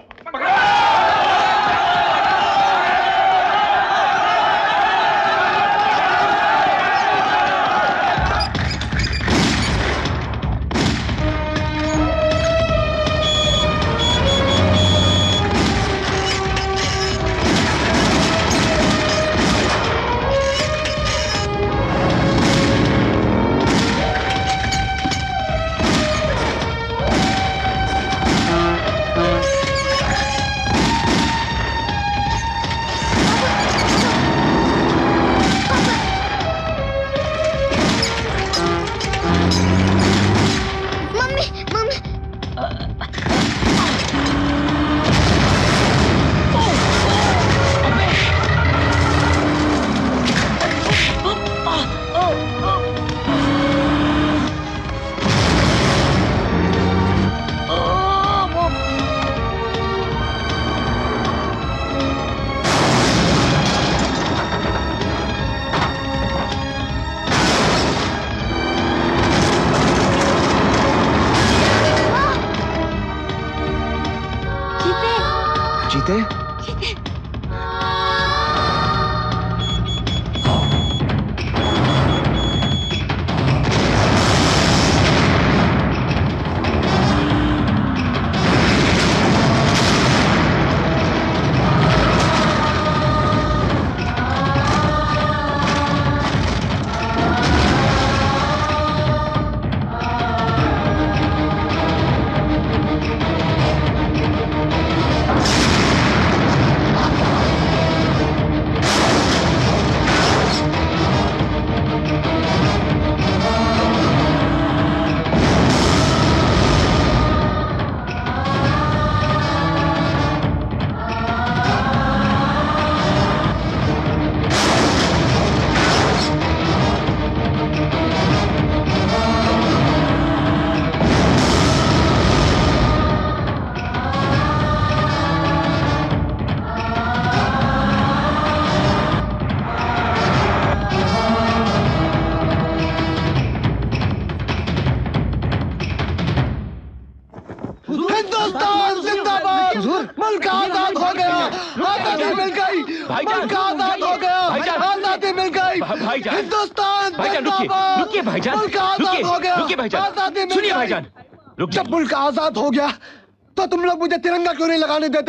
जब मुल्क आजाद हो गया तो तुम लोग मुझे तिरंगा क्यों नहीं लगाने देते?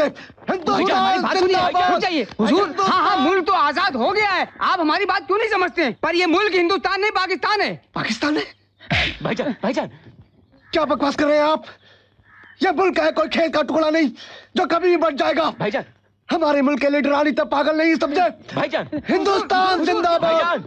हुजूर, हाँ हाँ मुल्क तो आजाद हो गया है, आप हमारी बात क्यों नहीं समझते? पर ये मुल्क हिंदुस्तान नहीं पाकिस्तान है। पाकिस्तान है? भाईजान भाईजान क्या बकवास कर रहे हैं आप? ये मुल्क है कोई खेत का टुकड़ा नहीं जो कभी भी बढ़ जाएगा। भाईजान हमारे मुल्क के लीडर रानी तब पागल नहीं समझे। भाईजान हिंदुस्तान जिंदाबाद।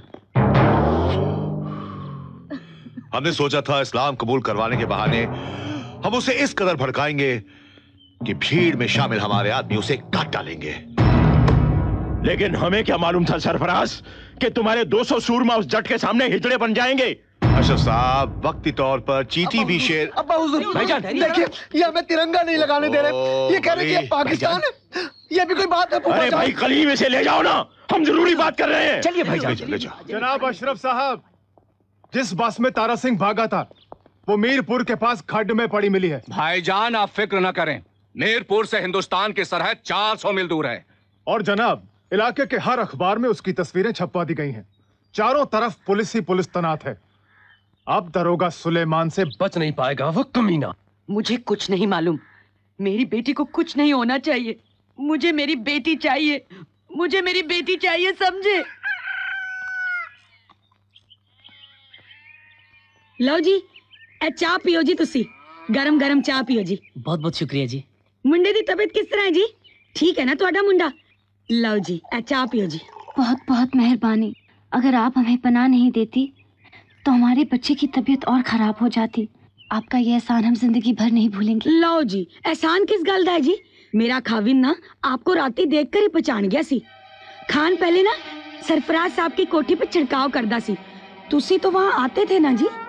हमने सोचा था इस्लाम कबूल करवाने के बहाने हम उसे इस कदर भड़काएंगे कि भीड़ में शामिल हमारे आदमी उसे काट डालेंगे। लेकिन हमें क्या मालूम था सरफराज कि तुम्हारे दो सौ सूरमा उस जट के सामने हिजड़े बन जाएंगे। अशरफ साहब, वक्ती तौर पर चींटी भी शेर। अब्बा हुजूर, भाईजान देखिए, ये हमें तिरंगा नहीं लगाने दे रहे। ये कह रहे हैं कि पाकिस्तान है। ये भी कोई बात है? अरे भाई कलीम इसे ले जाओ ना, हम जरूरी बात कर रहे हैं। चलिए भाईजान ले जाओ। जनाब अशरफ साहब, जिस बस में तारा सिंह भागा था वो मीरपुर के पास खड्ड में पड़ी मिली है। भाईजान आप फिक्र न करें, मीरपुर से हिंदुस्तान की सरहद चार सौ मील दूर है। और जनाब, इलाके के हर अखबार में उसकी तस्वीरें छपवा दी गई हैं। चारों तरफ पुलिस ही पुलिस तैनात है। अब दरोगा सुलेमान से बच नहीं पाएगा वो कमीना। मुझे कुछ नहीं मालूम, मेरी बेटी को कुछ नहीं होना चाहिए। मुझे मेरी बेटी चाहिए, मुझे मेरी बेटी चाहिए, समझे? लो जी, ए चाह पियो जी, तुसी गरम गरम चाह पियो जी। बहुत बहुत शुक्रिया जी। मुंडे दी तबीयत किस तरह है जी? ठीक है ना ਤੁਹਾਡਾ मुंडा? लो जी, ए चाह पियो जी। बहुत बहुत मेहरबानी। अगर आप हमें पनाह नहीं देती तो हमारे बच्चे की तबीयत और खराब हो जाती। आपका ये एहसान हम जिंदगी भर नहीं भूलेंगे। लो जी, एहसान किस गल दा है जी? मेरा खाविन ना आपको राती देख कर ही पहचान गया सी। खान पहले ना सरफराज साहब की कोठी पे छिड़काव करदा सी, तुसी तो वहाँ आते थे ना जी।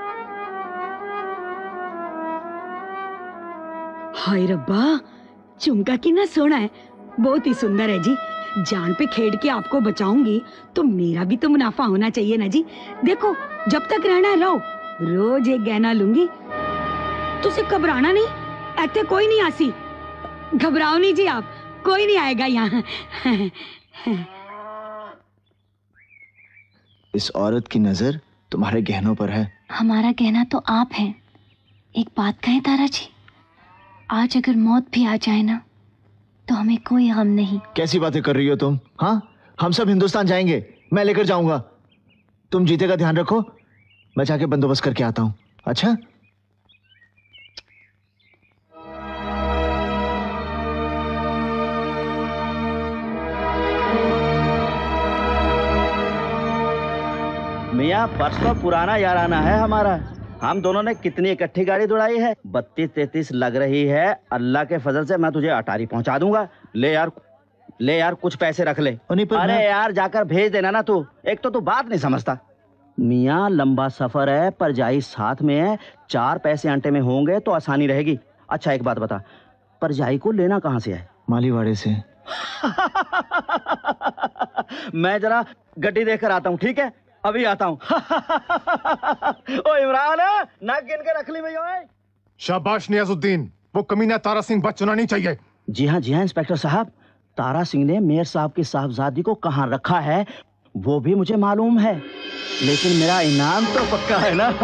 हाय रब्बा, झुमका कितना सोना है, बहुत ही सुंदर है जी। जान पे खेड़ के आपको बचाऊंगी तो मेरा भी तो मुनाफा होना चाहिए ना जी। देखो, जब तक रहना है रहो, रोज एक गहना लूंगी। तुझे घबराना नहीं, ऐसे कोई नहीं आसी। घबराओ नहीं जी आप, कोई नहीं आएगा यहाँ। इस औरत की नजर तुम्हारे गहनों पर है। हमारा गहना तो आप हैं। एक बात कहें तारा जी, आज अगर मौत भी आ जाए ना तो हमें कोई गम नहीं। कैसी बातें कर रही हो तुम? हाँ, हम सब हिंदुस्तान जाएंगे, मैं लेकर जाऊंगा। तुम जीते का ध्यान रखो, मैं जाके बंदोबस्त करके आता हूँ। अच्छा? मियाँ, परसों पुराना याराना है हमारा। हम दोनों ने कितनी इकट्ठी गाड़ी दौड़ाई है, बत्तीस तैतीस लग रही है। अल्लाह के फजल से मैं तुझे अटारी पहुंचा दूंगा। ले यार, ले यार कुछ पैसे रख ले। अरे यार जाकर भेज देना ना तू, एक तो तू बात नहीं समझता। मियाँ लंबा सफर है, परजाई साथ में है, चार पैसे अंटे में होंगे तो आसानी रहेगी। अच्छा एक बात बता, परजाई को लेना कहाँ से है? मालीवाड़े से। मैं जरा गड्डी देखकर आता हूँ, ठीक है? अभी आता हूँ। ओ इमरान, नाक गिन के रख ली भैया। शाबाश नियाजुद्दीन, वो कमीना तारा सिंह बचना नहीं चाहिए। जी हाँ जी हाँ इंस्पेक्टर साहब, तारा सिंह ने मेयर साहब की साहबजादी को कहाँ रखा है वो भी मुझे मालूम है, लेकिन मेरा इनाम तो पक्का है ना।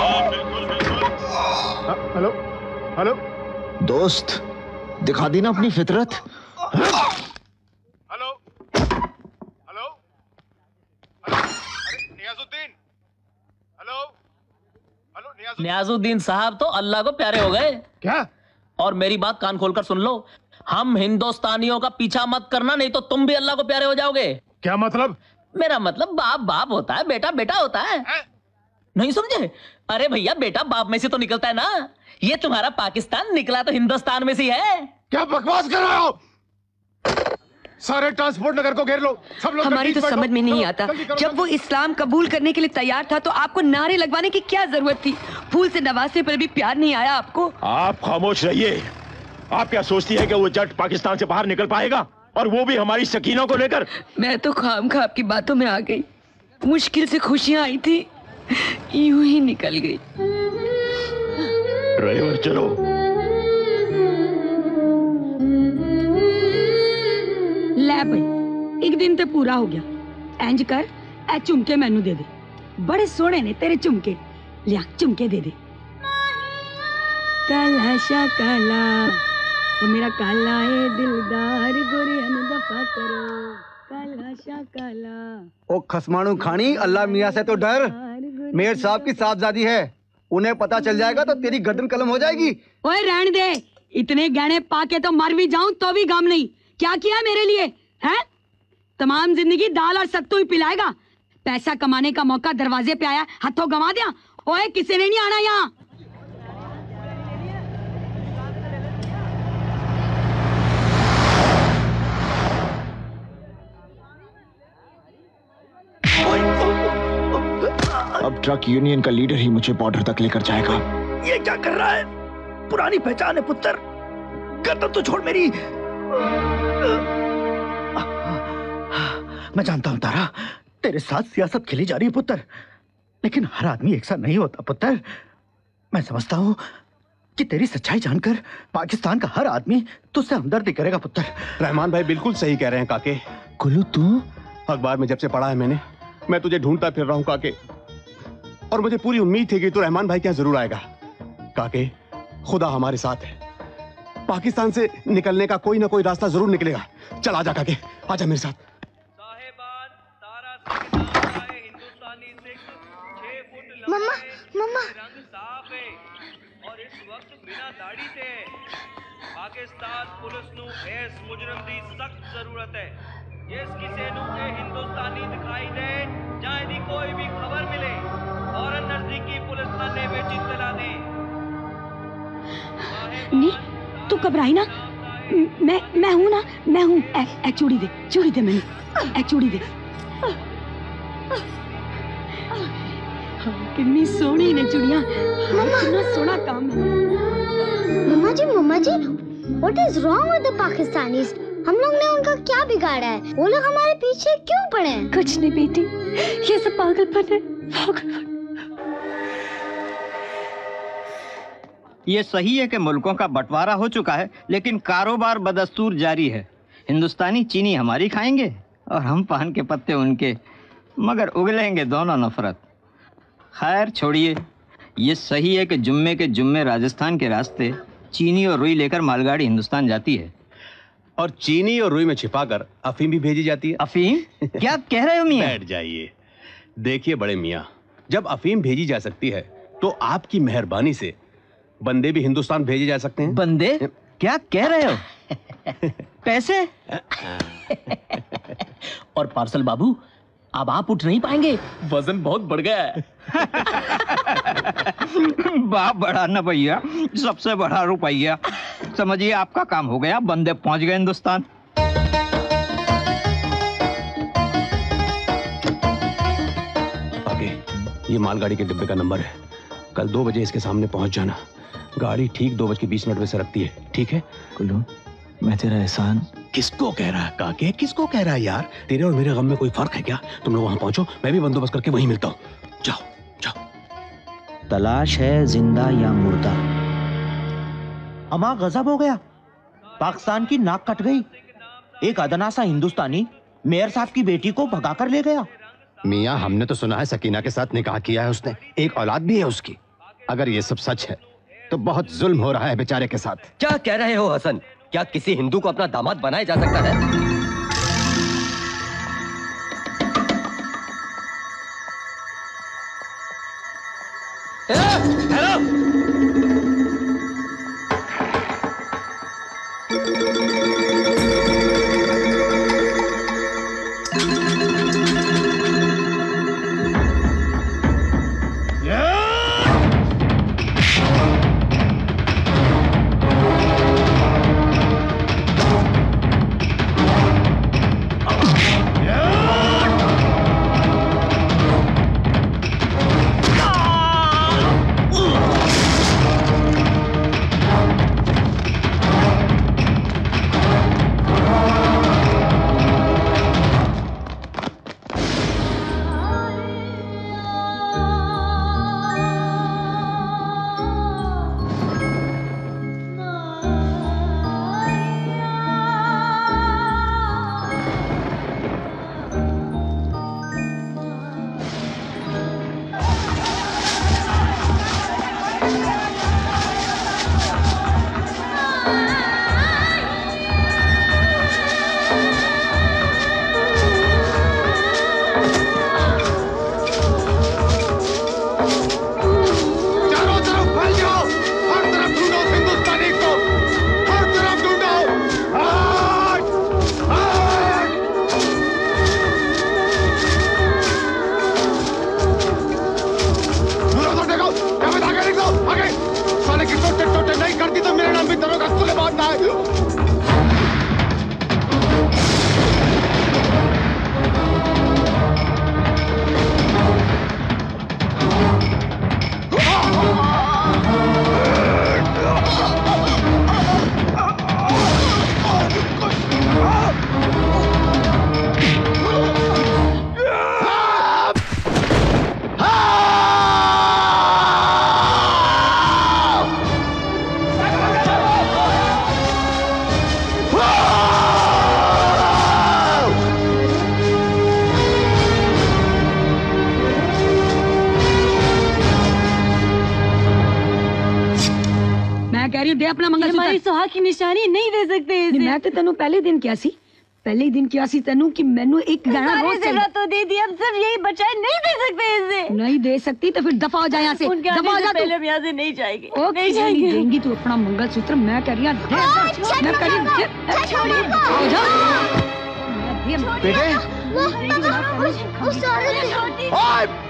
हेलो हेलो दोस्त, दिखा दी ना अपनी फितरत। Hello hello Niyazuddin, hello hello Niyazuddin. Niyazuddin साहब तो अल्लाह को प्यारे हो गए। क्या? और मेरी बात कान खोलकर सुन लो, हम हिंदुस्तानियों का पीछा मत करना, नहीं तो तुम भी अल्लाह को प्यारे हो जाओगे। क्या मतलब? मेरा मतलब बाप बाप होता है, बेटा बेटा होता है, है? नहीं समझे? अरे भैया, बेटा बाप में से तो निकलता है ना। ये तुम्हारा पाकिस्तान निकला तो हिंदुस्तान में से है। क्या बकवास कर रहे हो? सारे ट्रांसपोर्ट नगर को घेर लो, सब लोग। हमारी तो समझ में नहीं आता, जब वो इस्लाम कबूल करने के लिए तैयार था तो आपको नारे लगवाने की क्या जरूरत थी? फूल से नवाजने पर भी प्यार नहीं आया आपको? आप खामोश रहिए। आप क्या सोचती है कि वो जट पाकिस्तान से बाहर निकल पाएगा, और वो भी हमारी सकीना को लेकर? मैं तो खामखा आपकी बातों में आ गई। मुश्किल से खुशियां आई थी, यूं ही निकल गई। ड्राइवर चलो। ले भाई, एक दिन ते पूरा हो गया। इंज कर, ए झुमके मैनू दे दे, बड़े सोहने ने तेरे झुमके। लिया झुमके दे दे। काला शा काला, वो मेरा काला है दिलदार, गोरे दफा करो। काला शा काला। ओ खसमाणू खानी, अल्लाह मियाँ से तो डर। मेयर साहब की साहबजादी है, उन्हें पता चल जाएगा तो तेरी गर्दन कलम हो जाएगी। ओए रहने दे, इतने गहने पाके तो मर भी जाऊं तो भी गम नहीं। क्या किया मेरे लिए है? तमाम जिंदगी दाल और सत्तू ही पिलाएगा। पैसा कमाने का मौका दरवाजे पे आया, हाथों गंवा दिया। ओए किसी ने नहीं आना यहाँ। अब ट्रक यूनियन का लीडर ही मुझे बॉर्डर तक लेकर जाएगा। ये क्या कर रहा है? पुरानी पहचान है पुत्र, गर्दन तो छोड़ मेरी। मैं जानता हूं तारा, तेरे साथ सियासत खेली जा रही है पुत्र, लेकिन हर आदमी एक सा नहीं होता पुत्र। मैं समझता हूं कि तेरी सच्चाई जानकर पाकिस्तान का हर आदमी तुझसे हमदर्दी करेगा पुत्र। रहमान भाई बिल्कुल सही कह रहे हैं काके। कुल्लू तू? अखबार में जब से पढ़ा है मैंने, मैं तुझे ढूंढता फिर रहा हूं काके, और मुझे पूरी उम्मीद थी कि तू रहमान भाई के यहाँ जरूर आएगा। काके, खुदा हमारे साथ है, पाकिस्तान से निकलने का कोई ना कोई रास्ता जरूर निकलेगा। चल आजा काके, आजा मेरे साथ। मम्मा, मम्मा। और इस वक्त बिना दाढ़ी से पाकिस्तान पुलिस नू इस मुजरम दी सख्त जरूरत है। जिस किसी नू के हिंदुस्तानी दिखाई दे, चाहे दी कोई भी खबर मिले, और नजदीकी पुलिस थाने में इत्तला दे। नहीं, तू घबराई ना, मैं मैं हूं ना, मैं हूं। ए, ए चूड़ी दे, चूड़ी दे मैंने, ए चूड़ी दे। कितनी सोहनी ने चूड़ियां, कितना सोहना काम है। मम्मा जी, मम्मा जी, what is wrong with the Pakistanis? हम लोग ने उनका क्या बिगाड़ा है? वो लोग हमारे पीछे क्यों पड़े हैं? कुछ नहीं बेटी, ये सब पागलपन है, पागलपन। ये सही है कि मुल्कों का बंटवारा हो चुका है, लेकिन कारोबार बदस्तूर जारी है। हिंदुस्तानी चीनी हमारी खाएंगे और हम पान के पत्ते उनके, मगर उगलेंगे दोनों नफरत। खैर छोड़िए, ये सही है कि जुम्मे के जुम्मे राजस्थान के रास्ते चीनी और रुई लेकर मालगाड़ी हिंदुस्तान जाती है, और चीनी और रुई में छिपाकर अफीम भी भेजी जाती है। अफीम? क्या कह रहे हो मियां? बैठ जाइए। देखिए बड़े मियां, जब अफीम भेजी जा सकती है तो आपकी मेहरबानी से बंदे भी हिंदुस्तान भेजे जा सकते हैं। बंदे? क्या कह रहे हो? पैसे? और पार्सल बाबू, अब आप उठ नहीं पाएंगे, वजन बहुत बढ़ गया है। बाप बड़ा न भैया, सबसे बड़ा रुपया। समझिए आपका काम हो गया, बंदे पहुंच गए हिंदुस्तान। आगे ये मालगाड़ी के डिब्बे का नंबर है। कल दो बजे इसके सामने पहुंच जाना। गाड़ी ठीक दो बज के बीस मिनट में सरकती है, ठीक है? कुल्लू, मैं तेरा एहसान किसको कह रहा है काके? किसको कह रहा है यार? तेरे और मेरे गम में कोई फर्क है क्या? तुम लोग वहां पहुंचो, मैं भी बंदोबस्त करके वहीं मिलता हूँ। जाओ जाओ। तलाश है जिंदा या मुर्दा। अमा गजब हो गया, पाकिस्तान की नाक कट गई। एक अदना सा हिंदुस्तानी मेयर साहब की बेटी को भगा कर ले गया। मियाँ, हमने तो सुना है सकीना के साथ निकाह किया है उसने, एक औलाद भी है उसकी। अगर ये सब सच है तो बहुत जुल्म हो रहा है बेचारे के साथ। क्या कह रहे हो हसन? क्या किसी हिंदू को अपना दामाद बनाया जा सकता है? हेलो! अपना मंगल हमारी सुहाग की निशानी नहीं दे सकते इसे। मैं तो तेनू पहले दिन क्या सी पहले ही दिन क्या सी तेनू कि मैनू एक गाना रोज चल तो दे दी, अब सिर्फ यही बचा है, नहीं दे सकते इसे। नहीं दे सकती तो फिर दफा हो जा यहाँ से, दफा हो जा। पहले हम यहाँ से नहीं जाएंगे। ओ नहीं जाएंगे। देंगी तू अपना मंगलसूत्र, मैं कर रही हूँ मैं कर रही हूँ।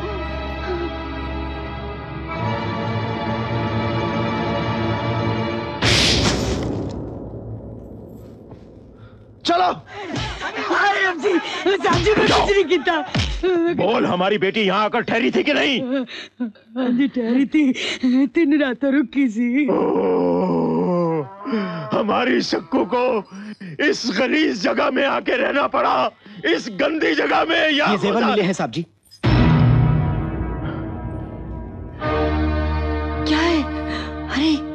चलो साजी को कुछ नहीं किया। बोल, हमारी बेटी यहाँ आकर ठहरी थी कि नहीं? हाँ जी ठहरी थी, तीन रातें रुकी सी। हमारी सक्कू को इस गलीज जगह में आके रहना पड़ा, इस गंदी जगह में। ये जेवर मिले हैं साहब जी। क्या है? अरे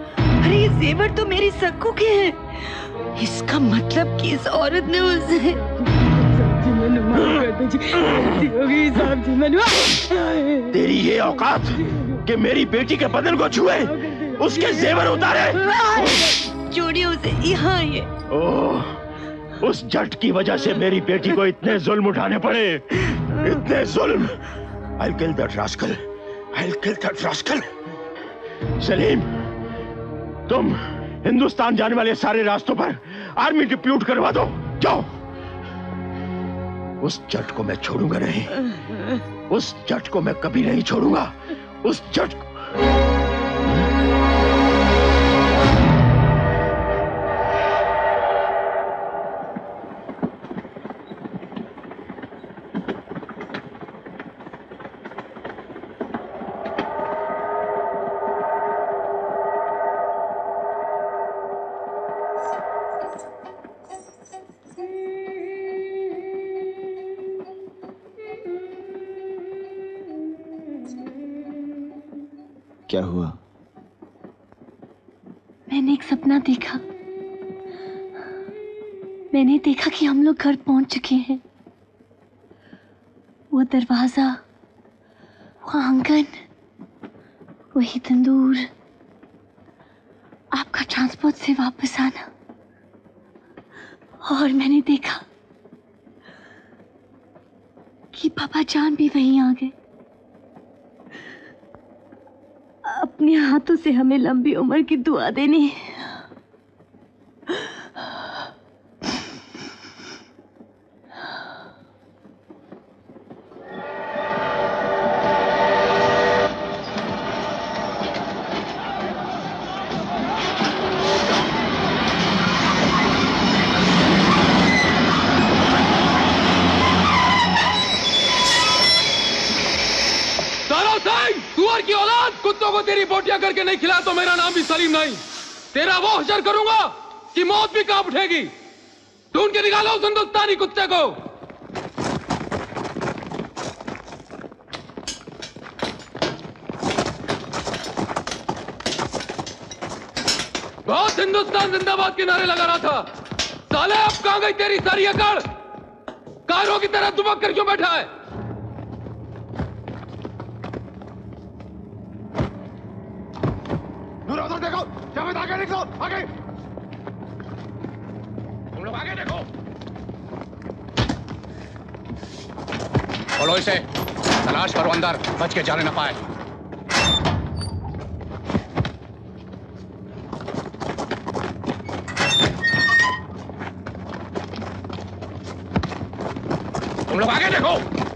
जेवर तो मेरी सक्कू के हैं। इसका मतलब कि इस औरत ने उसे तेरी ये औकात कि मेरी बेटी के बदन को छुए, उसके जेवर उतारे। छोड़िए उसे, यहाँ ये। ओह, उस जट की वजह से मेरी बेटी को इतने जुल्म उठाने पड़े, इतने जुल्म। I'll kill that rascal. I'll kill that rascal. Salim, तुम हिंदुस्तान जाने वाले सारे रास्तों पर आर्मी डिप्यूट करवा दो, जाओ। उस जट को मैं छोड़ूंगा नहीं, उस जट को मैं कभी नहीं छोड़ूंगा, उस जट को। क्या हुआ? मैंने एक सपना देखा। मैंने देखा कि हम लोग घर पहुंच चुके हैं। वो दरवाजा, वो आंगन, वही तंदूर, आपका ट्रांसपोर्ट से वापस आना। और मैंने देखा कि पापा जान भी वहीं आ गए। अपने हाथों से हमें लंबी उम्र की दुआ देनी है। सुअर की औलाद, कुत्तों को तेरी बोटियां करके नहीं खिला तो मेरा नाम भी सलीम नहीं। तेरा वो हशर करूंगा कि मौत भी कांप उठेगी। ढूंढ के निकालो उस हिंदुस्तानी कुत्ते को। बहुत हिंदुस्तान जिंदाबाद के नारे लगा रहा था। साले अब कहां गई तेरी सारी अकड़? कारों की तरह दुबक कर क्यों बैठा है? देखो, जावेद आगे देखो, आगे। तुम लोग आगे देखो। खोलो इसे, तलाश करो अंदर, बच के जाने न पाए। तुम लोग आगे देखो।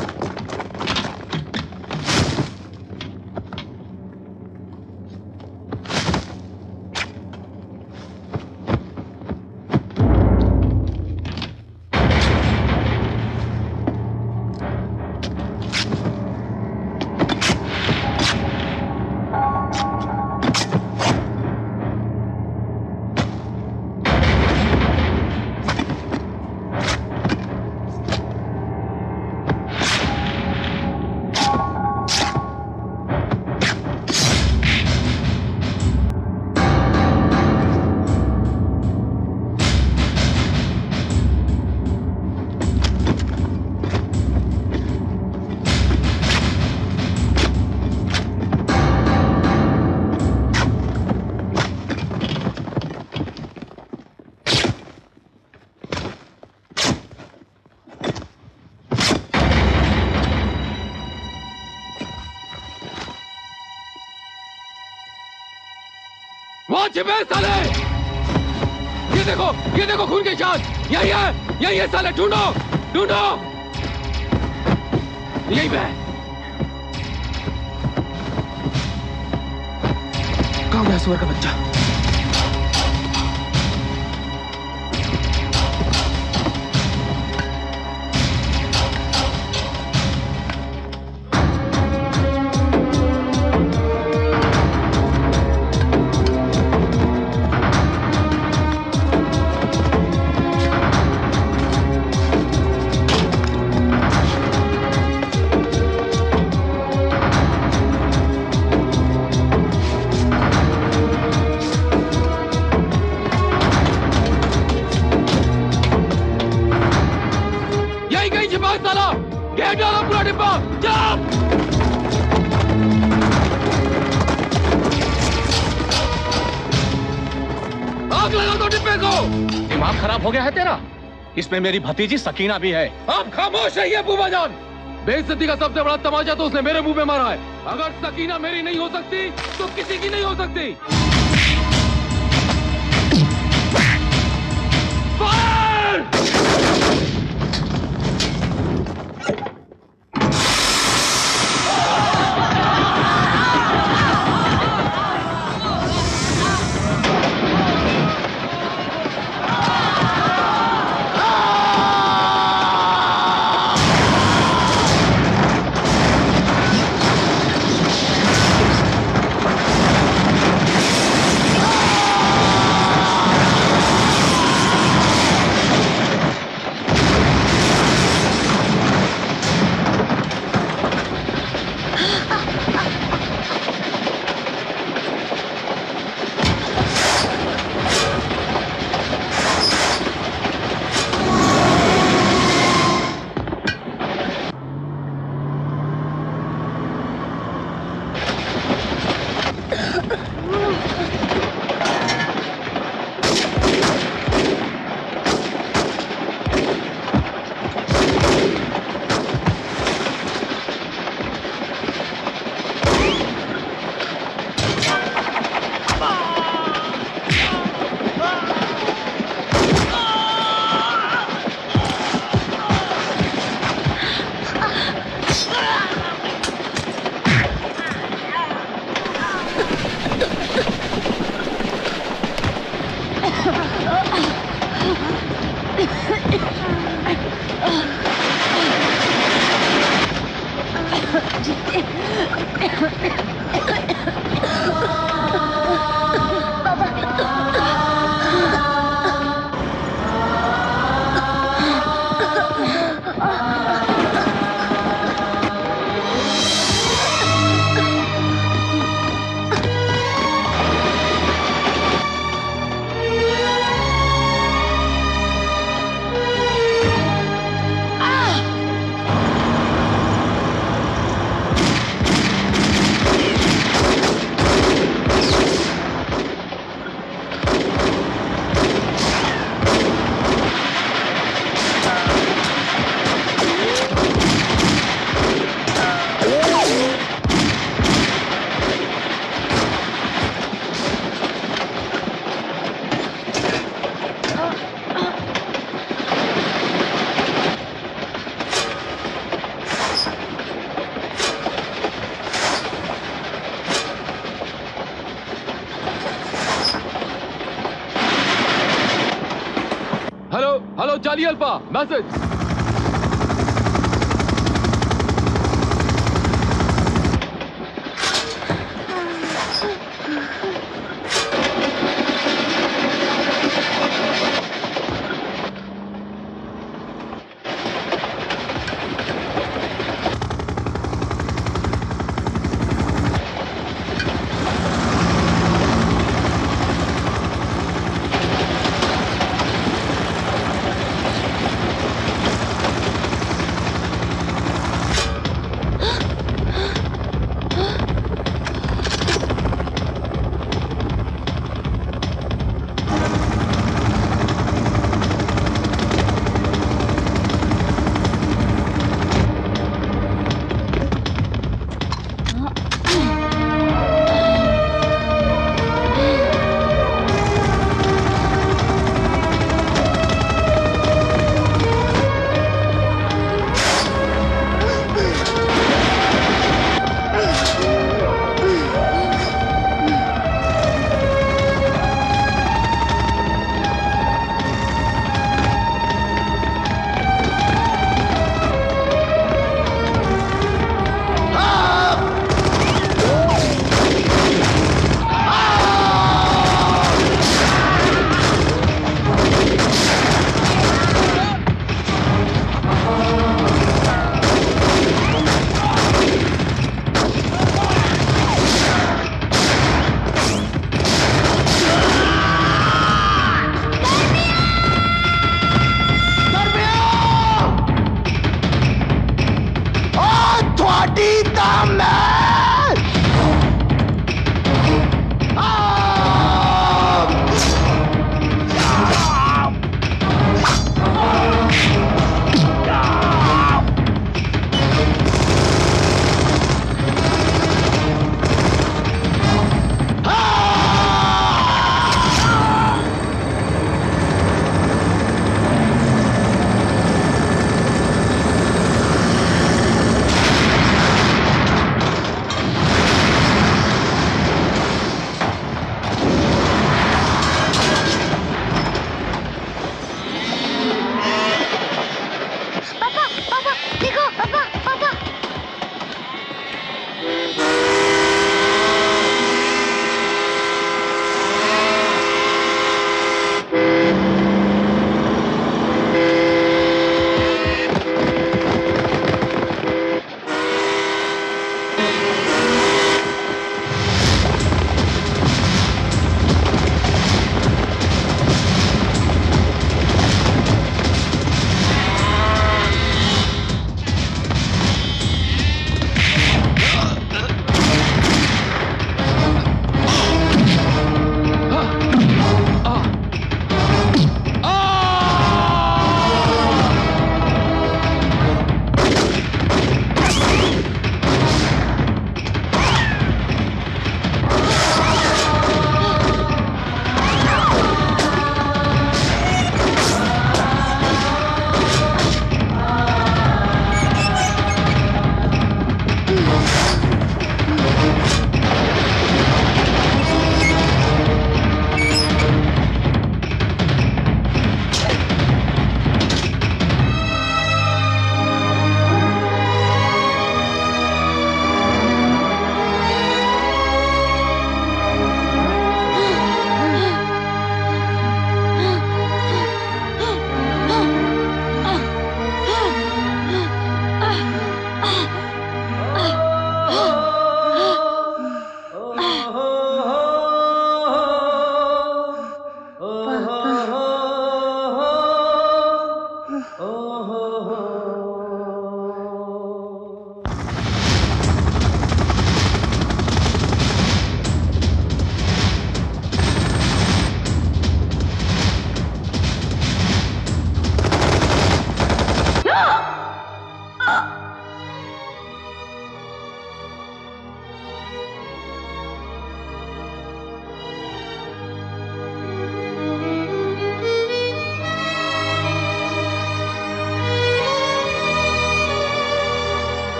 छिपे साले। ये देखो, ये देखो खून के निशान। यही है, यही है साले। ढूंढो, ढूंढो। यही पे। कहां गया सुअर का बच्चा? गेट डालो पूरा डिब्बा, जंप! आग लगा दो डिब्बे को। दिमाग खराब हो गया है तेरा? इसमें मेरी भतीजी सकीना भी है। आप खामोश रहिए बुआ जान। बेइज्जती का सबसे बड़ा तमाचा तो उसने मेरे मुंह पे मारा है। अगर सकीना मेरी नहीं हो सकती तो किसी की नहीं हो सकती। Fire! Hello Charlie alpha, message.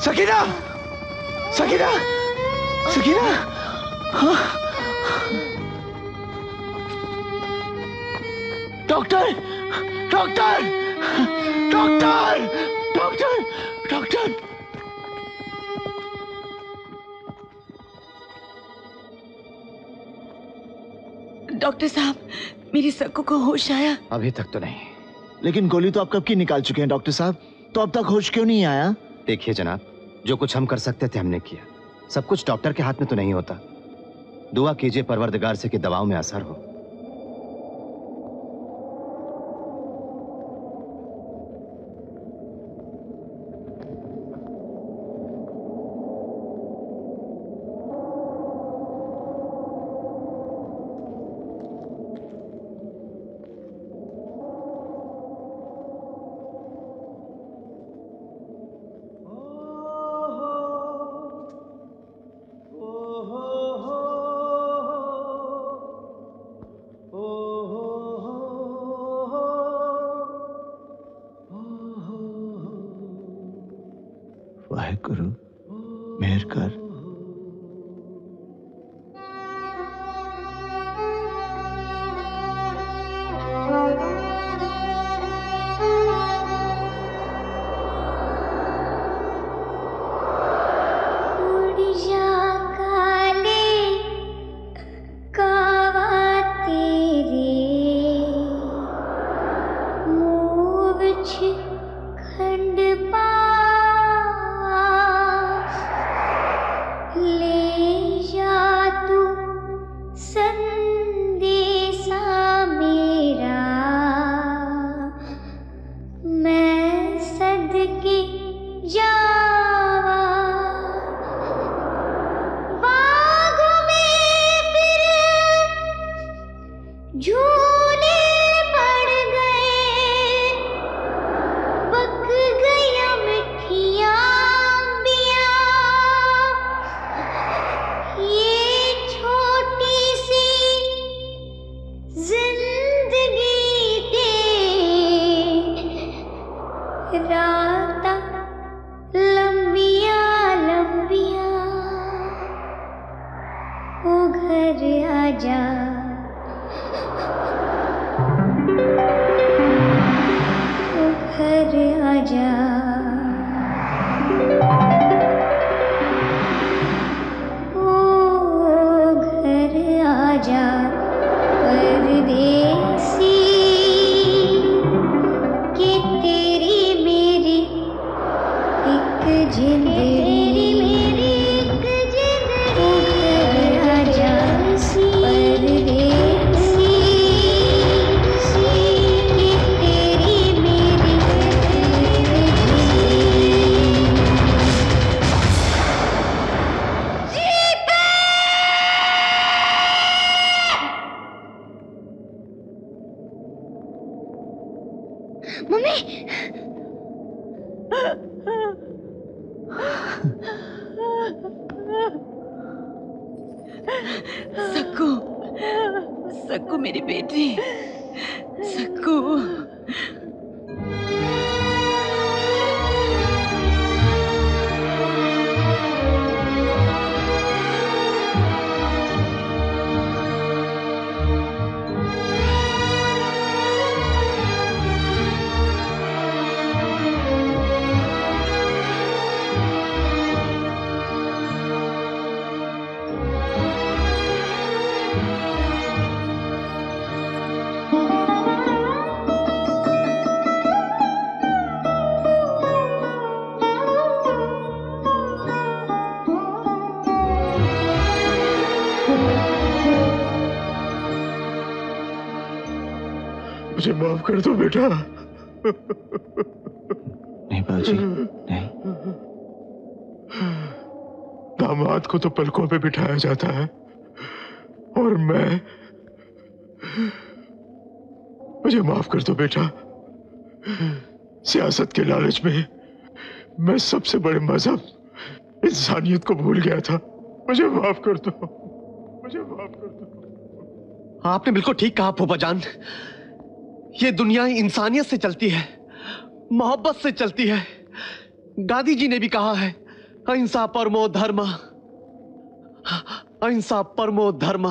Sakina, Sakina, Sakina, हाँ? Doctor, doctor, doctor, doctor, doctor. Doctor साहब, मेरी सक्कू को होश आया? अभी तक तो नहीं। लेकिन गोली तो आप कब की निकाल चुके हैं डॉक्टर साहब, तो अब तक होश क्यों नहीं आया? देखिए जनाब, जो कुछ हम कर सकते थे हमने किया। सब कुछ डॉक्टर के हाथ में तो नहीं होता। दुआ कीजिए परवरदिगार से कि दवाओं में असर हो। वाहेगुरु मेहर कर। सक्कू, सक्कू मेरी बेटी, सक्कू। मुझे माफ कर दो बेटा। नहीं बाबूजी, नहीं। दामाद को तो पलकों पे बिठाया जाता है और मैं, मुझे माफ कर दो बेटा। सियासत के लालच में मैं सबसे बड़े मजहब इंसानियत को भूल गया था। मुझे माफ कर दो, मुझे माफ कर दो। आपने बिल्कुल ठीक कहा फूफा जान। ये दुनिया इंसानियत से चलती है, मोहब्बत से चलती है। गांधी जी ने भी कहा है अहिंसा परमो धर्म, अहिंसा परमो धर्म।